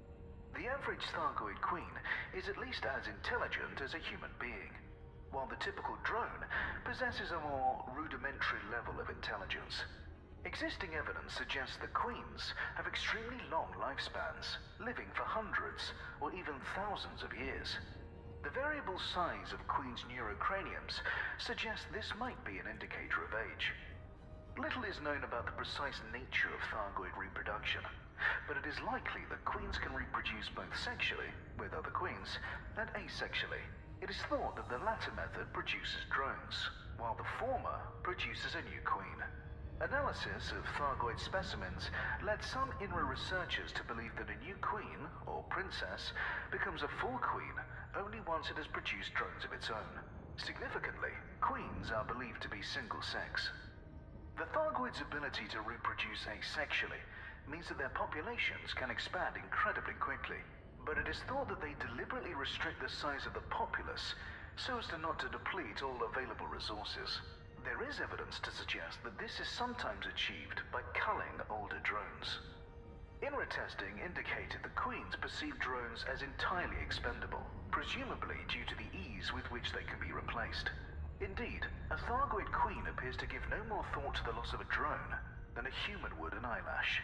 The average Thargoid queen is at least as intelligent as a human being, while the typical drone possesses a more rudimentary level of intelligence. Existing evidence suggests that queens have extremely long lifespans, living for hundreds or even thousands of years. The variable size of queens' neurocraniums suggests this might be an indicator of age. Little is known about the precise nature of Thargoid reproduction, but it is likely that queens can reproduce both sexually, with other queens, and asexually. It is thought that the latter method produces drones, while the former produces a new queen. Analysis of Thargoid specimens led some I N R A researchers to believe that a new queen, or princess, becomes a full queen only once it has produced drones of its own. Significantly, queens are believed to be single-sex. The Thargoids' ability to reproduce asexually means that their populations can expand incredibly quickly, but it is thought that they deliberately restrict the size of the populace so as to not to deplete all available resources. There is evidence to suggest that this is sometimes achieved by culling older drones. I N R A testing indicated that queens perceive drones as entirely expendable, presumably due to the ease with which they can be replaced. Indeed, a Thargoid queen appears to give no more thought to the loss of a drone than a human would an eyelash.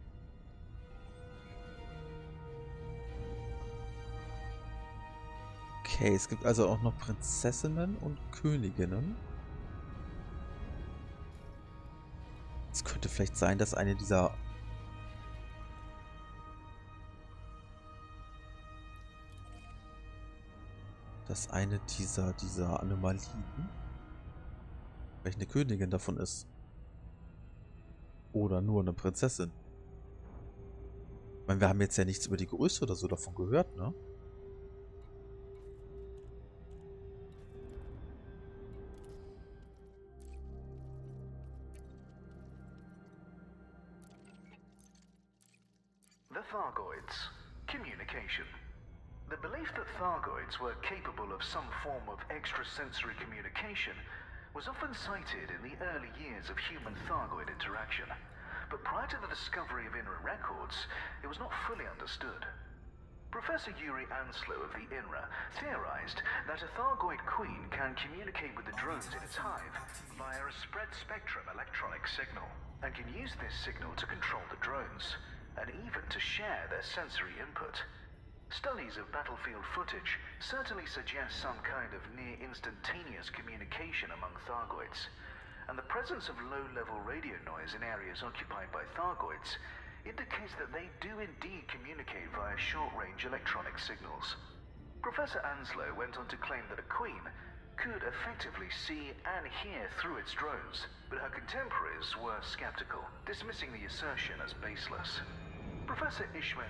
Okay, es gibt also auch noch Prinzessinnen und Königinnen. Es könnte vielleicht sein, dass eine dieser dass eine dieser dieser Anomalien vielleicht eine Königin davon ist. Oder nur eine Prinzessin. Ich meine, wir haben jetzt ja nichts über die Größe oder so davon gehört, ne? The Thargoids. Communication. The belief that Thargoids were capable of some form of extrasensory communication was often cited in the early years of human-Thargoid interaction, but prior to the discovery of I N R A records, it was not fully understood. Professor Yuri Anslow of the I N R A theorized that a Thargoid queen can communicate with the drones in its hive via a spread-spectrum electronic signal, and can use this signal to control the drones. and even to share their sensory input. Studies of battlefield footage certainly suggest some kind of near-instantaneous communication among Thargoids, and the presence of low-level radio noise in areas occupied by Thargoids indicates that they do indeed communicate via short-range electronic signals. Professor Anslow went on to claim that a queen could effectively see and hear through its drones, but her contemporaries were skeptical, dismissing the assertion as baseless. Professor Ishmael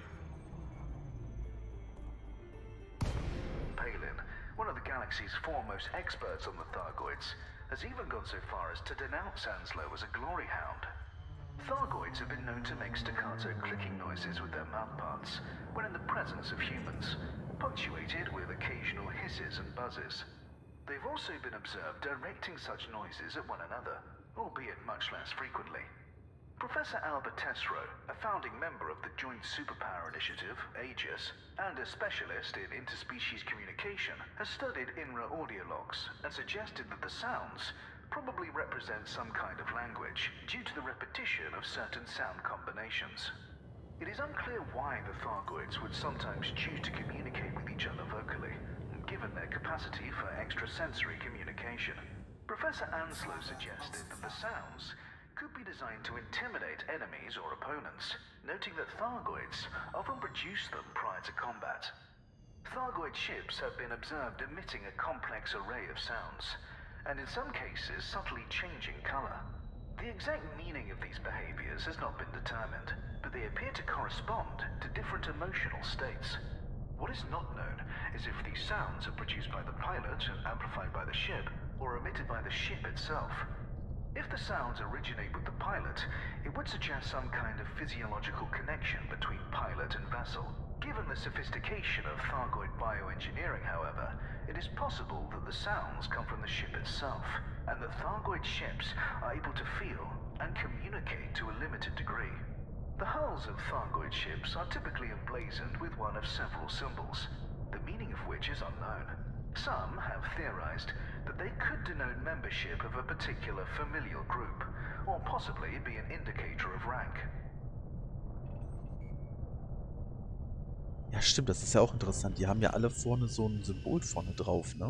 Palin, one of the galaxy's foremost experts on the Thargoids, has even gone so far as to denounce Anslow as a glory hound. Thargoids have been known to make staccato clicking noises with their mouthparts when in the presence of humans, punctuated with occasional hisses and buzzes. They've also been observed directing such noises at one another, albeit much less frequently. Professor Albert Tesreau, a founding member of the Joint Superpower Initiative, AEGIS, and a specialist in interspecies communication, has studied I N R A audio logs and suggested that the sounds probably represent some kind of language due to the repetition of certain sound combinations. It is unclear why the Thargoids would sometimes choose to communicate with each other vocally, given their capacity for extrasensory communication. Professor Anslow suggested that the sounds could be designed to intimidate enemies or opponents, noting that Thargoids often produce them prior to combat. Thargoid ships have been observed emitting a complex array of sounds, and in some cases subtly changing color. The exact meaning of these behaviors has not been determined, but they appear to correspond to different emotional states. What is not known is if these sounds are produced by the pilot and amplified by the ship, or emitted by the ship itself. If the sounds originate with the pilot, it would suggest some kind of physiological connection between pilot and vessel. Given the sophistication of Thargoid bioengineering, however, it is possible that the sounds come from the ship itself, and that Thargoid ships are able to feel and communicate to a limited degree. The hulls of Thargoid ships are typically emblazoned with one of several symbols, the meaning of which is unknown. Some have theorized that they could denote membership of a particular familial group, or possibly be an indicator of rank. Ja, stimmt, das ist ja auch interessant. Die haben ja alle vorne so ein Symbol vorne drauf, ne?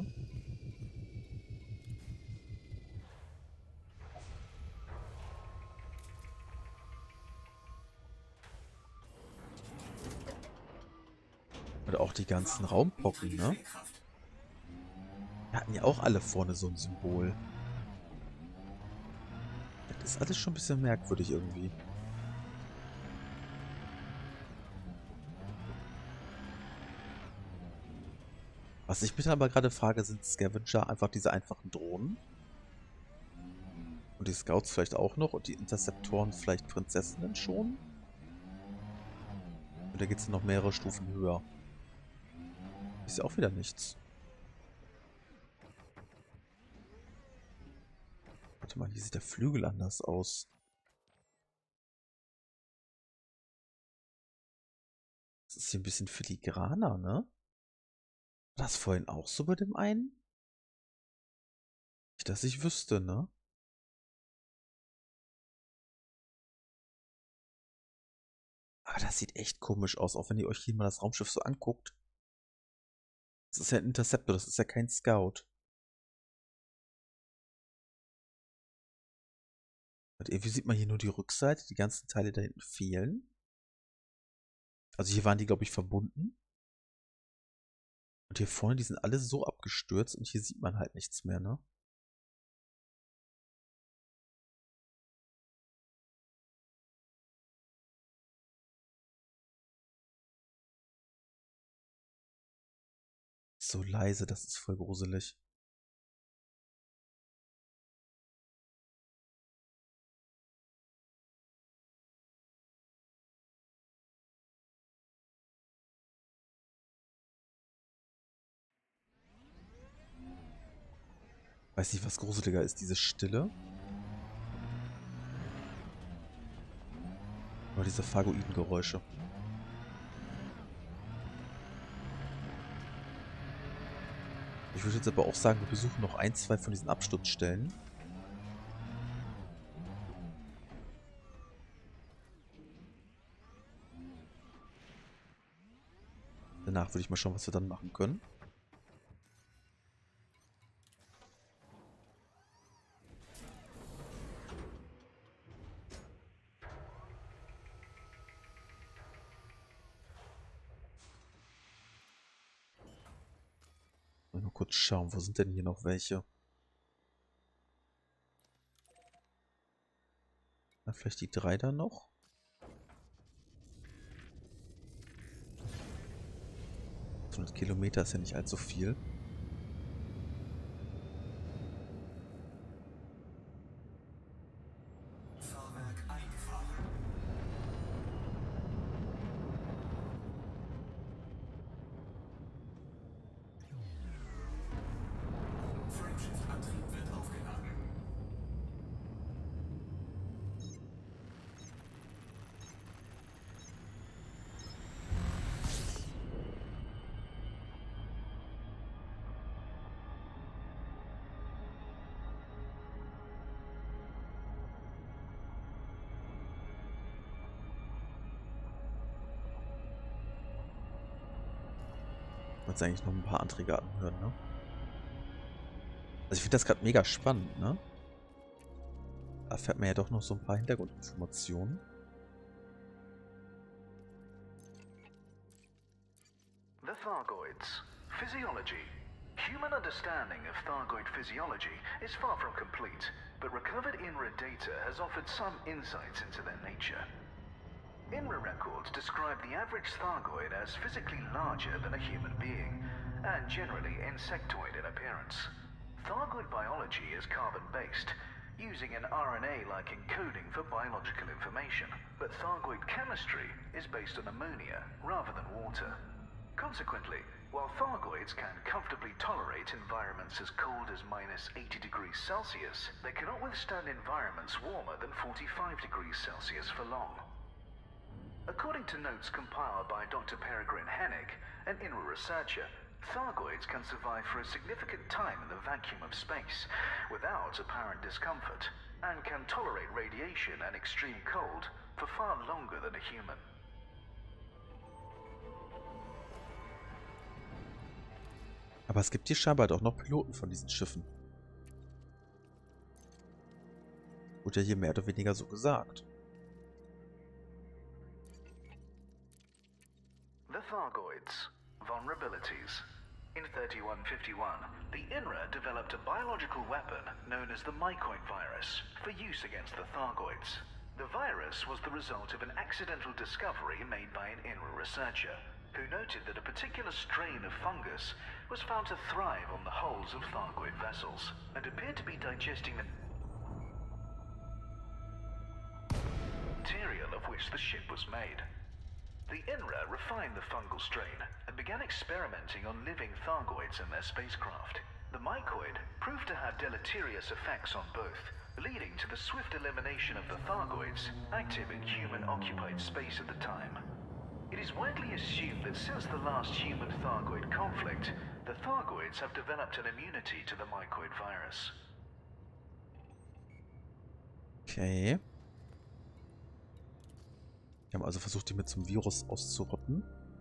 Oder auch die ganzen Raumpocken, ne? Die hatten ja auch alle vorne so ein Symbol. Das ist alles schon ein bisschen merkwürdig irgendwie. Was ich mich aber gerade frage, sind Scavenger einfach diese einfachen Drohnen? Und die Scouts vielleicht auch noch? Und die Interceptoren vielleicht Prinzessinnen schon? Oder geht es noch mehrere Stufen höher? Ist ja auch wieder nichts. Warte mal, hier sieht der Flügel anders aus. Das ist hier ein bisschen filigraner, ne? War das vorhin auch so bei dem einen? Nicht, dass ich wüsste, ne? Aber das sieht echt komisch aus, auch wenn ihr euch hier mal das Raumschiff so anguckt. Das ist ja ein Interceptor, das ist ja kein Scout. Und irgendwie sieht man hier nur die Rückseite, die ganzen Teile da hinten fehlen. Also hier waren die, glaube ich, verbunden. Und hier vorne, die sind alle so abgestürzt und hier sieht man halt nichts mehr, ne? So leise, das ist voll gruselig. Weiß nicht, was gruseliger ist, diese Stille. Oder diese Phagoiden-Geräusche. Ich würde jetzt aber auch sagen, wir besuchen noch ein, zwei von diesen Absturzstellen. Danach würde ich mal schauen, was wir dann machen können. Mal kurz schauen, wo sind denn hier noch welche? Na, vielleicht die drei da noch? hundert Kilometer ist ja nicht allzu viel. Fahrwerk eingefahren. Frameshift-Antrieb wird aufgeladen. Ich wollte eigentlich noch ein paar Anträge anhören, ne? Also ich finde das gerade mega spannend, ne? Da erfährt man ja doch noch so ein paar Hintergrundinformationen. The Thargoids. Physiology. Human understanding of Thargoid physiology is far from complete, but recovered INRA data has offered some insights into their nature. INRA records describe the average Thargoid as physically larger than a human being, and generally insectoid in appearance. Thargoid biology is carbon-based, using an R N A-like encoding for biological information, but Thargoid chemistry is based on ammonia rather than water. Consequently, while Thargoids can comfortably tolerate environments as cold as minus eighty degrees Celsius, they cannot withstand environments warmer than forty-five degrees Celsius for long. According to notes compiled by Doctor Peregrine Hennig, an INRA researcher, Thargoids can survive for a significant time in the vacuum of space without apparent discomfort, and can tolerate radiation and extreme cold for far longer than a human. Aber es gibt hier scheinbar doch noch Piloten von diesen Schiffen. Wurde ja hier mehr oder weniger so gesagt. The Thargoids. Vulnerabilities. In thirty-one fifty-one, the INRA developed a biological weapon known as the mycoid virus for use against the Thargoids. The virus was the result of an accidental discovery made by an INRA researcher, who noted that a particular strain of fungus was found to thrive on the hulls of Thargoid vessels, and appeared to be digesting the material of which the ship was made. The INRA refined the fungal strain and began experimenting on living Thargoids in their spacecraft. The mycoid proved to have deleterious effects on both, leading to the swift elimination of the Thargoids active in human-occupied space at the time. It is widely assumed that since the last human-Thargoid conflict, the Thargoids have developed an immunity to the mycoid virus. Okay. Wir haben also versucht, die mit zum Virus auszurotten.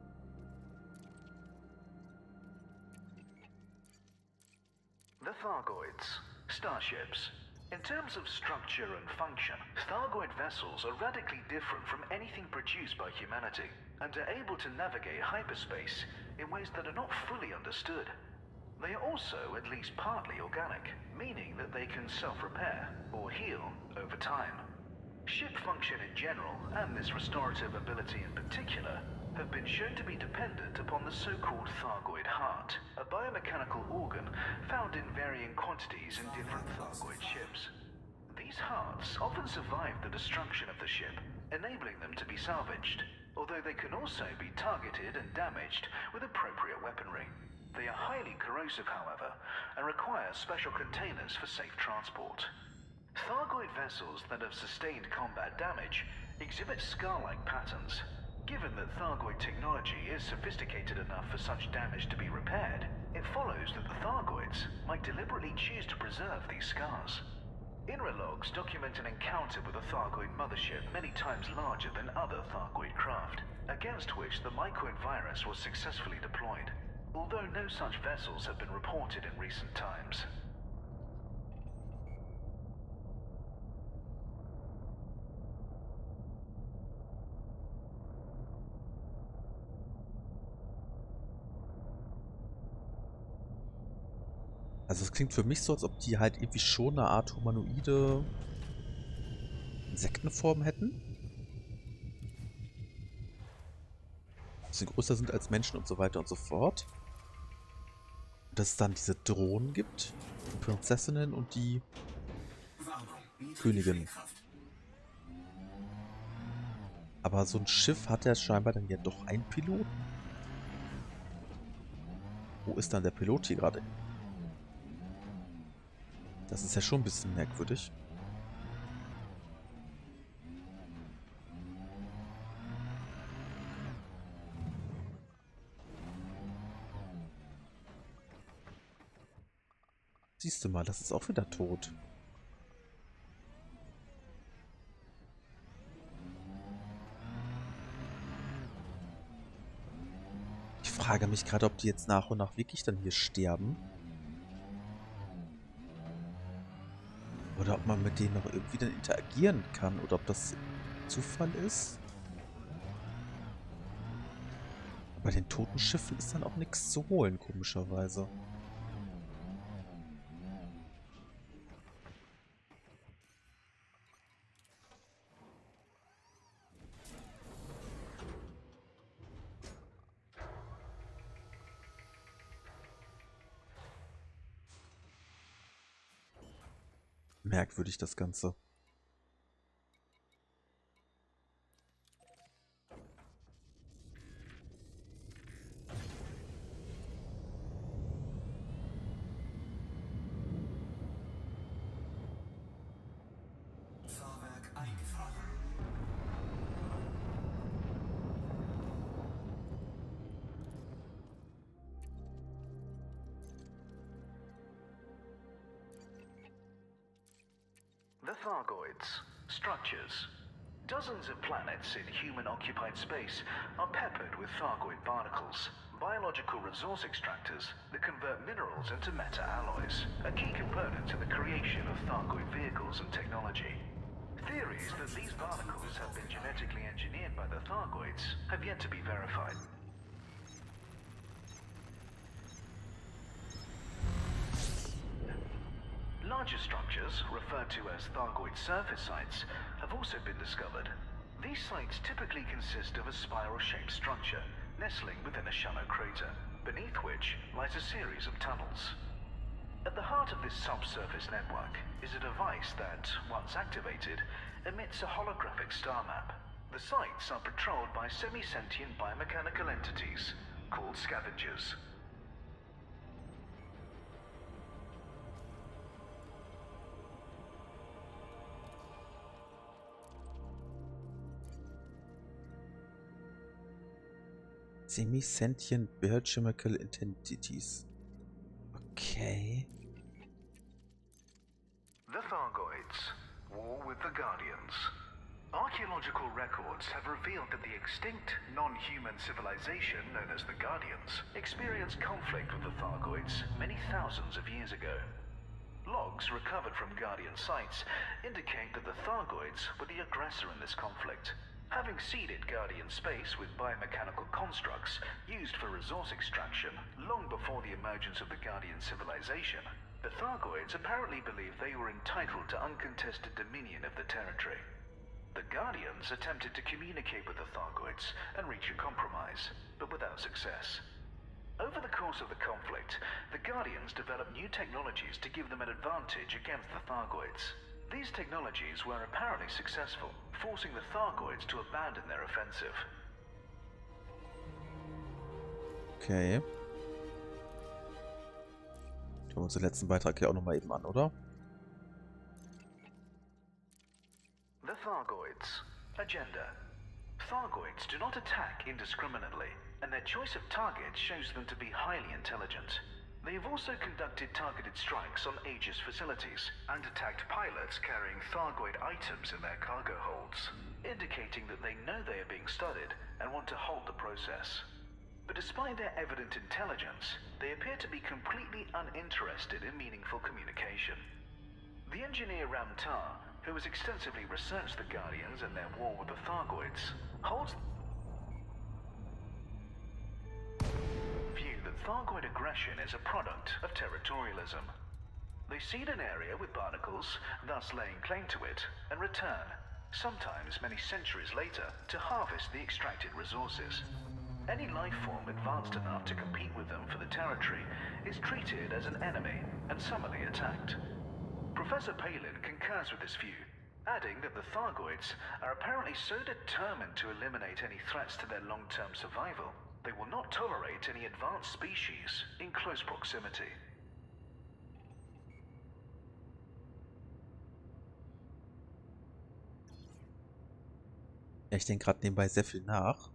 The Thargoids. Starships. In terms of structure and function, Thargoid vessels are radically different from anything produced by humanity, and are able to navigate hyperspace in ways that are not fully understood. They are also at least partly organic, meaning that they can self-repair, or heal, over time. Ship function in general, and this restorative ability in particular, have been shown to be dependent upon the so-called Thargoid heart, a biomechanical organ found in varying quantities in different Thargoid ships. These hearts often survive the destruction of the ship, enabling them to be salvaged, although they can also be targeted and damaged with appropriate weaponry. They are highly corrosive, however, and require special containers for safe transport. Thargoid vessels that have sustained combat damage exhibit scar-like patterns. Given that Thargoid technology is sophisticated enough for such damage to be repaired, it follows that the Thargoids might deliberately choose to preserve these scars. INRA logs document an encounter with a Thargoid mothership many times larger than other Thargoid craft, against which the Mycoid virus was successfully deployed, although no such vessels have been reported in recent times. Also es klingt für mich so, als ob die halt irgendwie schon eine Art humanoide Insektenform hätten. Ein bisschen größer sind als Menschen und so weiter und so fort. Und dass es dann diese Drohnen gibt, die Prinzessinnen und die Königin. Aber so ein Schiff hat ja scheinbar dann ja doch einen Piloten. Wo ist dann der Pilot hier gerade? Das ist ja schon ein bisschen merkwürdig. Siehst du mal, das ist auch wieder tot. Ich frage mich gerade, ob die jetzt nach und nach wirklich dann hier sterben. Oder ob man mit denen noch irgendwie dann interagieren kann. Oder ob das Zufall ist. Bei den toten Schiffen ist dann auch nichts zu holen, komischerweise. Merkwürdig das Ganze. Fahrwerk eingefahren. The Thargoids. Structures. Dozens of planets in human-occupied space are peppered with Thargoid barnacles, biological resource extractors that convert minerals into meta-alloys, a key component in the creation of Thargoid vehicles and technology. Theories that these barnacles have been genetically engineered by the Thargoids have yet to be verified. Larger structures, referred to as Thargoid surface sites, have also been discovered. These sites typically consist of a spiral-shaped structure, nestling within a shallow crater, beneath which lies a series of tunnels. At the heart of this subsurface network is a device that, once activated, emits a holographic star map. The sites are patrolled by semi-sentient biomechanical entities, called scavengers. Semi-sentient biochemical entities. Okay. The Thargoids. War with the Guardians. Archaeological records have revealed that the extinct, non-human civilization known as the Guardians experienced conflict with the Thargoids many thousands of years ago. Logs recovered from Guardian sites indicate that the Thargoids were the aggressor in this conflict, having seeded Guardian space with biomechanical constructs used for resource extraction long before the emergence of the Guardian civilization. The Thargoids apparently believed they were entitled to uncontested dominion of the territory. The Guardians attempted to communicate with the Thargoids and reach a compromise, but without success. Over the course of the conflict, the Guardians developed new technologies to give them an advantage against the Thargoids. These technologies were apparently successful, forcing the Thargoids to abandon their offensive. Okay. Schauen wir uns den letzten Beitrag hier auch nochmal eben an, oder? The Thargoids. Agenda. Thargoids do not attack indiscriminately, and their choice of targets shows them to be highly intelligent. They have also conducted targeted strikes on Aegis facilities and attacked pilots carrying Thargoid items in their cargo holds, indicating that they know they are being studied and want to halt the process. But despite their evident intelligence, they appear to be completely uninterested in meaningful communication. The engineer Ramtar, who has extensively researched the Guardians and their war with the Thargoids, holds the view that Thargoid aggression is a product of territorialism. They seed an area with barnacles, thus laying claim to it, and return, sometimes many centuries later, to harvest the extracted resources. Any life form advanced enough to compete with them for the territory is treated as an enemy and summarily attacked. Professor Palin concurs with this view, adding that the Thargoids are apparently so determined to eliminate any threats to their long-term survival, they will not tolerate any advanced species in close proximity. Ja, ich denke gerade nebenbei sehr viel nach.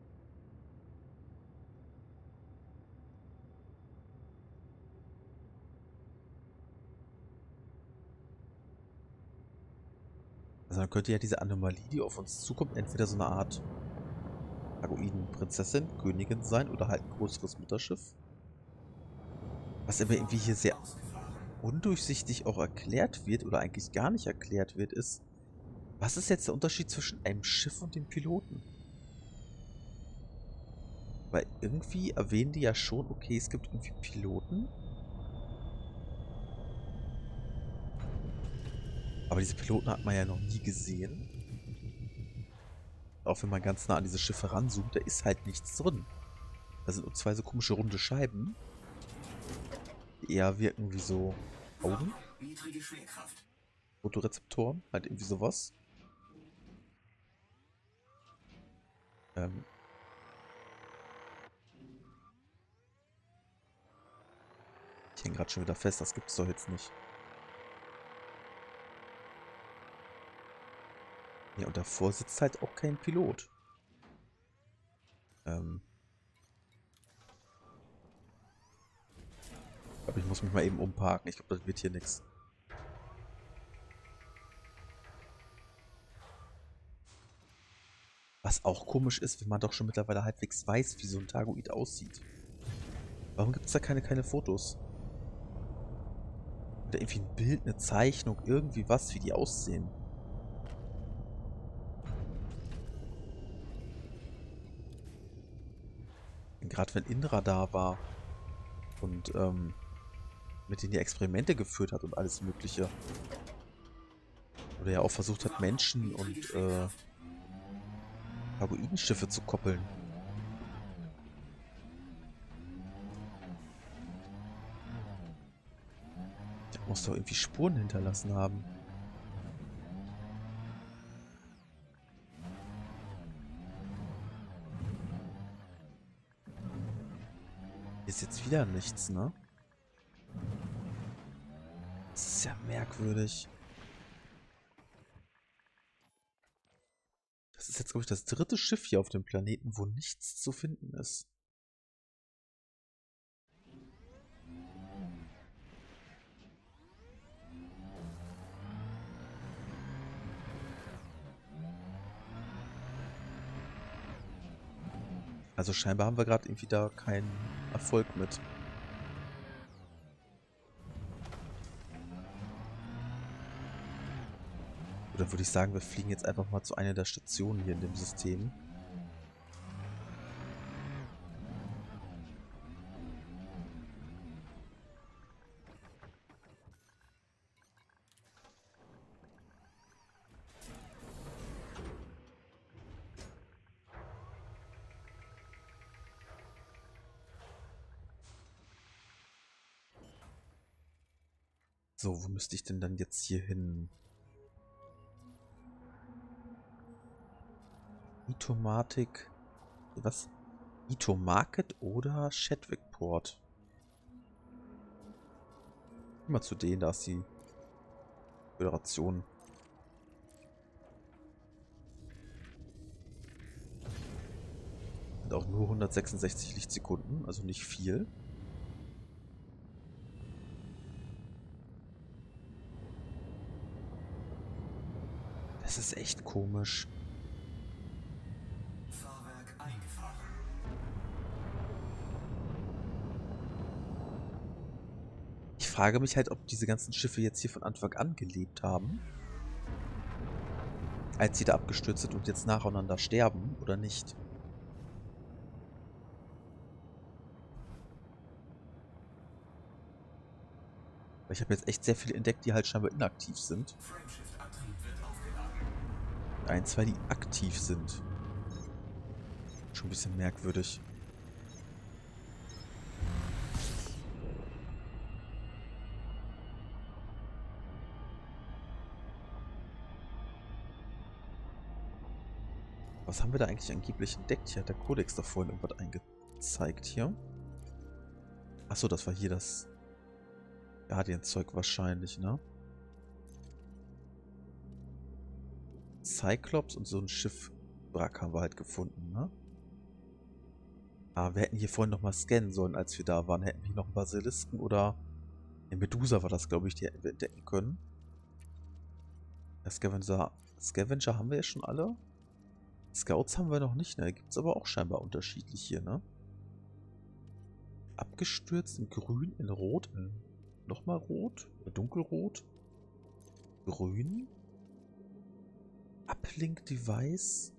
Also dann könnte ja diese Anomalie, die auf uns zukommt, entweder so eine Art Thargoiden-Prinzessin, Königin sein oder halt ein größeres Mutterschiff. Was aber irgendwie hier sehr undurchsichtig auch erklärt wird oder eigentlich gar nicht erklärt wird, ist, was ist jetzt der Unterschied zwischen einem Schiff und dem Piloten? Weil irgendwie erwähnen die ja schon, okay, es gibt irgendwie Piloten. Aber diese Piloten hat man ja noch nie gesehen. Auch wenn man ganz nah an diese Schiffe ranzoomt, da ist halt nichts drin. Da sind nur zwei so komische runde Scheiben, die eher wirken wie so Augen. Niedrige Schwerkraft. Fotorezeptoren, halt irgendwie sowas. Ähm. Ich hänge gerade schon wieder fest, das gibt es doch jetzt nicht. Ja, und davor sitzt halt auch kein Pilot. Ähm. Aber ich muss mich mal eben umparken. Ich glaube, das wird hier nichts. Was auch komisch ist, wenn man doch schon mittlerweile halbwegs weiß, wie so ein Thargoid aussieht. Warum gibt es da keine, keine Fotos? Oder irgendwie ein Bild, eine Zeichnung, irgendwie was, wie die aussehen. Gerade wenn Indra da war und ähm, mit denen die Experimente geführt hat und alles Mögliche. Oder ja auch versucht hat, Menschen und äh, Thargoidenschiffe zu koppeln. Der muss doch irgendwie Spuren hinterlassen haben. Ist jetzt wieder nichts, ne? Das ist ja merkwürdig. Das ist jetzt, glaube ich, das dritte Schiff hier auf dem Planeten, wo nichts zu finden ist. Also scheinbar haben wir gerade irgendwie da keinen Erfolg mit. Oder würde ich sagen, wir fliegen jetzt einfach mal zu einer der Stationen hier in dem System. So, wo müsste ich denn dann jetzt hier hin? Itomatic. Was? Itomarket oder Shadwickport? Immer zu denen, da ist die Föderation. Sind auch nur hundertsechsundsechzig Lichtsekunden, also nicht viel. Das ist echt komisch. Fahrwerk eingefahren. Ich frage mich halt, ob diese ganzen Schiffe jetzt hier von Anfang an gelebt haben. Als sie da abgestürzt sind und jetzt nacheinander sterben oder nicht. Weil ich habe jetzt echt sehr viele entdeckt, die halt scheinbar inaktiv sind. Frameshift-Antrieb wird aufgeladen. Ein, zwei, die aktiv sind. Schon ein bisschen merkwürdig. Was haben wir da eigentlich angeblich entdeckt? Hier hat der Kodex da vorhin irgendwas eingezeigt hier. Achso, das war hier das Guardian-Zeug wahrscheinlich, ne? Cyclops und so ein Schiffwrack haben wir halt gefunden, ne? Ah, wir hätten hier vorhin nochmal scannen sollen, als wir da waren. Hätten wir noch einen Basilisken oder eine Medusa war das, glaube ich, die hätten wir entdecken können. Der Scavenger, Scavenger haben wir ja schon alle. Scouts haben wir noch nicht, ne? Gibt es aber auch scheinbar unterschiedlich hier, ne? Abgestürzt in grün, in rot, in nochmal rot, dunkelrot, grün. Uplink Device.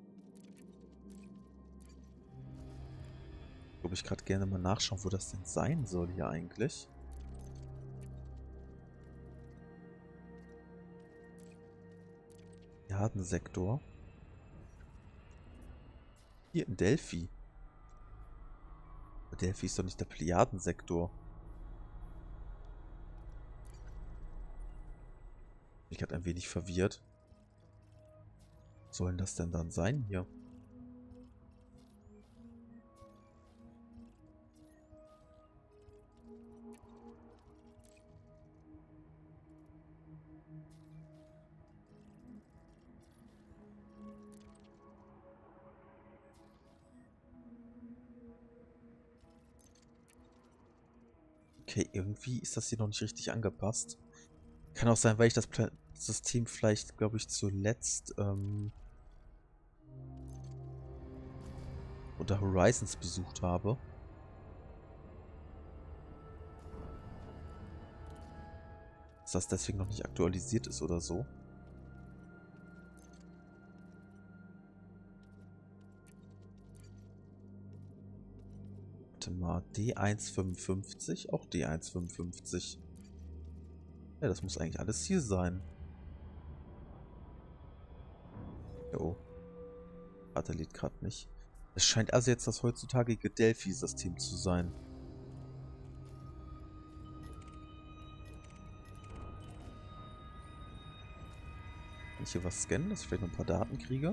Würde ich gerade gerne mal nachschauen, wo das denn sein soll hier eigentlich. Plejadensektor. Hier in Delphi. Aber Delphi ist doch nicht der Plejadensektor. Ich bin gerade ein wenig verwirrt. Was soll denn das denn dann sein hier? Okay, irgendwie ist das hier noch nicht richtig angepasst. Kann auch sein, weil ich das Pla System vielleicht, glaube ich, zuletzt ähm, unter Horizons besucht habe. Dass das deswegen noch nicht aktualisiert ist oder so. Warte mal, D eins fünfundfünfzig, auch D eins fünfundfünfzig. Ja, das muss eigentlich alles hier sein. Jo. Warte, lädt gerade nicht. Es scheint also jetzt das heutzutagige Delphi-System zu sein. Kann ich hier was scannen, dass ich vielleicht noch ein paar Daten kriege?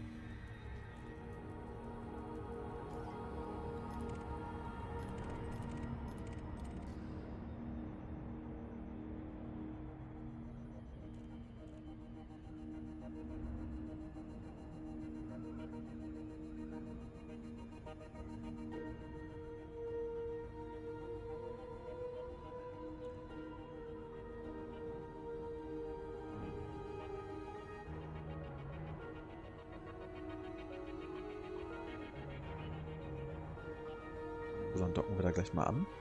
So, dann docken wir da gleich mal an.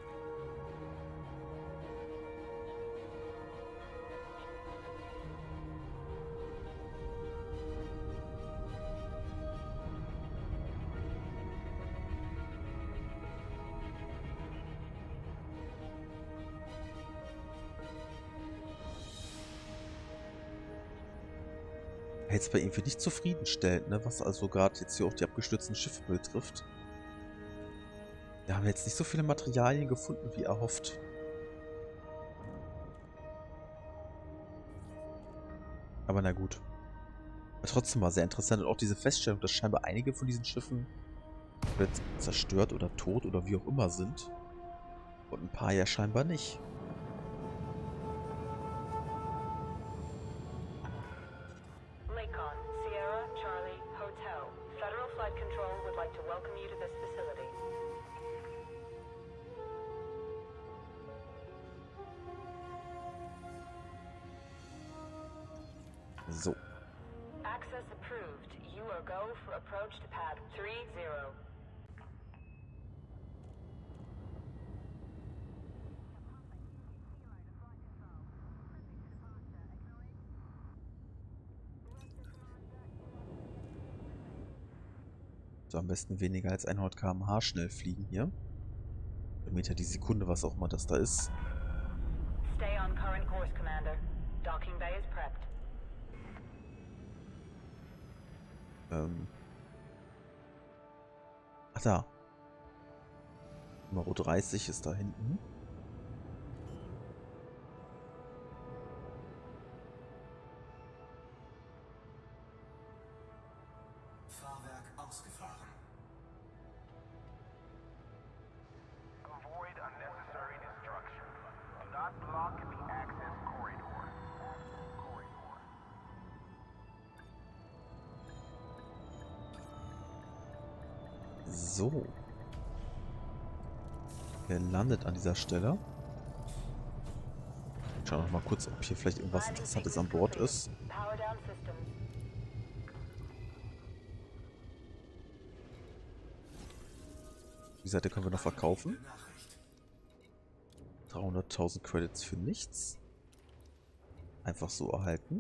Jetzt bei irgendwie nicht zufriedenstellend, ne? Was also gerade jetzt hier auch die abgestürzten Schiffe betrifft. Wir haben jetzt nicht so viele Materialien gefunden, wie erhofft. Aber na gut. Aber trotzdem war sehr interessant und auch diese Feststellung, dass scheinbar einige von diesen Schiffen jetzt zerstört oder tot oder wie auch immer sind. Und ein paar ja scheinbar nicht. Lakon, Sierra, Charlie, Hotel. Federal Flight Control would like to welcome you to this facility. So. are go for approach to pad three zero. So, am besten weniger als hundert Kilometer pro Stunde schnell fliegen hier. Meter die Sekunde, was auch immer das da ist. Stay on current course, Commander. Docking bay is prepped. Ähm. Ach da. Nummer dreißig ist da hinten. Fahrwerk ausgefahren. Avoid unnecessary destruction. Do not block the access corridor. Corridor. So. Er landet an dieser Stelle. Schauen wir mal kurz, ob hier vielleicht irgendwas Interessantes an Bord ist. Power down systems. Die Seite können wir noch verkaufen. Nachricht. dreihunderttausend Credits für nichts. Einfach so erhalten.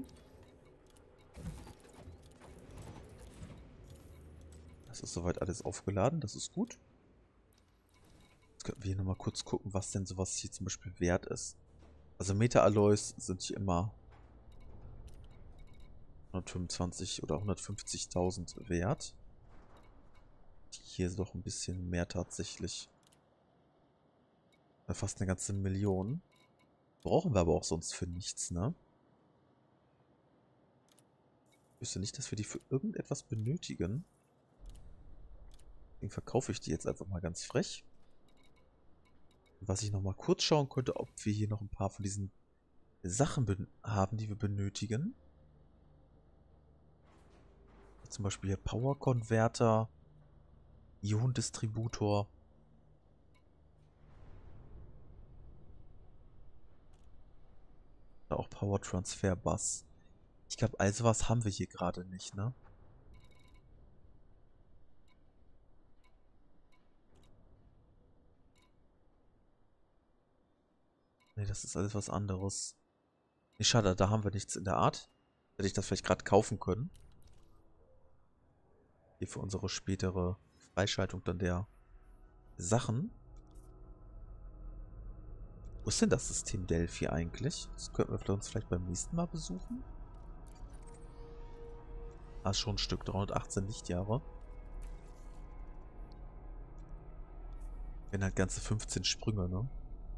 Das ist soweit alles aufgeladen, das ist gut. Jetzt könnten wir hier nochmal kurz gucken, was denn sowas hier zum Beispiel wert ist. Also Meta-Alloys sind hier immer hundertfünfundzwanzig oder hundertfünfzigtausend wert. Hier ist doch ein bisschen mehr tatsächlich. Fast eine ganze Million. Brauchen wir aber auch sonst für nichts, ne? Ich wüsste nicht, dass wir die für irgendetwas benötigen. Deswegen verkaufe ich die jetzt einfach mal ganz frech. Was ich noch mal kurz schauen könnte, ob wir hier noch ein paar von diesen Sachen haben, die wir benötigen. Zum Beispiel hier Power Converter, Ionendistributor. Oder auch Power Transfer Bus. Ich glaube, all sowas haben wir hier gerade nicht, ne? Ne, das ist alles was anderes. Nee, schade, da haben wir nichts in der Art. Hätte ich das vielleicht gerade kaufen können. Hier für unsere spätere Freischaltung dann der Sachen. Wo ist denn das System Delphi eigentlich? Das könnten wir uns vielleicht beim nächsten Mal besuchen. Ah, ist schon ein Stück. dreihundertachtzehn Lichtjahre. Wenn halt ganze fünfzehn Sprünge, ne?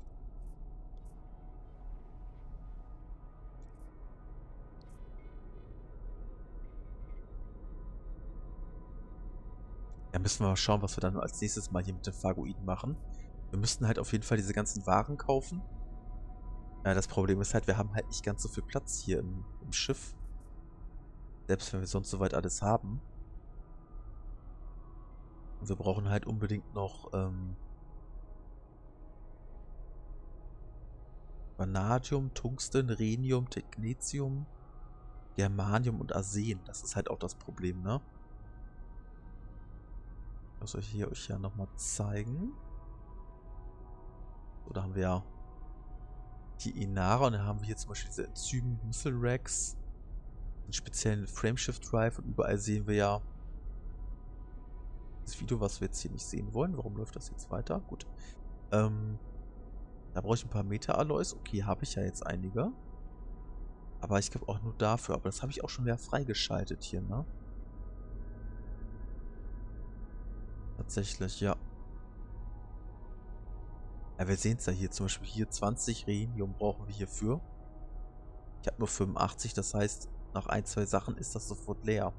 Ja, müssen wir mal schauen, was wir dann als nächstes mal hier mit den Phagoiden machen. Wir müssten halt auf jeden Fall diese ganzen Waren kaufen. Ja, das Problem ist halt, wir haben halt nicht ganz so viel Platz hier im, im Schiff. Selbst wenn wir sonst soweit alles haben. Und wir brauchen halt unbedingt noch ähm, Vanadium, Tungsten, Rhenium, Technetium, Germanium und Arsen. Das ist halt auch das Problem, ne? Das soll ich hier euch ja nochmal zeigen. So, da haben wir ja die Inara und dann haben wir hier zum Beispiel diese Enzym Missile Racks, einen speziellen Frameshift Drive und überall sehen wir ja das Video, was wir jetzt hier nicht sehen wollen. Warum läuft das jetzt weiter? Gut. Ähm, da brauche ich ein paar Meta-Alloys. Okay, habe ich ja jetzt einige. Aber ich glaube auch nur dafür. Aber das habe ich auch schon wieder freigeschaltet hier, ne? Tatsächlich, ja. Ja, wir sehen es ja hier. Zum Beispiel hier zwanzig Rhenium brauchen wir hierfür. Ich habe nur fünfundachtzig. Das heißt, nach ein, zwei Sachen ist das sofort leer.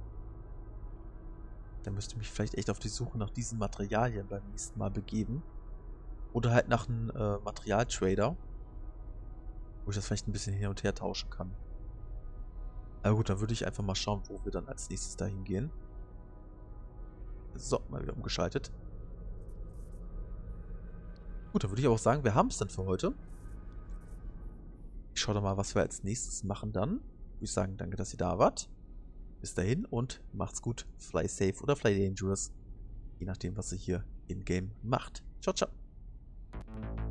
Da müsste ich mich vielleicht echt auf die Suche nach diesen Materialien beim nächsten Mal begeben. Oder halt nach einem äh, Materialtrader. Wo ich das vielleicht ein bisschen hin und her tauschen kann. Aber gut, dann würde ich einfach mal schauen, wo wir dann als nächstes dahin gehen. So, mal wieder umgeschaltet. Gut, dann würde ich auch sagen, wir haben es dann für heute. Ich schaue doch mal, was wir als nächstes machen dann. Würde ich sagen, danke, dass ihr da wart. Bis dahin und macht's gut. Fly safe oder fly dangerous. Je nachdem, was ihr hier in-game macht. Ciao, ciao.